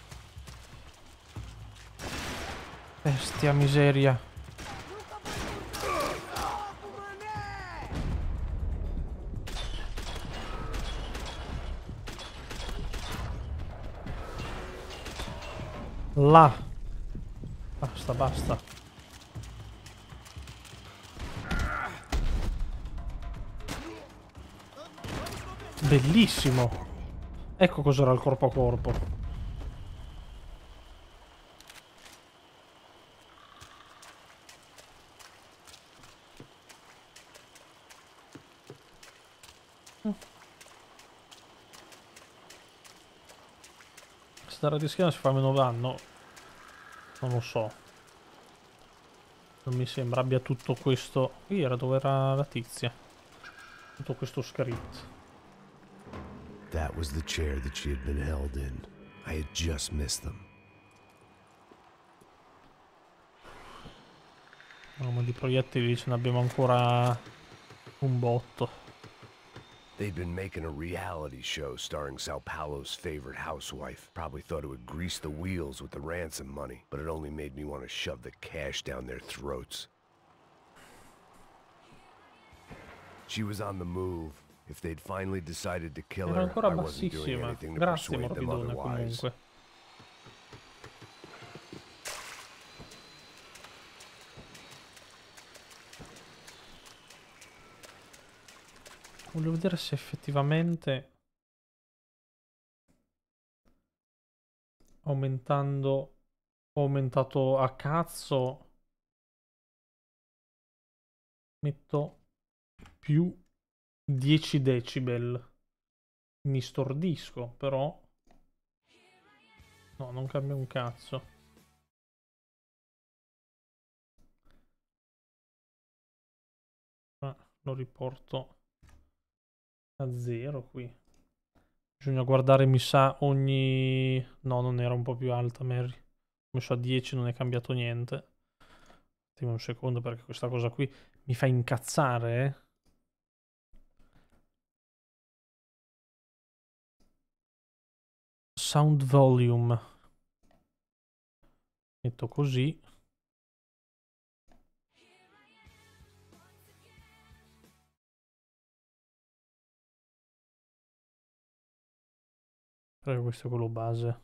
Bestia miseria. Là. Basta, basta. Bellissimo. Ecco cos'era il corpo a corpo. Se dare di schiena si fa meno danno. Non lo so. Non mi sembra abbia tutto questo. Qui era dove era la tizia. Tutto questo script. That was the chair that she had been held in. I had just missed them. Ma di proiettili ce ne abbiamo ancora un botto. They'd been making a reality show starring Sao Paulo's favorite housewife. Probably thought it would grease the wheels with the ransom money, but it only made me want to shove the cash down their throats. She was on the move. If they'd finally decided to kill Era her, ancora I wasn't doing bassissima. anything to Grazie persuade them morbidone otherwise. comunque. Voglio vedere se effettivamente ho aumentato a cazzo. Metto più 10 decibel. Mi stordisco, però. No, non cambia un cazzo. Lo riporto a 0 qui. Bisogna guardare, mi sa, ogni... No, non era un po' più alta, Mary. Ho messo a 10, non è cambiato niente. Attimo un secondo, perché questa cosa qui mi fa incazzare, eh. Sound volume. Metto così. Perché questo è quello base.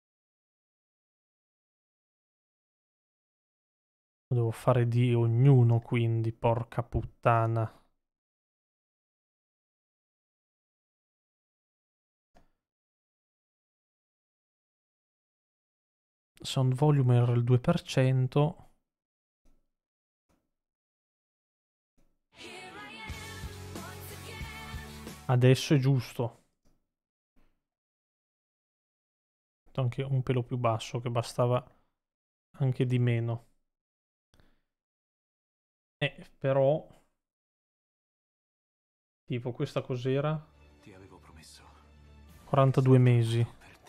Lo devo fare di ognuno, quindi, porca puttana. Sound volume era il 2%. Adesso è giusto. Anche un pelo più basso, che bastava anche di meno. Però tipo questa cos'era? Ti avevo promesso. 42 mesi.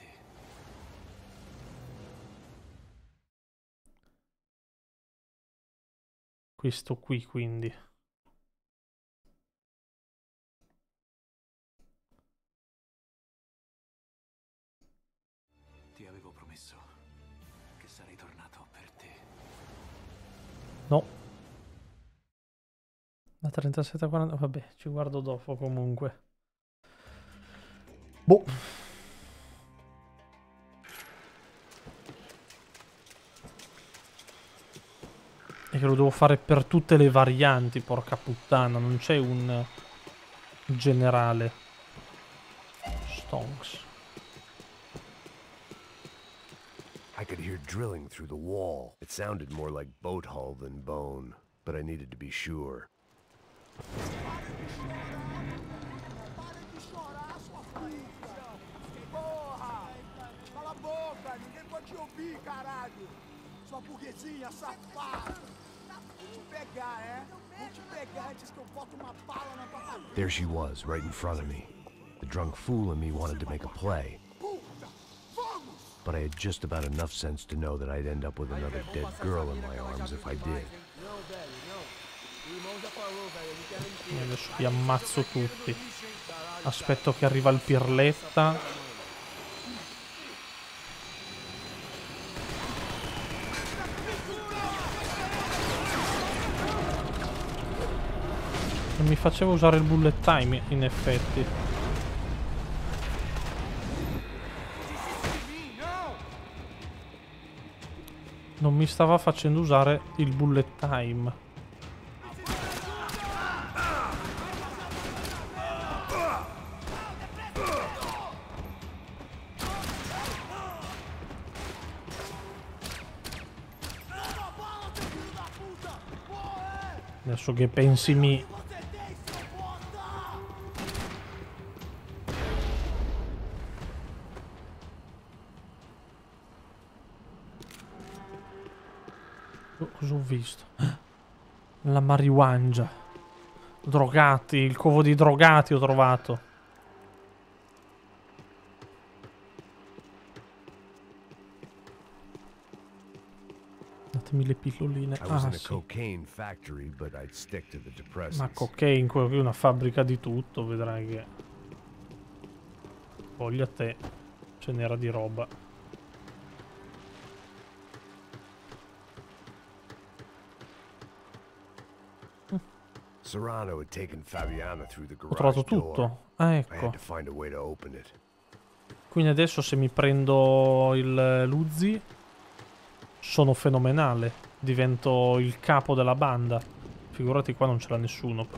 Questo qui, quindi. Ti avevo promesso che sarei tornato per te. No. Da 37 a 40... Vabbè, ci guardo dopo comunque. Boh. E che lo devo fare per tutte le varianti, porca puttana. Non c'è un generale. Stonks. I could hear drilling through the wall. It sounded more like boat hull than bone, but I needed to be sure. Porra! Cala a boca! Ninguém pode te ouvir, caralho! Sua burguesinha safada! Vou te pegar, é? Vou te pegar antes que eu boto uma bala na tua cabeça! There she was, right in front of me. The drunk fool in me wanted to make a play. But I had just about enough sense to know that I'd end up with another dead girl in my arms if I did. Adesso li ammazzo tutti. Aspetto che arriva il pirletta. Non mi faceva usare il bullet time, in effetti. Non mi stava facendo usare il bullet time. Adesso che pensi mi... Cosa ho visto? La marijuana. Drogati, il covo di drogati ho trovato. Datemi le pilloline. Ah, sì. Ma cocaine, qui è una fabbrica di tutto, vedrai che... Voglia te, ce n'era di roba. Serrano had taken Fabiana through the Ho trovato garage door. tutto. Ah, I ecco. had to find a way to open it. Quindi adesso se mi prendo il Luzzi sono fenomenale. Divento il capo della banda. Figurati qua non c'era nessuno.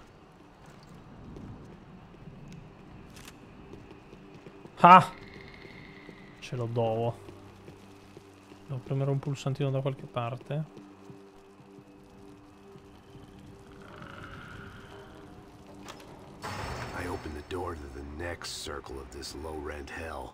Ah! Ce lo do. Devo premere un pulsantino da qualche parte. I opened the door to the next circle of this low-rent hell.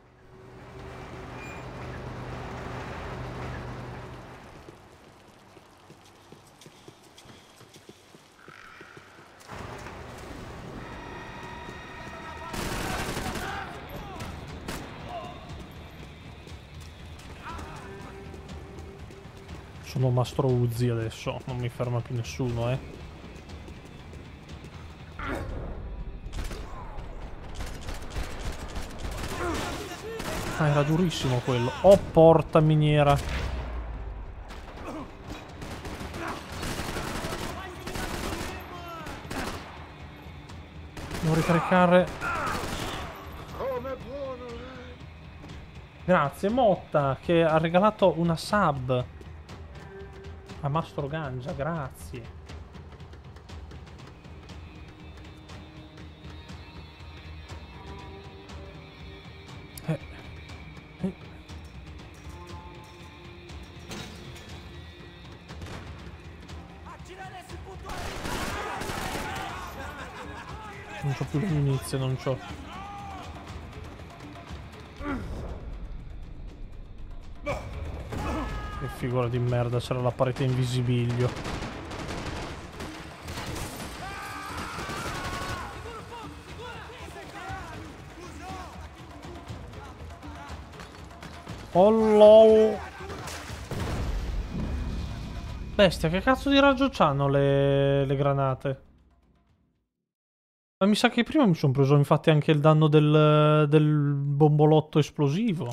Sono Mastro Uzi adesso, non mi ferma più nessuno, Ah, era durissimo quello. Oh, porta miniera. Devo ricaricare. Grazie Motta che ha regalato una sub a Mastro Ganja, grazie. Non c'ho più l'inizio, non c'ho. Che figura di merda, c'era la parete invisibilio. Oh lol. Bestia, che cazzo di raggio c'hanno le granate? Ma mi sa che prima mi sono preso infatti anche il danno del bombolotto esplosivo.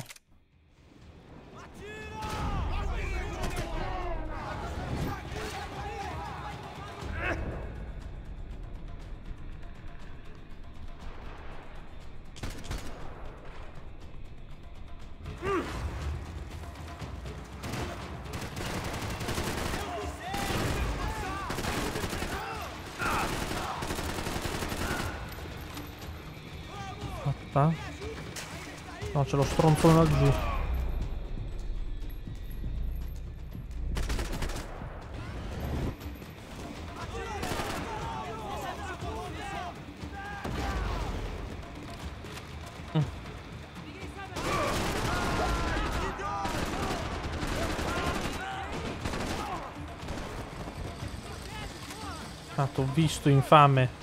No, c'è lo stronzone laggiù. Ah, t'ho visto, infame.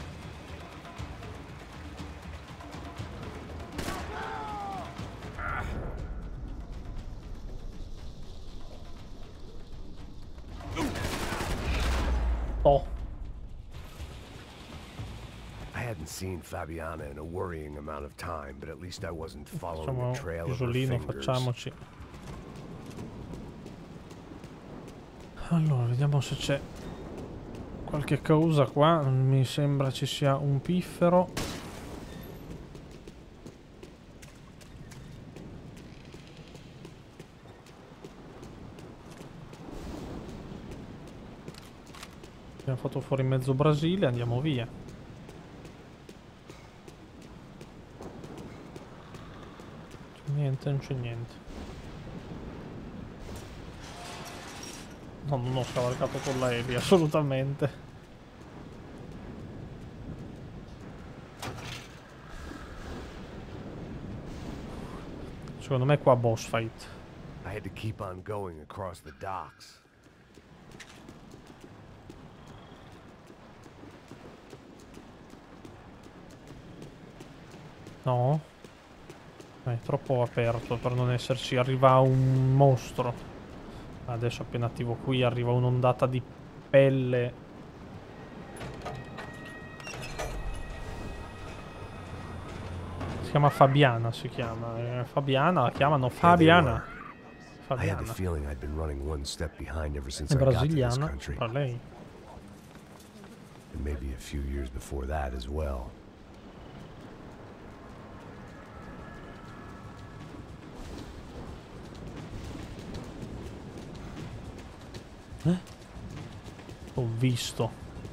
Seen Fabiana in a worrying amount of time, but at least I wasn't following the trail of her fingers. Facciamoci. Allora, vediamo se c'è qualche cosa qua. Non mi sembra ci sia un piffero. Abbiamo fatto fuori mezzo Brasile, andiamo via. Niente, non c'è niente. No, non ho scavalcato con l'aereo, assolutamente. Secondo me qua boss fight. I had to keep on going across the docks. No? È troppo aperto per non esserci. Arriva un mostro. Adesso appena attivo qui arriva un'ondata di pelle. Si chiama Fabiana, si chiama. Fabiana, la chiamano Fabiana. Fabiana. È brasiliana, tra lei. And maybe a few years before that as well. Ho visto.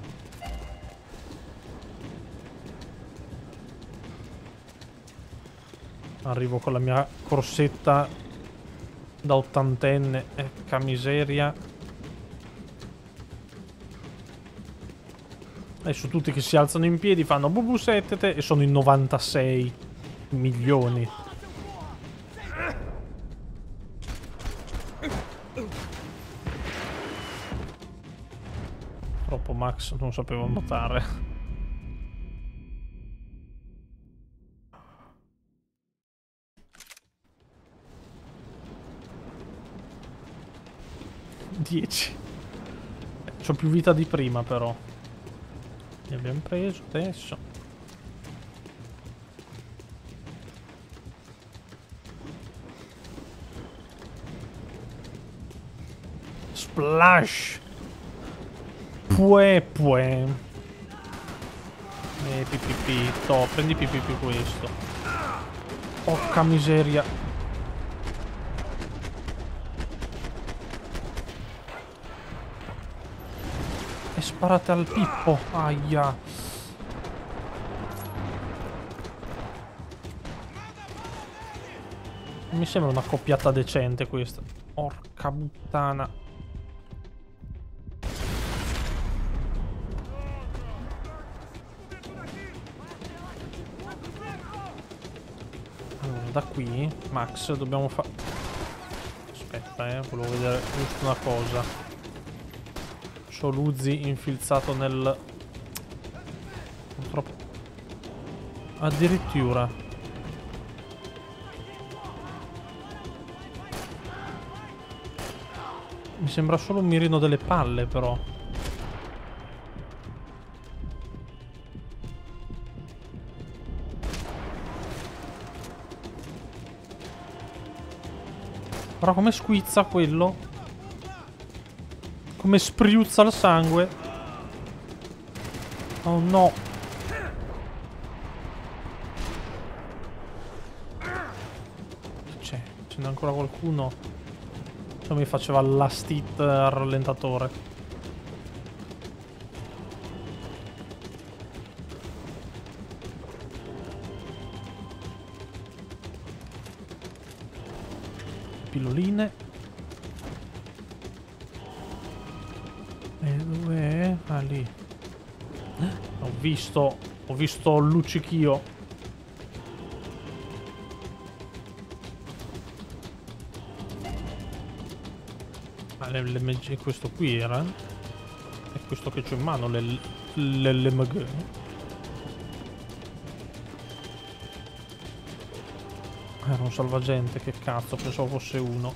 Arrivo con la mia corsetta da ottantenne. Ecca miseria. Adesso tutti che si alzano in piedi fanno bubu settete e sono in 96 milioni. Troppo Max, non sapevo nuotare. Dieci. C'ho più vita di prima però. Li abbiamo preso adesso. Splash. Pue. Pipipì. To, prendi pipipì questo. Porca miseria. E sparate al Pippo. Aia. Mi sembra una coppiata decente questa. Porca puttana. Da qui, Max, dobbiamo fare... Aspetta, volevo vedere giusto una cosa. C'ho Luzzi infilzato nel... Purtroppo... Addirittura. Mi sembra solo un mirino delle palle, però. Però come squizza quello? Come spriuzza il sangue? Oh no! C'è? Ce n'è ancora qualcuno? Cioè mi faceva last hit al rallentatore. Pilloline. E dov'è? Ah, lì. Ho visto il luccichio. Ma l'LMG questo qui era? È questo che c'ho in mano, l'LMG. Era un salvagente, che cazzo, pensavo fosse uno.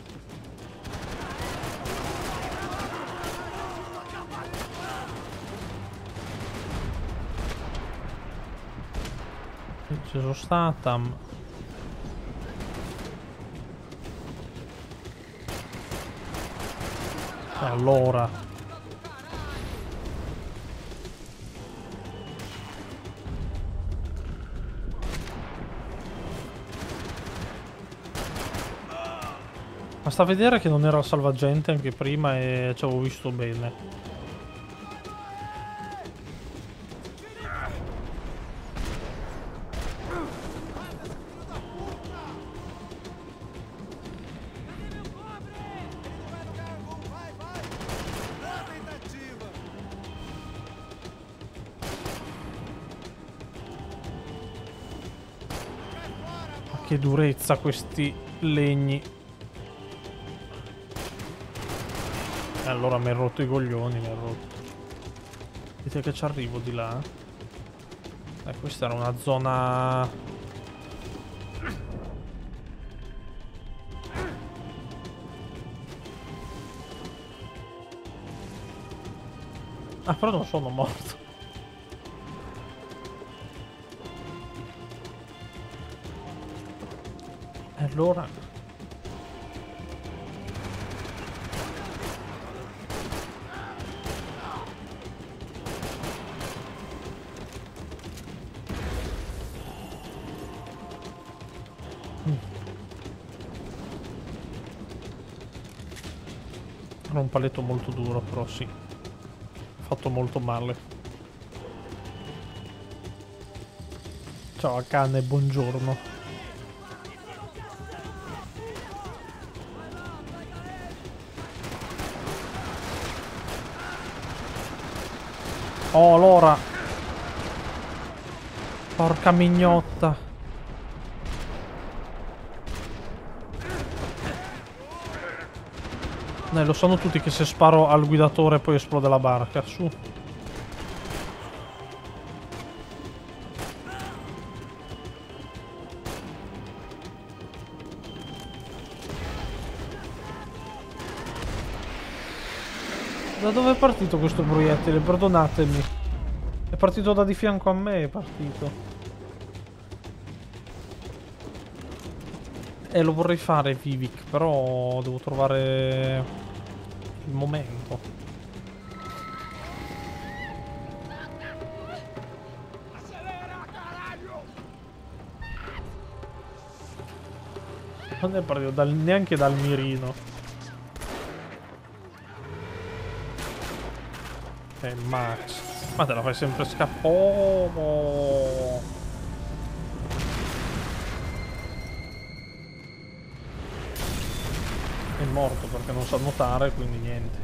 Ci sono Statham. Allora. Basta vedere che non era salvagente anche prima e ci avevo visto bene. Ma che durezza questi legni. Allora mi è rotto i coglioni, mi è rotto. Dite che ci arrivo di là. Questa era una zona... Ah, però non sono morto. E allora... Era un paletto molto duro, però sì. Fatto molto male. Ciao Akane, buongiorno. Oh, Lora. Porca mignotta. Lo sanno tutti che se sparo al guidatore poi esplode la barca, su. Da dove è partito questo proiettile? Perdonatemi. È partito da di fianco a me, è partito. Lo vorrei fare Vivik, però devo trovare il momento. Non è partito neanche dal mirino. Max. Ma te la fai sempre scappare. Oh. È morto perché non sa nuotare, quindi niente.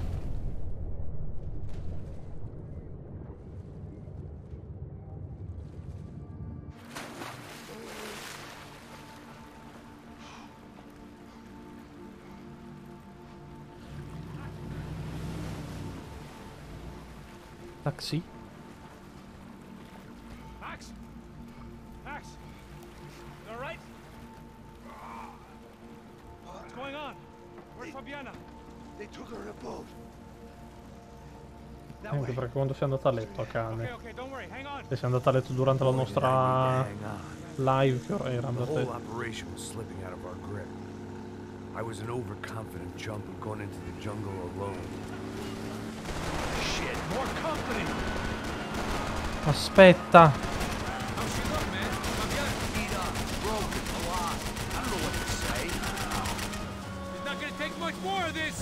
Taxi? Max? Max? You all right? What's going on? Where's Fabiana? They took her in a boat. Anche perché quando sei andata a letto, Akane. Okay, don't worry, hang on. Se sei andata a letto durante la nostra live, che ora era The andata. whole operation was slipping out of our grip. I was an overconfident chump who'd gone into the jungle alone. Shit, more company. Aspetta. How's she look, man? Fabiana? Beat up, broken, alive. I don't know what to say. It's not gonna take much more of this.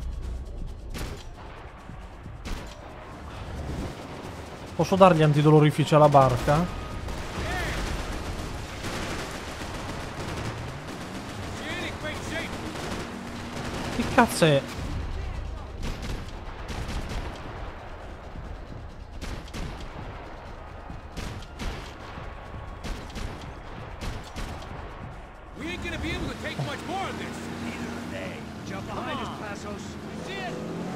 Posso dargli antidolorifici alla barca? Che cazzo è? We ain't gonna be able to take much more of this. Neither are they. Jump behind us, Passos. See it?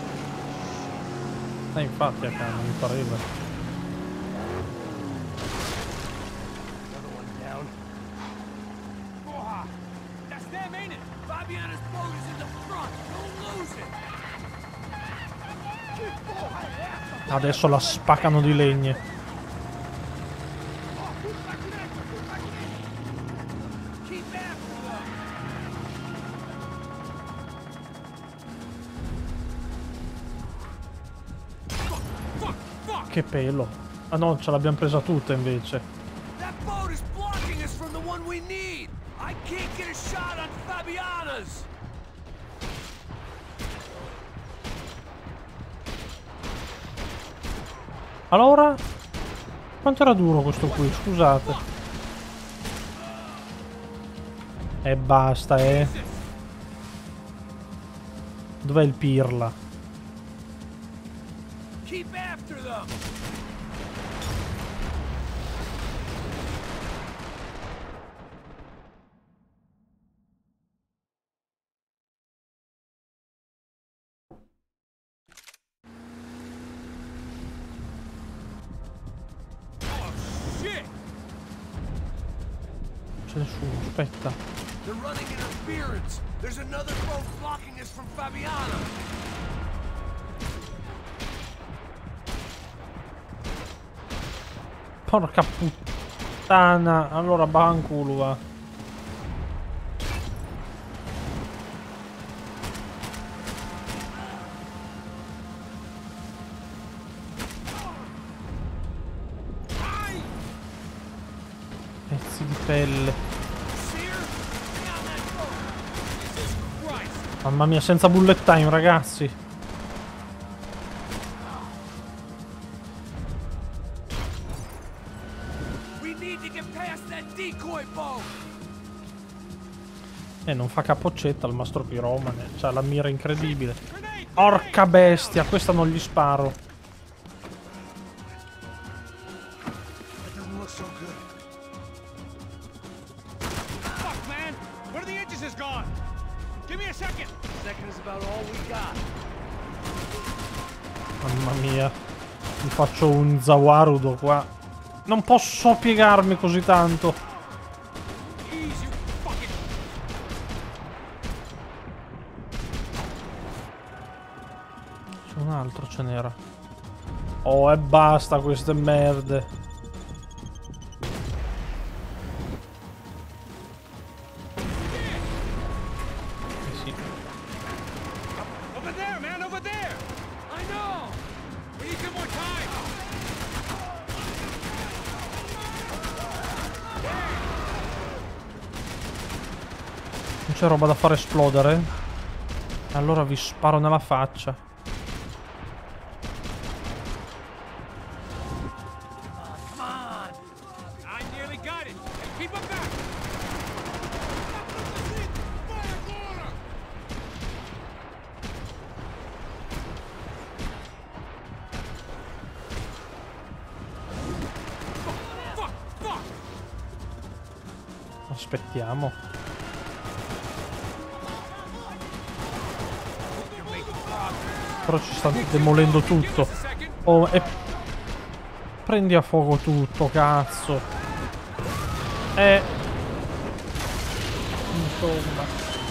Infatti, Akane, mi pareva. That's them, ain't it? Fabiana's boat is in the front. Don't lose it. Adesso la spaccano di legne. Che pelo. Ah no, ce l'abbiamo presa tutta invece. That boat is blocking us from the one we need. I can't get a shot on Fabiana's. Allora? Quanto era duro questo qui? Scusate. E basta, Dov'è il pirla? Keep after them. C'è nessuno, aspetta. They're running interference. There's another boat blocking us from Fabiana. Porca puttana. Allora banculo va. Pezzi di pelle. Mamma mia, senza bullet time, ragazzi. Non fa capoccetta il mastro piromane. C'ha la mira incredibile. Porca bestia, questa non gli sparo. Mamma mia. Mi faccio un Zawarudo qua. Non posso piegarmi così tanto. C'è un altro, ce n'era. Oh, e basta queste merde. Sì. Over there, man, over there! I know! We need some more time! Non c'è roba da far esplodere? Allora vi sparo nella faccia. Aspettiamo. Però ci stanno demolendo tutto. Oh, e prendi a fuoco tutto, cazzo. Insomma.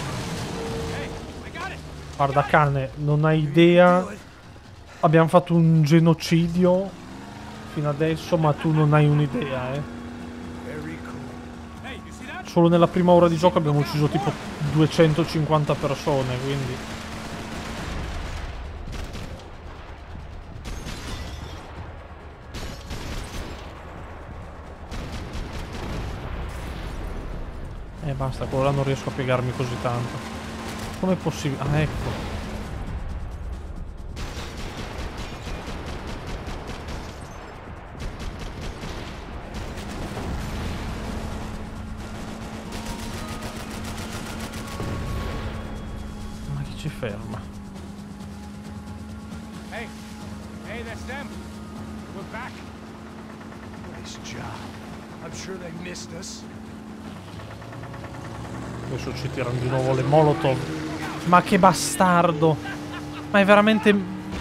Guarda cane, non hai idea. Abbiamo fatto un genocidio fino adesso, ma tu non hai un'idea, eh. Solo nella prima ora di gioco abbiamo ucciso tipo 250 persone, quindi... basta, quello là non riesco a piegarmi così tanto. Com'è possibile? Ah, ecco. Ma chi ci ferma? Hey, that's them. We're back. Nice job. I'm sure they missed us. Adesso ci tirano di nuovo le molotov. Ma che bastardo! Ma è veramente...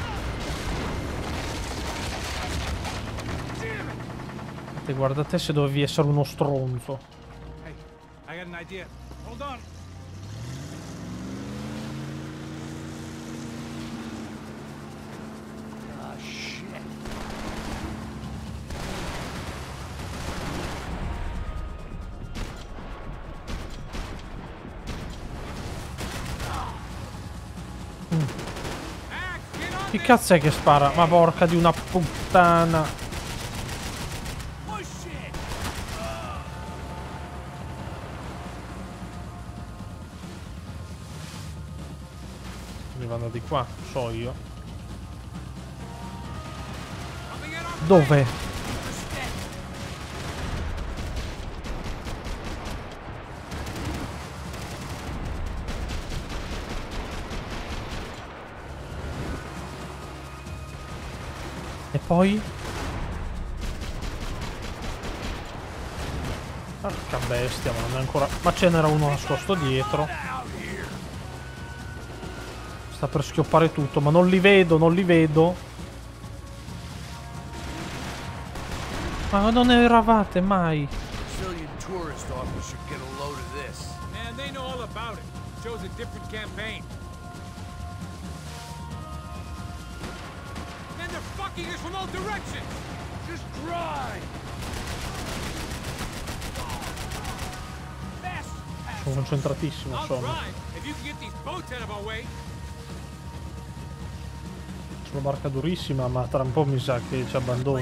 Guarda te se dovevi essere uno stronzo. Hey, I got an idea. Hold on. Chi cazzo è che spara? Ma porca di una puttana. Mi vanno di qua, so io. Dove? E poi? Porca bestia, ma non è ancora... Ma ce n'era uno nascosto dietro. Sta per schioppare tutto, ma non li vedo, non li vedo. Ma non eravate mai. Man, they know all about it. Shows a different campaign. They're fucking us from all directions! Just drive! Sono concentratissimo, sono. Sono barca durissima, ma tra un po' mi sa che ci abbandona.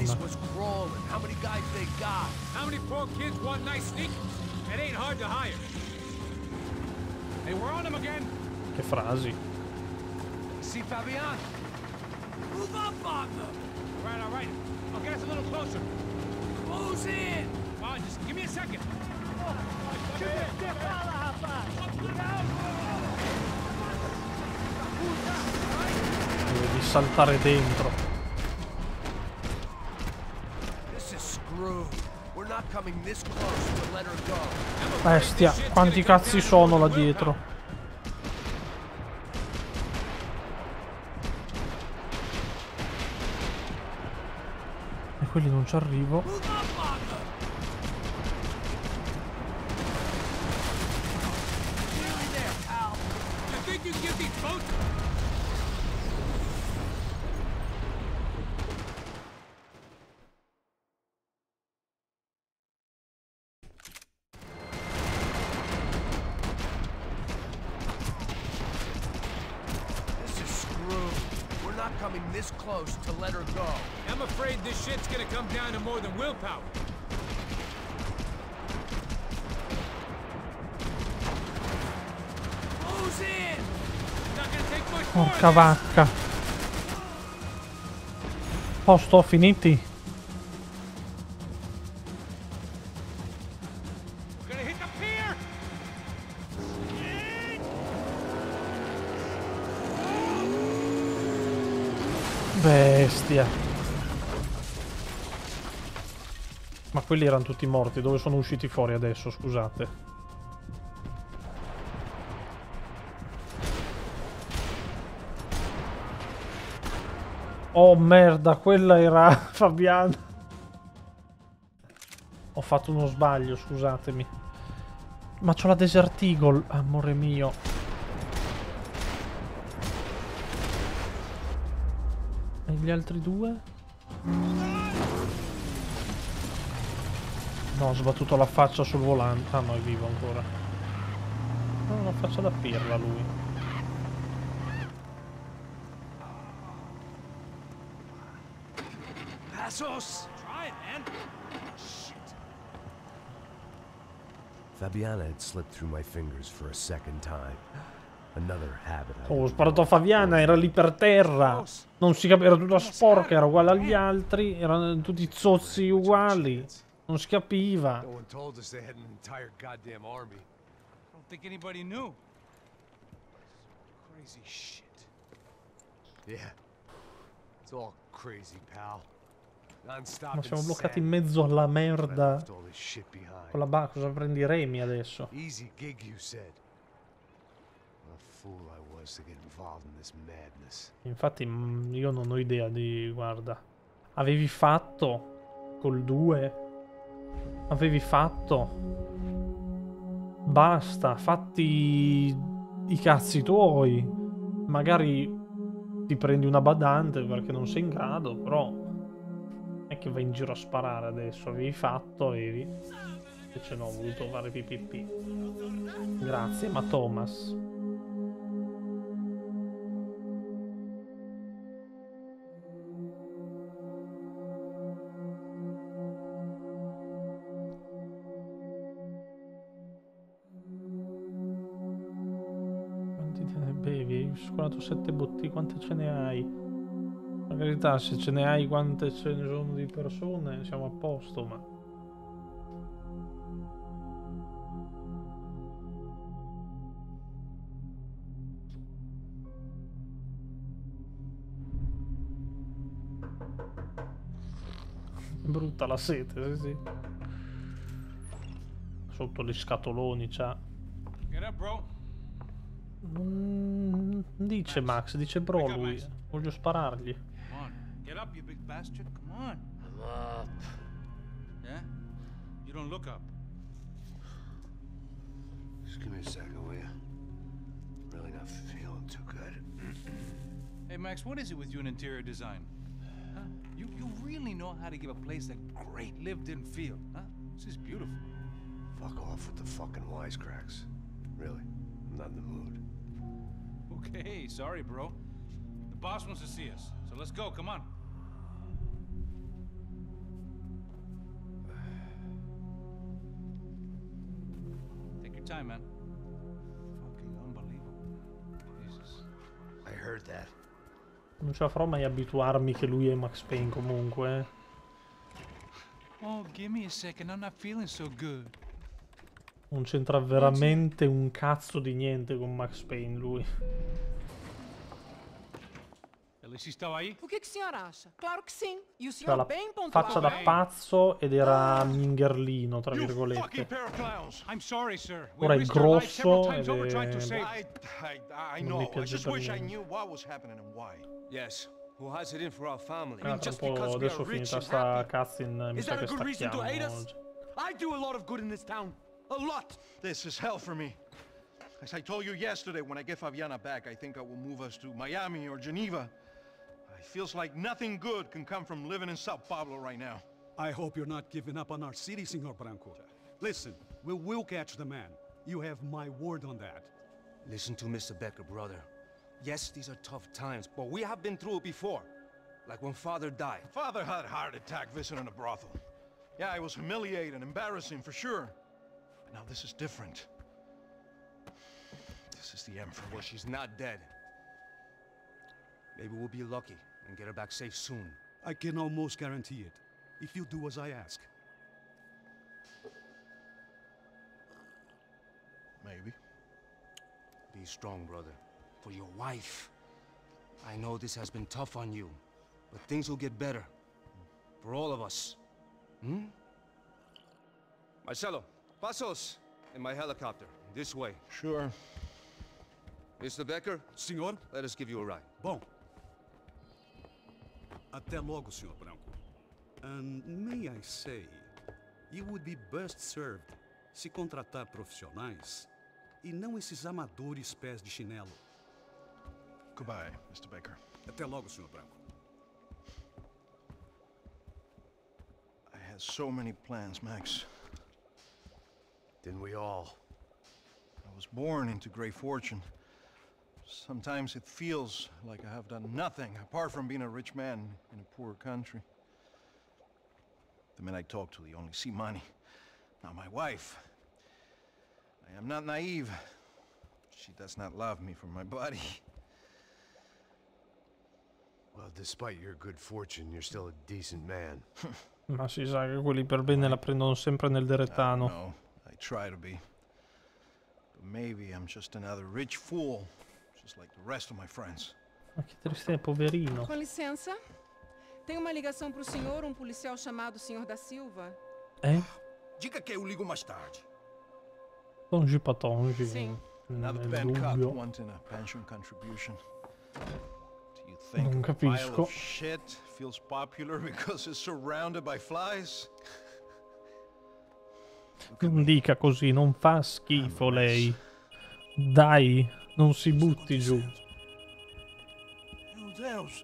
Che frasi. See Fabian? Move up on them! All right. I'll get us a little closer. Close in! Oh, just give me a second. Oh, Devi saltare dentro. Bestia, quanti cazzi sono là dietro? E quelli non ci arrivo. This close to let her go. I'm afraid this shit's gonna come down to more than willpower. Close in. Not gonna take much more. Porca vacca. Oh, sto finiti. We're gonna hit the pier. Bestia. Ma quelli erano tutti morti. Dove sono usciti fuori adesso? Scusate. Oh merda, quella era Fabiana. Ho fatto uno sbaglio, scusatemi. Ma c'ho la Desert Eagle, amore mio. E gli altri due? No, ho sbattuto la faccia sul volante. Ah no, è vivo ancora. No, la faccia da pirla lui. Passos! Try it, man. Shit. Fabiana had slipped through my fingers for a second time. Another habit. Oh, ho sparato a Fabiana, era lì per terra. Non si capiva, era tutta sporca, era uguale agli altri, erano tutti zozzi uguali. Non si capiva. No one told us they had an entire goddamn army. I don't think anybody knew. Crazy shit. Yeah. It's all crazy, pal. Non-stop. Ma siamo bloccati in mezzo alla merda. Con la cosa prendi remi adesso? Easy gig, you said. Fool I was to get involved in this madness. Infatti io non ho idea di... guarda. Avevi fatto col 2. Avevi fatto. Basta, fatti i cazzi tuoi. Magari ti prendi una badante perché non sei in grado, però non è che vai in giro a sparare adesso. Avevi fatto, avevi. Invece no, ho voluto fare PPP. Grazie, ma Thomas. Bevi, 47 bottiglie, quante ce ne hai? La verità, se ce ne hai quante ce ne sono di persone, siamo a posto, ma... Brutta la sete, sì sì. Sotto gli scatoloni c'ha. Get up, bro. Dice Max, dice bro lui. Voglio sparargli. Come on. Get up, you big bastard. Come on. I'm up. Yeah? You don't look up. Just give me a second, will you? Really not feeling too good. Hey, Max, what is it with you and interior design? Huh? You really know how to give a place that great lived-in feel, huh? This is beautiful. Fuck off with the fucking wisecracks. Really, I'm not in the mood. Okay, sorry, bro. The boss wants to see us, so let's go, come on. Take your time, man. Fucking unbelievable. Jesus. I heard that. Non ce la farò mai abituarmi che lui è Max Payne comunque. Oh, give me a second, I'm not feeling so good. Non c'entra veramente un cazzo di niente con Max Payne, lui. Alice estava aí? O que o senhor acha? Claro que sim. E o Cioè, senhor la bem pontual. faccia da pazzo ed era mingherlino, tra virgolette. I'm sorry, sir. Ora è grosso ed over trying to è... save. I Non mi know. I piace just per wish I niente. knew what was happening and why. Yes. Who has it in for our family? Tra un po' adesso finita sta cutscene, mi Is sa that a che good reason to hate us? stacchiamo. I do a lot of good in this town. A lot. This is hell for me. As I told you yesterday, when I get Fabiana back, I think I will move us to Miami or Geneva. It feels like nothing good can come from living in Sao Paulo right now. I hope you're not giving up on our city, Senor Branco. Listen, we will catch the man. You have my word on that. Listen to Mr. Becker, brother. Yes, these are tough times, but we have been through it before. Like when Father died. Father had a heart attack visiting a brothel. Yeah, it was humiliating, embarrassing for sure. But now this is different. This is the Emperor. Well, she's not dead. Maybe we'll be lucky and get her back safe soon. I can almost guarantee it, if you do as I ask. Maybe. Be strong, brother. For your wife. I know this has been tough on you, but things will get better. For all of us. Hmm? Marcelo, pasos in my helicopter. This way. Sure. Mr. Becker? Senhor? Let us give you a ride. Bom. Até logo, Senhor Branco. And may I say, you would be best served se contratar profissionais e não esses amadores pés de chinelo. Goodbye, Mr. Baker. Até logo, Senhor Branco. I had so many plans, Max. Didn't we all? I was born into great fortune. Sometimes it feels like I have done nothing apart from being a rich man in a poor country. The men I talk to, they only see money. Now my wife, I am not naive. She does not love me for my body. Well, despite your good fortune, you're still a decent man. Ma si sa che quelli per bene la prendono sempre nel deretano. No, I try to be. But maybe I'm just another rich fool. Just like the rest of my friends. Ma che triste, poverino. Com licença. Tem uma ligação pro senhor, um policial chamado Senhor da Silva. Diga que eu ligo mais tarde. Tongi patongi. Sim. Another Nel band cut dubbio. wanting a pension contribution. Do you think Non a pile capisco. of shit feels popular because it's surrounded by flies? Non dica così, non fa schifo lei. Dai, non si butti giù. Meu Deus.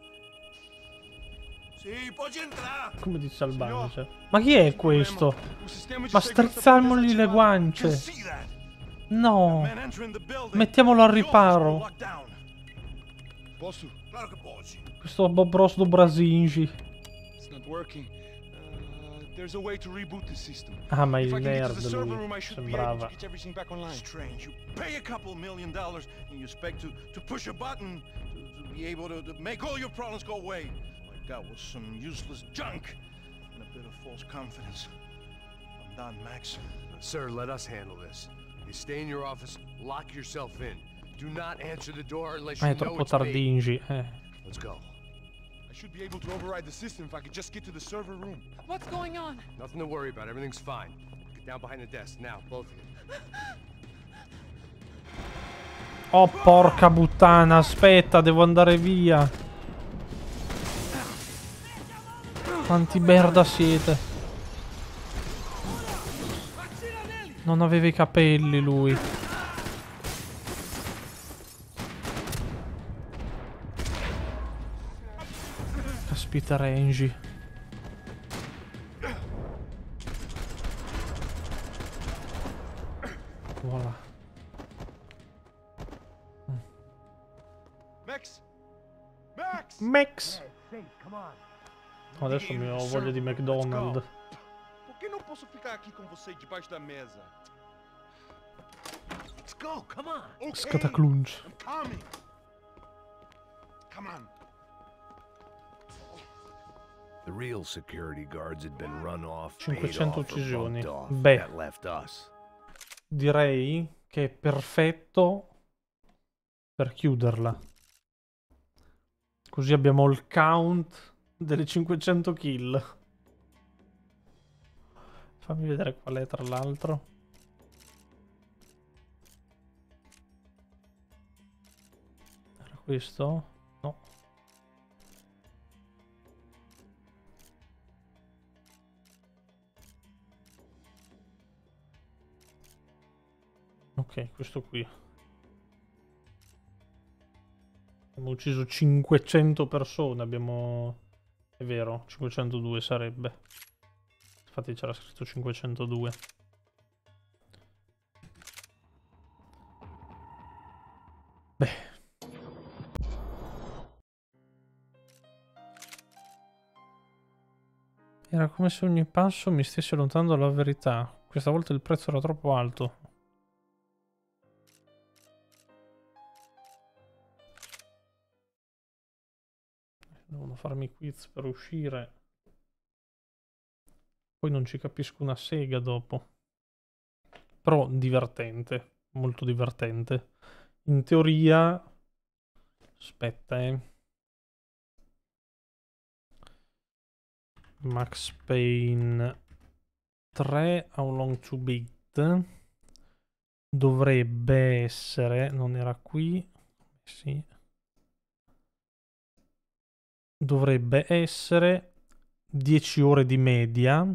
Sì, pode entrar. Come dice Albanese. Ma chi è questo? Ma strizzamogli le guance. No. Mettiamolo al riparo. Posso? Claro che pode. Questo Bob Ross do Brasingi. It's not working. There's a way to reboot the system. Ah, ma il If I can get to nerd the server lui. room, I should be able to Sembrava. get everything back online. Strange. You pay a couple $1 million and you expect to push a button to be able to make all your problems go away. All I got was some useless junk and a bit of false confidence. I'm done, Max. Sir, let us handle this. You stay in your office, lock yourself in. Do not answer the door unless Ma you è know troppo it's me. tardingi. Let's go. I should be able to override the system if I could just get to the server room. What's going on? Nothing to worry about. Everything's fine. Get down behind the desk now, both of you. Oh, porca puttana, aspetta, devo andare via. Quanti merda siete. Non aveva i capelli lui. Caspita Renji. Voilà. Max! Max! Max! Come on. Adesso mi ho voglia di McDonald's. Por que não posso ficar aqui com você debaixo da mesa? Let's go. Come on. Okay. Scataclunch. I'm coming. Come on. The real security guards had been run off, 500 paid off, or uccisioni. bumped off. Beh. That left us. direi che è perfetto per chiuderla. Così abbiamo il count delle 500 kill. Fammi vedere qual è, tra l'altro. Era questo? No. Ok, questo qui. Abbiamo ucciso 500 persone, abbiamo... È vero, 502 sarebbe. Infatti c'era scritto 502. Beh. Era come se ogni passo mi stesse allontanando dalla verità. Questa volta il prezzo era troppo alto. Devono farmi quiz per uscire. Poi non ci capisco una sega dopo. Però divertente. Molto divertente. In teoria... Aspetta, Max Payne 3 How Long to Beat dovrebbe essere, non era qui, sì, dovrebbe essere 10 ore di media,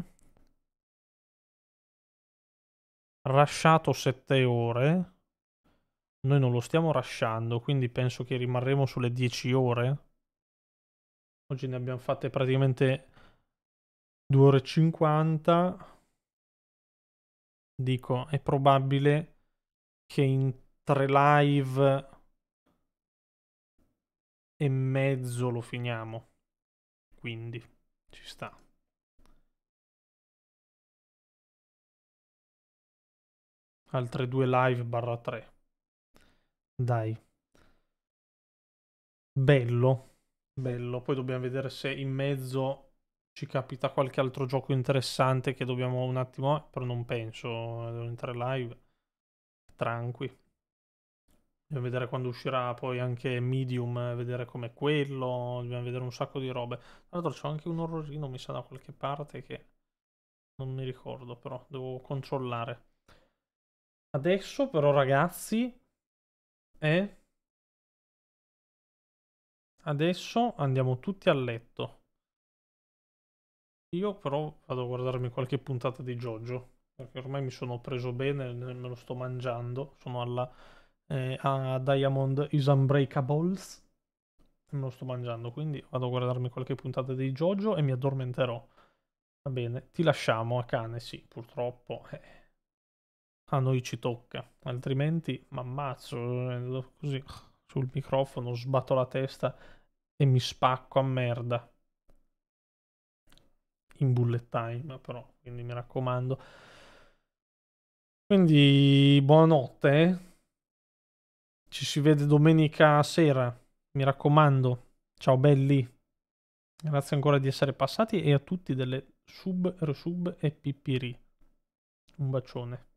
rushato 7 ore, noi non lo stiamo rushando, quindi penso che rimarremo sulle 10 ore. Oggi ne abbiamo fatte praticamente 2 ore e 50. Dico, è probabile che in 3 live e mezzo lo finiamo. Quindi ci sta. Altre 2 live barra 3. Dai. Bello. Bello. Poi dobbiamo vedere se in mezzo ci capita qualche altro gioco interessante che dobbiamo un attimo... però non penso. In 3 live. Tranqui. Dobbiamo vedere quando uscirà poi anche Medium, vedere com'è quello, dobbiamo vedere un sacco di robe. Tra l'altro c'è anche un orrorino, mi sa da qualche parte, che non mi ricordo, però devo controllare. Adesso però ragazzi, adesso andiamo tutti a letto. Io però vado a guardarmi qualche puntata di JoJo, perché ormai mi sono preso bene, me lo sto mangiando, sono alla... a Diamond is Unbreakables, me lo sto mangiando, quindi vado a guardarmi qualche puntata di JoJo e mi addormenterò. Va bene, ti lasciamo a cane, sì, purtroppo a noi ci tocca, altrimenti mi ammazzo così sul microfono, sbatto la testa e mi spacco a merda in bullet time, però, quindi mi raccomando. Quindi buonanotte, ci si vede domenica sera, mi raccomando. Ciao belli, grazie ancora di essere passati e a tutti delle sub, resub e pipiri. Un bacione.